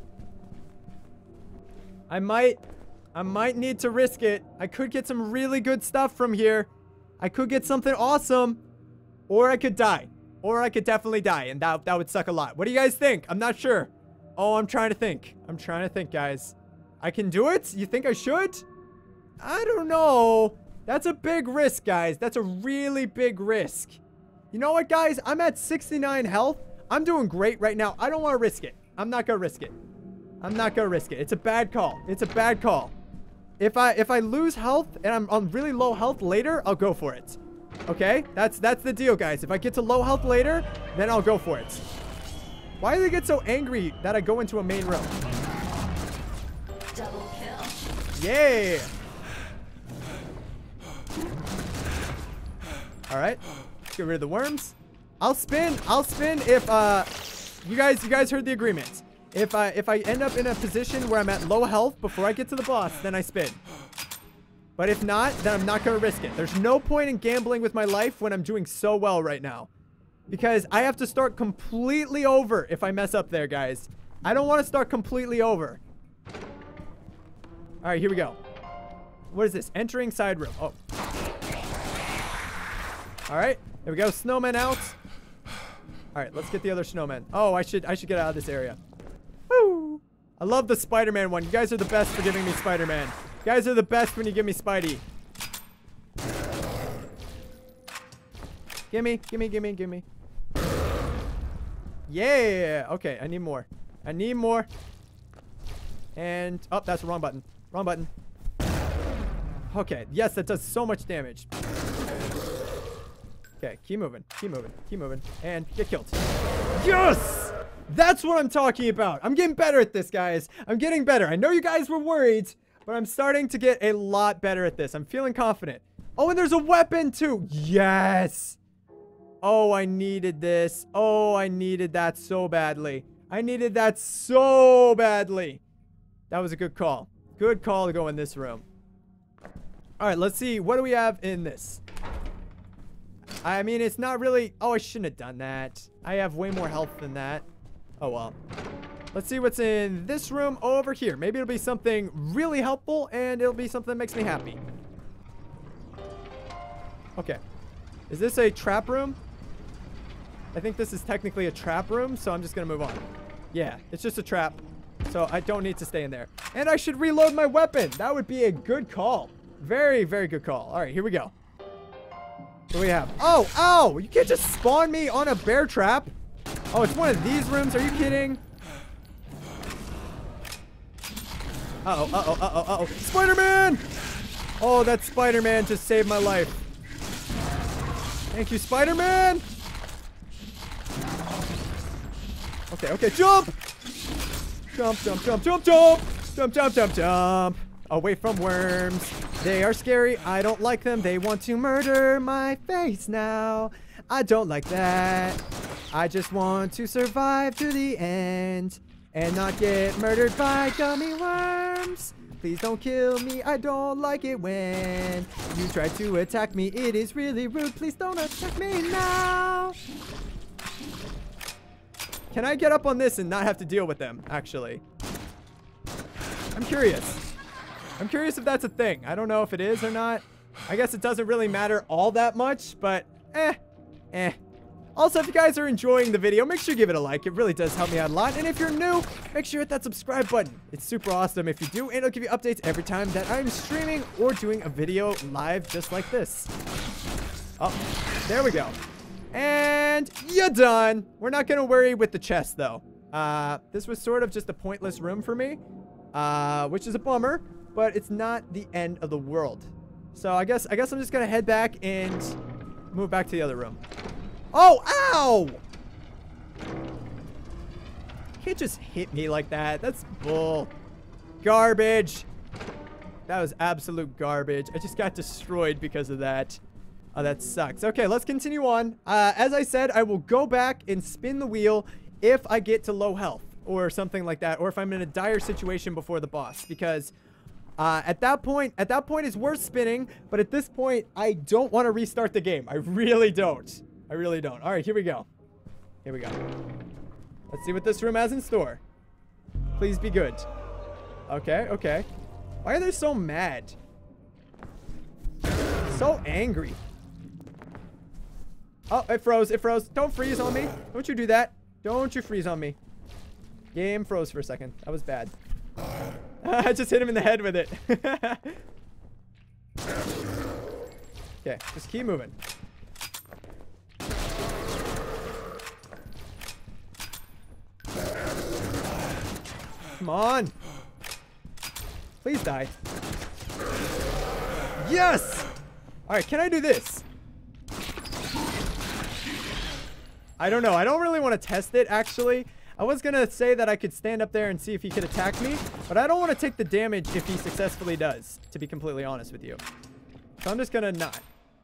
I might... I might need to risk it. I could get some really good stuff from here. I could get something awesome. Or I could die. Or I could definitely die. And that, that would suck a lot. What do you guys think? I'm not sure. Oh, I'm trying to think. I'm trying to think, guys. I can do it? You think I should? I don't know. That's a big risk, guys. That's a really big risk. You know what, guys? I'm at sixty-nine health. I'm doing great right now. I don't want to risk it. I'm not going to risk it. I'm not going to risk it. It's a bad call. It's a bad call. If I if I lose health and I'm on really low health later, I'll go for it. Okay? That's that's the deal, guys. If I get to low health later, then I'll go for it. Why do they get so angry that I go into a main room? Double kill. Yeah. All right. Let's get rid of the worms. I'll spin. I'll spin if uh you guys you guys heard the agreement. If I if I end up in a position where I'm at low health before I get to the boss, then I spin. But if not, then I'm not going to risk it. There's no point in gambling with my life when I'm doing so well right now. Because I have to start completely over if I mess up there, guys. I don't want to start completely over. All right, here we go. What is this? Entering side room. Oh. All right, there we go. Snowman out. All right, let's get the other snowman. Oh, I should I should get out of this area. Woo! I love the Spider-Man one. You guys are the best for giving me Spider-Man. You guys are the best when you give me Spidey. Gimme, gimme, gimme, gimme. Yeah. Okay, I need more. I need more. And, oh, that's the wrong button. Wrong button. Okay, yes, that does so much damage. Okay, keep moving, keep moving, keep moving, and get killed. Yes! That's what I'm talking about. I'm getting better at this, guys. I'm getting better. I know you guys were worried, but I'm starting to get a lot better at this. I'm feeling confident. Oh, and there's a weapon, too. Yes! Oh, I needed this. Oh, I needed that so badly. I needed that so badly. That was a good call. Good call to go in this room. All right, let's see. What do we have in this? I mean, it's not really... Oh, I shouldn't have done that. I have way more health than that. Oh, well. Let's see what's in this room over here. Maybe it'll be something really helpful, and it'll be something that makes me happy. Okay. Is this a trap room? I think this is technically a trap room, so I'm just going to move on. Yeah, it's just a trap, so I don't need to stay in there. And I should reload my weapon. That would be a good call. Very, very good call. All right, here we go. What do we have? Oh, ow! You can't just spawn me on a bear trap. Oh, it's one of these rooms. Are you kidding? Uh-oh, uh-oh, uh-oh, uh-oh. Spider-Man! Oh, that Spider-Man just saved my life. Thank you, Spider-Man! Okay, okay, jump! Jump, jump, jump, jump, jump! Jump, jump, jump, jump! Away from worms. They are scary. I don't like them. They want to murder my face now. I don't like that. I just want to survive to the end and not get murdered by gummy worms. Please don't kill me. I don't like it when you try to attack me. It is really rude. Please don't attack me now. Can I get up on this and not have to deal with them, actually? I'm curious. I'm curious if that's a thing. I don't know if it is or not. I guess it doesn't really matter all that much, but eh, eh. Also, if you guys are enjoying the video, make sure you give it a like. It really does help me out a lot. And if you're new, make sure you hit that subscribe button. It's super awesome if you do, and it'll give you updates every time that I'm streaming or doing a video live just like this. Oh, there we go. And you're done. We're not going to worry with the chest, though. Uh, this was sort of just a pointless room for me, uh, which is a bummer, but it's not the end of the world. So I guess, I guess I'm just going to head back and move back to the other room. Oh, ow! You can't just hit me like that. That's bull. Garbage. That was absolute garbage. I just got destroyed because of that. Oh, that sucks. Okay, let's continue on. Uh, as I said, I will go back and spin the wheel if I get to low health or something like that, or if I'm in a dire situation before the boss, because uh, at that point, at that point, it's worth spinning. But at this point, I don't want to restart the game. I really don't. I really don't. All right, here we go. Here we go. Let's see what this room has in store. Please be good. Okay, okay. Why are they so mad? So angry. Oh, it froze. It froze. Don't freeze on me. Don't you do that. Don't you freeze on me. Game froze for a second. That was bad. I just hit him in the head with it. Okay, just keep moving. Come on. Please die. Yes! Alright, can I do this? I don't know. I don't really want to test it, actually. I was going to say that I could stand up there and see if he could attack me, but I don't want to take the damage if he successfully does, to be completely honest with you. So I'm just going to not.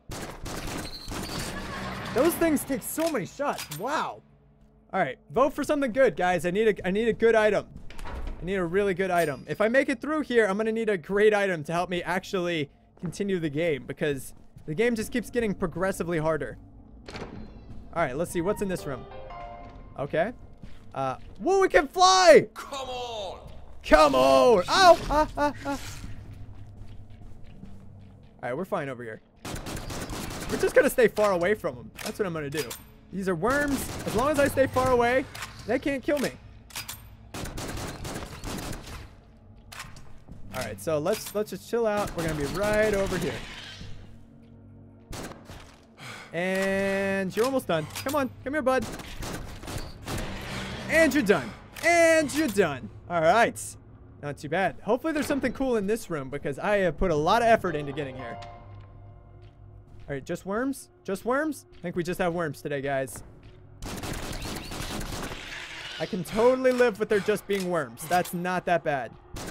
Those things take so many shots. Wow. Alright, vote for something good, guys. I need a, I need a good item. I need a really good item. If I make it through here, I'm going to need a great item to help me actually continue the game, because the game just keeps getting progressively harder. All right, let's see what's in this room. Okay. Uh, whoa, we can fly! Come on! Come on! Ow! Ah, ah, ah. All right, we're fine over here. We're just going to stay far away from them. That's what I'm going to do. These are worms. As long as I stay far away, they can't kill me. All right, so let's let's just chill out. We're gonna be right over here, and you're almost done. Come on, come here, bud. And you're done. And you're done. All right, not too bad. Hopefully, there's something cool in this room because I have put a lot of effort into getting here. All right, just worms? Just worms? I think we just have worms today, guys. I can totally live with there just being worms. That's not that bad.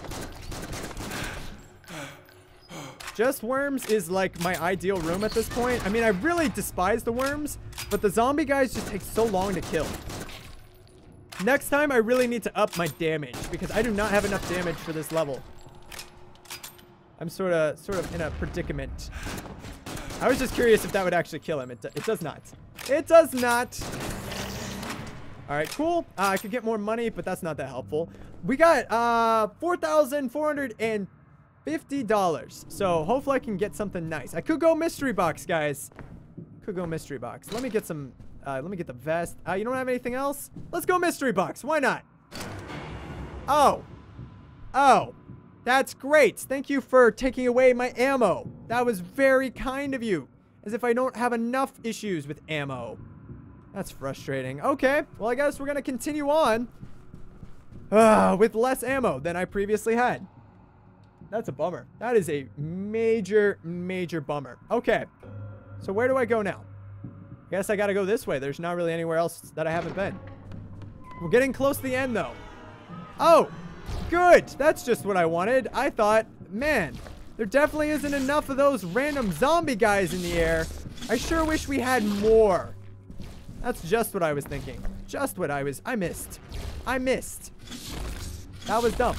Just worms is like my ideal room at this point. I mean, I really despise the worms, but the zombie guys just take so long to kill. Next time, I really need to up my damage because I do not have enough damage for this level. I'm sort of sort of in a predicament. I was just curious if that would actually kill him. It, it does not. It does not. All right, cool. Uh, I could get more money, but that's not that helpful. We got uh, four thousand four hundred fifty dollars. So hopefully I can get something nice. I could go mystery box, guys. Could go mystery box. Let me get some, uh, let me get the vest. Uh, you don't have anything else? Let's go mystery box. Why not? Oh. Oh. That's great. Thank you for taking away my ammo. That was very kind of you. As if I don't have enough issues with ammo. That's frustrating. Okay. Well, I guess we're going to continue on uh, with less ammo than I previously had. That's a bummer. That is a major, major bummer. Okay. So where do I go now? I guess I got to go this way. There's not really anywhere else that I haven't been. We're getting close to the end, though. Oh, good. That's just what I wanted. I thought man, there definitely isn't enough of those random zombie guys in the air. I sure wish we had more. That's just what I was thinking. Just what I was. I missed. I missed. That was dumb.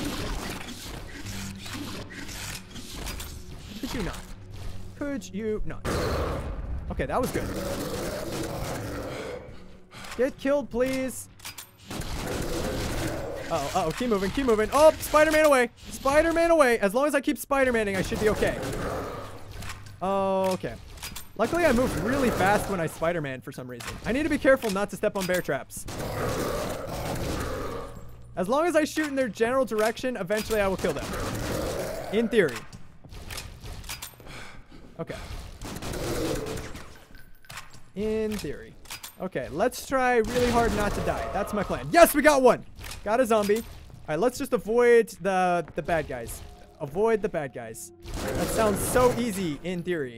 Could you not? Could you not? Okay, that was good. Get killed, please. Uh-oh, uh-oh, keep moving, keep moving. Oh, Spider-Man away. Spider-Man away. As long as I keep Spider-Maning, I should be okay. Oh, okay. Luckily, I moved really fast when I Spider-Man for some reason. I need to be careful not to step on bear traps. As long as I shoot in their general direction, eventually I will kill them. In theory. Okay. In theory. Okay, let's try really hard not to die. That's my plan. Yes, we got one. Got a zombie. All right, let's just avoid the, the bad guys. Avoid the bad guys. That sounds so easy in theory.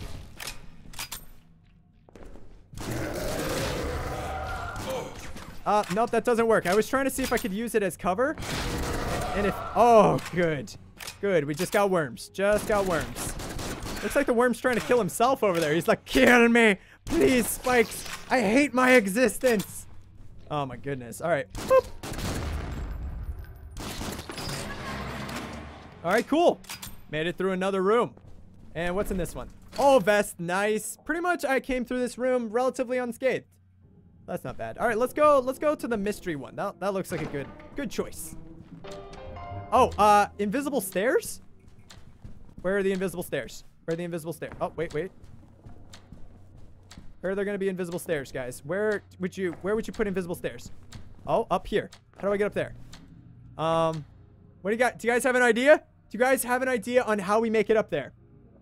Uh, nope, that doesn't work. I was trying to see if I could use it as cover. And if... Oh, good. Good. We just got worms. Just got worms. Looks like the worm's trying to kill himself over there. He's like, kill me. Please, spikes. I hate my existence. Oh, my goodness. All right. Boop. All right, cool. Made it through another room. And what's in this one? Oh, vest. Nice. Pretty much I came through this room relatively unscathed. That's not bad. All right, let's go. Let's go to the mystery one. That, that looks like a good, good choice. Oh, uh, invisible stairs? Where are the invisible stairs? Where are the invisible stairs? Oh, wait, wait. Where are there going to be invisible stairs, guys? Where would you, where would you put invisible stairs? Oh, up here. How do I get up there? Um, what do you got? Do you guys have an idea? Do you guys have an idea on how we make it up there?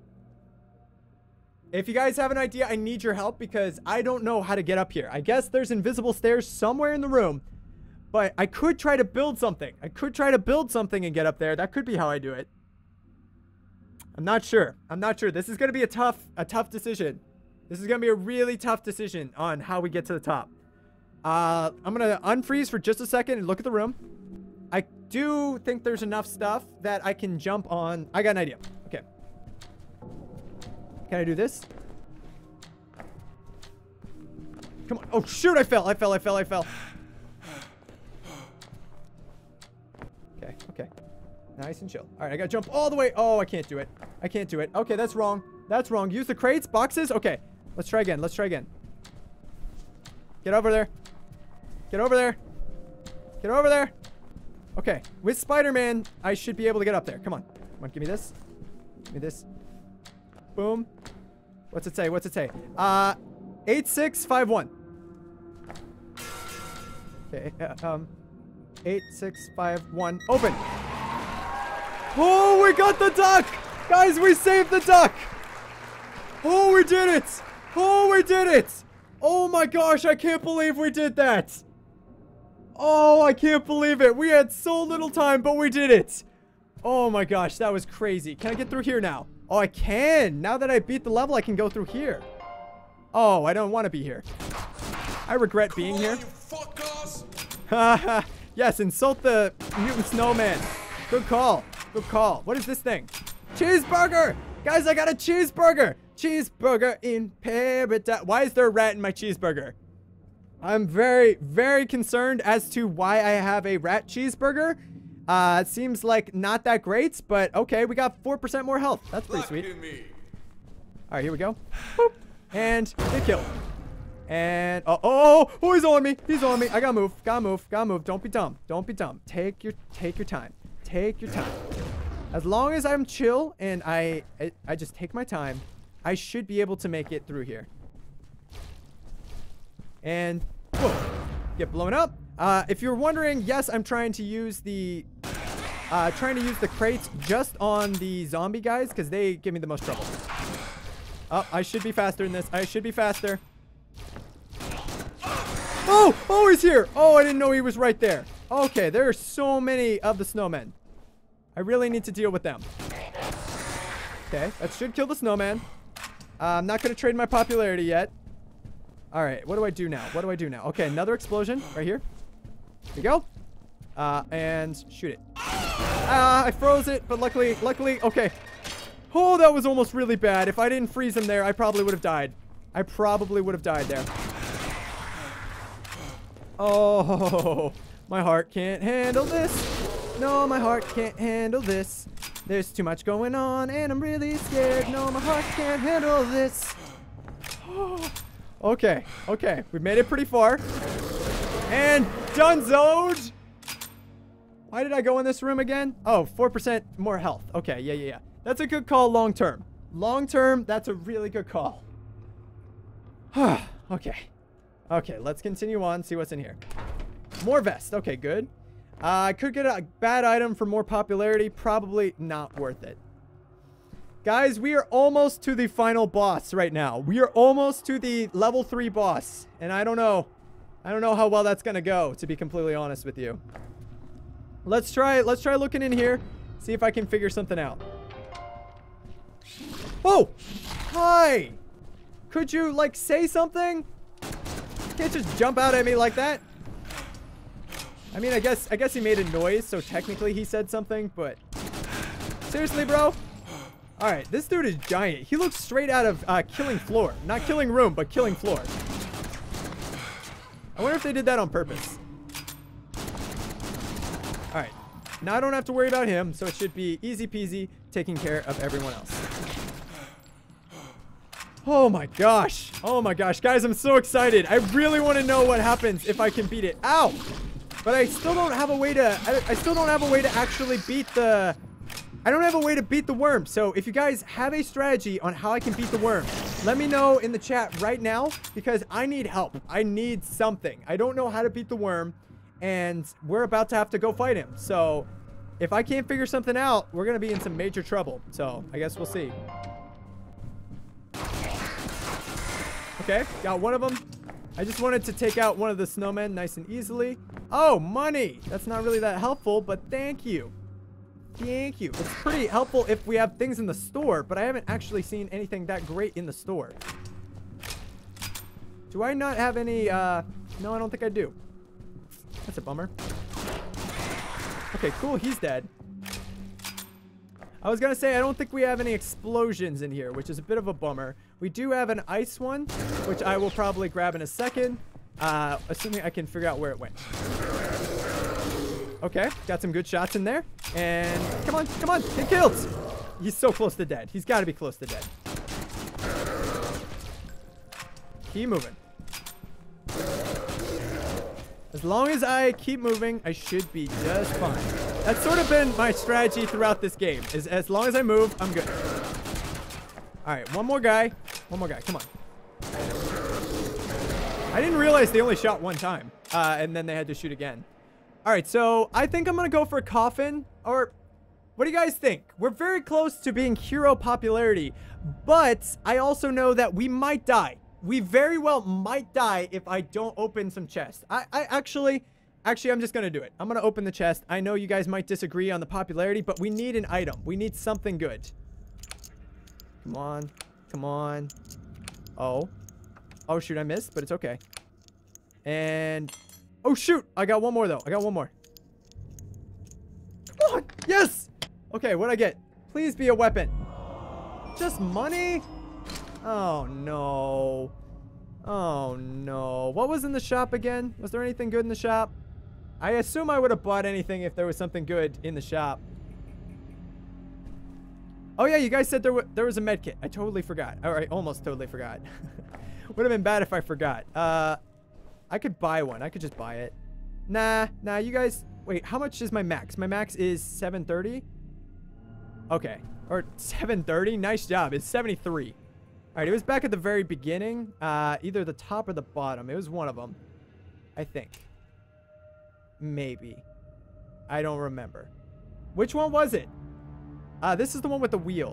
If you guys have an idea, I need your help because I don't know how to get up here. I guess there's invisible stairs somewhere in the room, but I could try to build something. I could try to build something and get up there. That could be how I do it. I'm not sure. I'm not sure. This is going to be a tough, a tough decision. This is going to be a really tough decision on how we get to the top. Uh, I'm going to unfreeze for just a second and look at the room. I do think there's enough stuff that I can jump on. I got an idea. Okay. Can I do this? Come on. Oh, shoot. I fell. I fell. I fell. I fell. Okay. Okay. Nice and chill. All right. I got to jump all the way. Oh, I can't do it. I can't do it. Okay. That's wrong. That's wrong. Use the crates, boxes. Okay. Let's try again. Let's try again. Get over there. Get over there. Get over there. Okay. With Spider-Man, I should be able to get up there. Come on. Come on. Give me this. Give me this. Boom. What's it say? What's it say? Uh, eight six five one. Okay. Uh, um, eight six five one. Open. Oh, we got the duck, guys. We saved the duck. Oh, we did it. Oh, we did it. Oh my gosh, I can't believe we did that. Oh, I can't believe it. We had so little time, but we did it. Oh my gosh, that was crazy. Can I get through here now? Oh, I can. Now that I beat the level, I can go through here. Oh, I don't want to be here. I regret being here. Haha. Yes, insult the mutant snowman. Good call. Good call. What is this thing? Cheeseburger. Guys, I got a cheeseburger. Cheeseburger in paradise. Why is there a rat in my cheeseburger? I'm very, very concerned as to why I have a rat cheeseburger. Uh, it seems like not that great, but okay, we got four percent more health. That's pretty sweet. All right, here we go. Boop. And get killed. And, oh, oh, oh, he's on me. He's on me. I gotta move. Gotta move. Gotta move. Don't be dumb. Don't be dumb. Take your, take your time. Take your time. As long as I'm chill and I, I, I just take my time, I should be able to make it through here. And, whoa, get blown up. Uh, if you're wondering, yes, I'm trying to use the, uh, trying to use the crates just on the zombie guys because they give me the most trouble. Oh, I should be faster in this. I should be faster. Oh, oh, he's here. Oh, I didn't know he was right there. Okay, there are so many of the snowmen. I really need to deal with them. Okay, that should kill the snowman. Uh, I'm not going to trade my popularity yet. All right, what do I do now? What do I do now? Okay, another explosion right here. Here we go. Uh, and shoot it. Ah, I froze it, but luckily, luckily, okay. Oh, that was almost really bad. If I didn't freeze him there, I probably would have died. I probably would have died there. Oh, my heart can't handle this. No, my heart can't handle this. There's too much going on, and I'm really scared. No, my heart can't handle this. Okay, okay. We made it pretty far. And donezoed! Why did I go in this room again? Oh, four percent more health. Okay, yeah, yeah, yeah. That's a good call long term. Long term, that's a really good call. Okay. Okay, let's continue on, see what's in here. More vest. Okay, good. Uh, I could get a bad item for more popularity. Probably not worth it. Guys, we are almost to the final boss right now. We are almost to the level three boss. And I don't know. I don't know how well that's going to go, to be completely honest with you. Let's try, let's try looking in here. See if I can figure something out. Oh! Hi! Could you, like, say something? You can't just jump out at me like that. I mean, I guess I guess he made a noise, so technically he said something, but... Seriously, bro? Alright, this dude is giant. He looks straight out of uh, Killing Floor. Not Killing Room, but Killing Floor. I wonder if they did that on purpose. Alright. Now I don't have to worry about him, so it should be easy peasy taking care of everyone else. Oh my gosh. Oh my gosh. Guys, I'm so excited. I really want to know what happens if I can beat it. Ow! But I still don't have a way to... I, I still don't have a way to actually beat the... I don't have a way to beat the worm. So if you guys have a strategy on how I can beat the worm, let me know in the chat right now, because I need help. I need something. I don't know how to beat the worm, and we're about to have to go fight him. So if I can't figure something out, we're going to be in some major trouble. So I guess we'll see. Okay, got one of them. I just wanted to take out one of the snowmen nice and easily. Oh, money! That's not really that helpful, but thank you. Thank you. It's pretty helpful if we have things in the store, but I haven't actually seen anything that great in the store. Do I not have any, uh... No, I don't think I do. That's a bummer. Okay, cool. He's dead. I was gonna say, I don't think we have any explosions in here, which is a bit of a bummer. We do have an ice one, which I will probably grab in a second, uh, assuming I can figure out where it went. Okay, got some good shots in there. And come on, come on, get killed. He's so close to dead. He's got to be close to dead. Keep moving. As long as I keep moving, I should be just fine. That's sort of been my strategy throughout this game, is as long as I move, I'm good. All right, one more guy. One more guy, come on. I didn't realize they only shot one time, uh, and then they had to shoot again. All right, so I think I'm going to go for a coffin, or what do you guys think? We're very close to being hero popularity, but I also know that we might die. We very well might die if I don't open some chests. I, I actually, actually, I'm just going to do it. I'm going to open the chest. I know you guys might disagree on the popularity, but we need an item. We need something good. Come on. Come on. Oh. Oh, shoot, I missed, but it's okay. And... Oh, shoot! I got one more, though. I got one more. Come on! Yes! Okay, what'd I get? Please be a weapon. Just money? Oh, no. Oh, no. What was in the shop again? Was there anything good in the shop? I assume I would have bought anything if there was something good in the shop. Oh, yeah, you guys said there, there was a med kit. I totally forgot. All right, almost totally forgot. Would have been bad if I forgot. Uh... I could buy one. I could just buy it. Nah, nah, you guys... Wait, how much is my max? My max is seven thirty? Okay. Or seven thirty? Nice job. It's seventy-three. Alright, it was back at the very beginning. Uh, either the top or the bottom. It was one of them. I think. Maybe. I don't remember. Which one was it? Uh, this is the one with the wheel.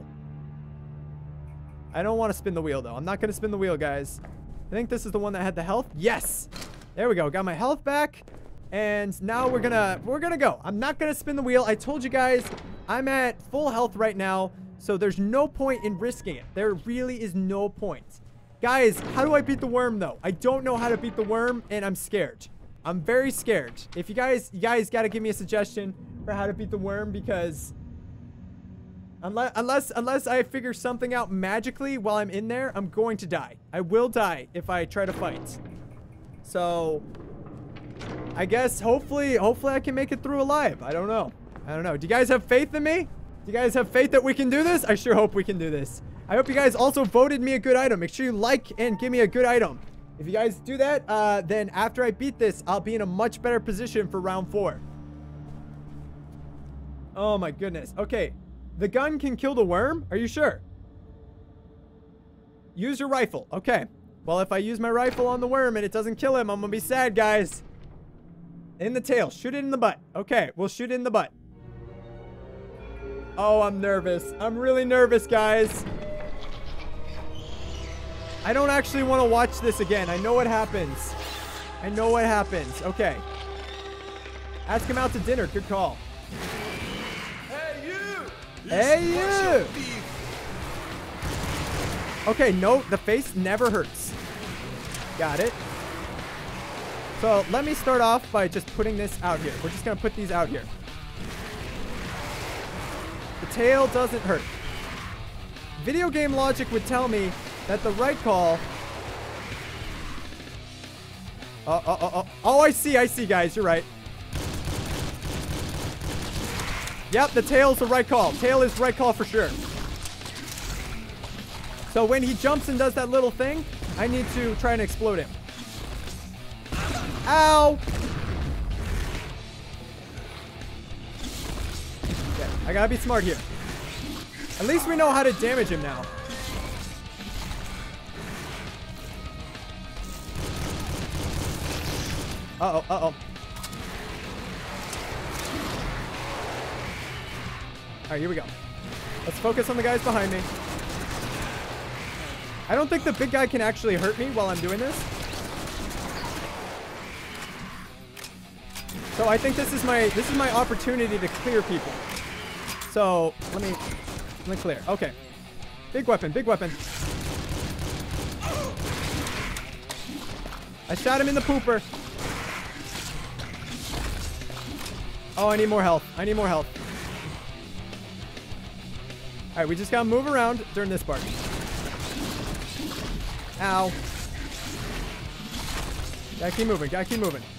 I don't want to spin the wheel, though. I'm not going to spin the wheel, guys. I think this is the one that had the health. Yes! There we go. Got my health back. And now we're gonna we're gonna go. I'm not gonna spin the wheel. I told you guys I'm at full health right now, so there's no point in risking it. There really is no point. Guys, how do I beat the worm, though? I don't know how to beat the worm, and I'm scared. I'm very scared. If you guys, you guys got to give me a suggestion for how to beat the worm, because unless, unless, unless I figure something out magically while I'm in there, I'm going to die. I will die if I try to fight. So, I guess hopefully, hopefully I can make it through alive. I don't know. I don't know. Do you guys have faith in me? Do you guys have faith that we can do this? I sure hope we can do this. I hope you guys also voted me a good item. Make sure you like and give me a good item. If you guys do that, uh, then after I beat this, I'll be in a much better position for round four. Oh my goodness. Okay. The gun can kill the worm? Are you sure? Use your rifle. Okay. Well, if I use my rifle on the worm and it doesn't kill him, I'm gonna be sad, guys. In the tail. Shoot it in the butt. Okay. We'll shoot it in the butt. Oh, I'm nervous. I'm really nervous, guys. I don't actually want to watch this again. I know what happens. I know what happens. Okay. Ask him out to dinner. Good call. Hey, you! Hey, you! Okay, no, the face never hurts. Got it. So let me start off by just putting this out here. We're just going to put these out here. The tail doesn't hurt. Video game logic would tell me that the right call... Oh, oh, oh, oh. Oh, I see, I see, guys. You're right. Yep, the tail's the right call. Tail is right call for sure. So when he jumps and does that little thing, I need to try and explode him. Ow! Okay, I gotta be smart here. At least we know how to damage him now. Uh-oh, uh-oh. Alright, here we go. Let's focus on the guys behind me. I don't think the big guy can actually hurt me while I'm doing this. So I think this is my this is my opportunity to clear people. So let me let me clear. Okay. Big weapon, big weapon. I shot him in the pooper. Oh, I need more health. I need more health. Alright, we just gotta move around during this part. Ow. Gotta keep moving, gotta keep moving.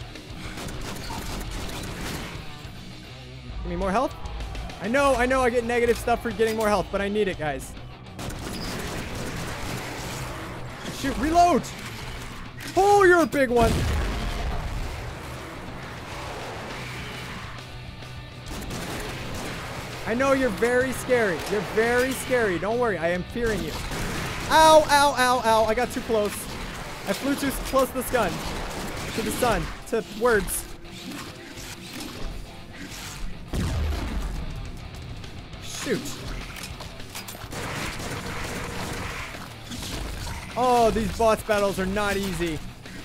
Give me more health. I know, I know I get negative stuff for getting more health, but I need it, guys. Shoot, reload! Oh, you're a big one! I know you're very scary. You're very scary. Don't worry, I am fearing you. Ow, ow, ow, ow. I got too close. I flew too close to the sun. To the sun. To words. Shoot. Oh, these boss battles are not easy.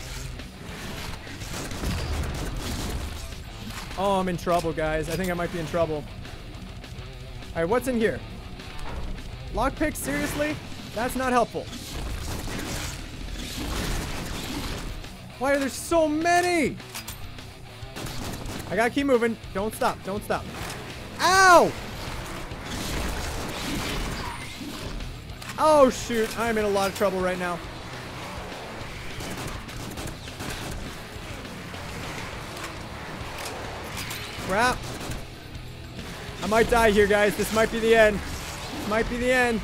Oh, I'm in trouble, guys. I think I might be in trouble. Alright, what's in here? Lockpick, seriously? That's not helpful. Why are there so many? I gotta keep moving. Don't stop. Don't stop. Ow! Oh, shoot. I'm in a lot of trouble right now. Crap. I might die here, guys. This might be the end. This might be the end.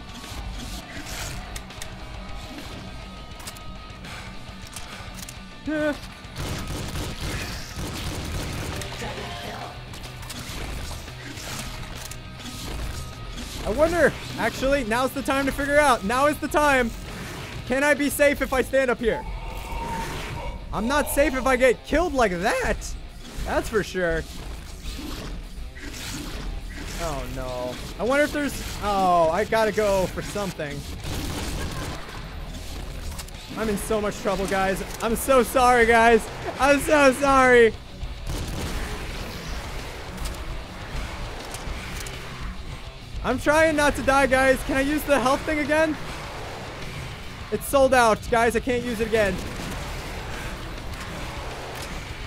Yeah. I wonder, actually, now's the time to figure out. Now is the time. Can I be safe if I stand up here? I'm not safe if I get killed like that. That's for sure. Oh, no. I wonder if there's... Oh, I gotta go for something. I'm in so much trouble, guys. I'm so sorry, guys. I'm so sorry. I'm trying not to die, guys. Can I use the health thing again? It's sold out, guys. I can't use it again.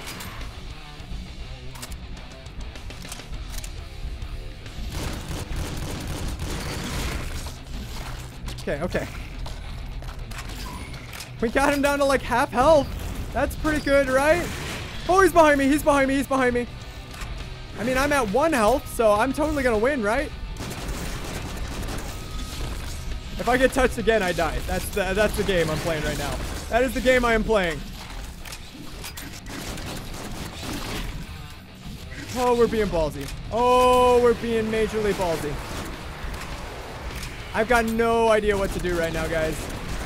Okay, okay. We got him down to like half health. That's pretty good, right? Oh, he's behind me. He's behind me. He's behind me. I mean, I'm at one health, so I'm totally gonna win, right? If I get touched again, I die. That's the, that's the game I'm playing right now. That is the game I am playing. Oh, we're being ballsy. Oh, we're being majorly ballsy. I've got no idea what to do right now, guys.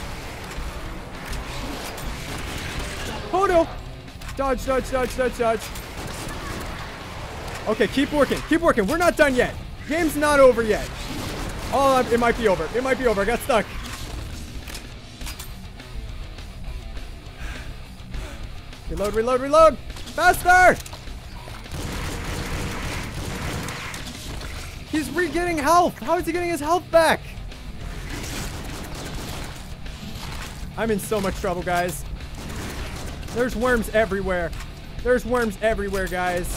Oh, no. Dodge, dodge, dodge, dodge, dodge. Okay, keep working. Keep working. We're not done yet. Game's not over yet. Oh, it might be over. It might be over. I got stuck. Reload, reload, reload. Faster! He's re-getting health. How is he getting his health back? I'm in so much trouble, guys. There's worms everywhere. There's worms everywhere, guys.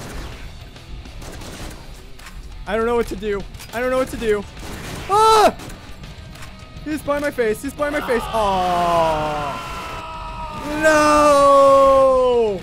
I don't know what to do. I don't know what to do. Ah! He's by my face. He's by my face. Oh. No!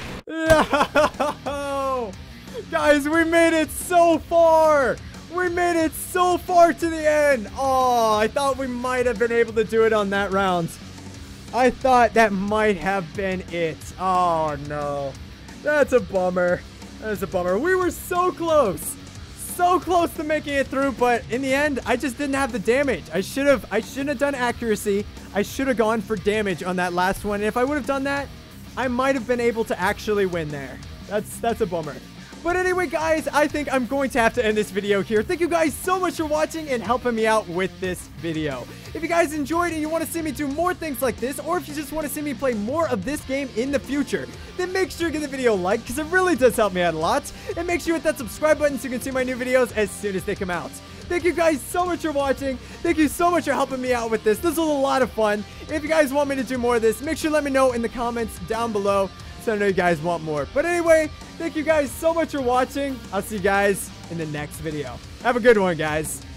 No! Guys, we made it so far. We made it so far to the end. Oh, I thought we might have been able to do it on that round. I thought that might have been it. Oh, no. That's a bummer. That's a bummer. We were so close. So close to making it through, but in the end, I just didn't have the damage. I should have, I shouldn't have done accuracy. I should have gone for damage on that last one. And if I would have done that, I might have been able to actually win there. That's, that's a bummer. But anyway, guys, I think I'm going to have to end this video here. Thank you guys so much for watching and helping me out with this video. If you guys enjoyed and you want to see me do more things like this, or if you just want to see me play more of this game in the future, then make sure you give the video a like, because it really does help me out a lot. And make sure you hit that subscribe button so you can see my new videos as soon as they come out. Thank you guys so much for watching. Thank you so much for helping me out with this. This was a lot of fun. If you guys want me to do more of this, make sure to let me know in the comments down below, so I know you guys want more. But anyway, thank you guys so much for watching. I'll see you guys in the next video. Have a good one, guys.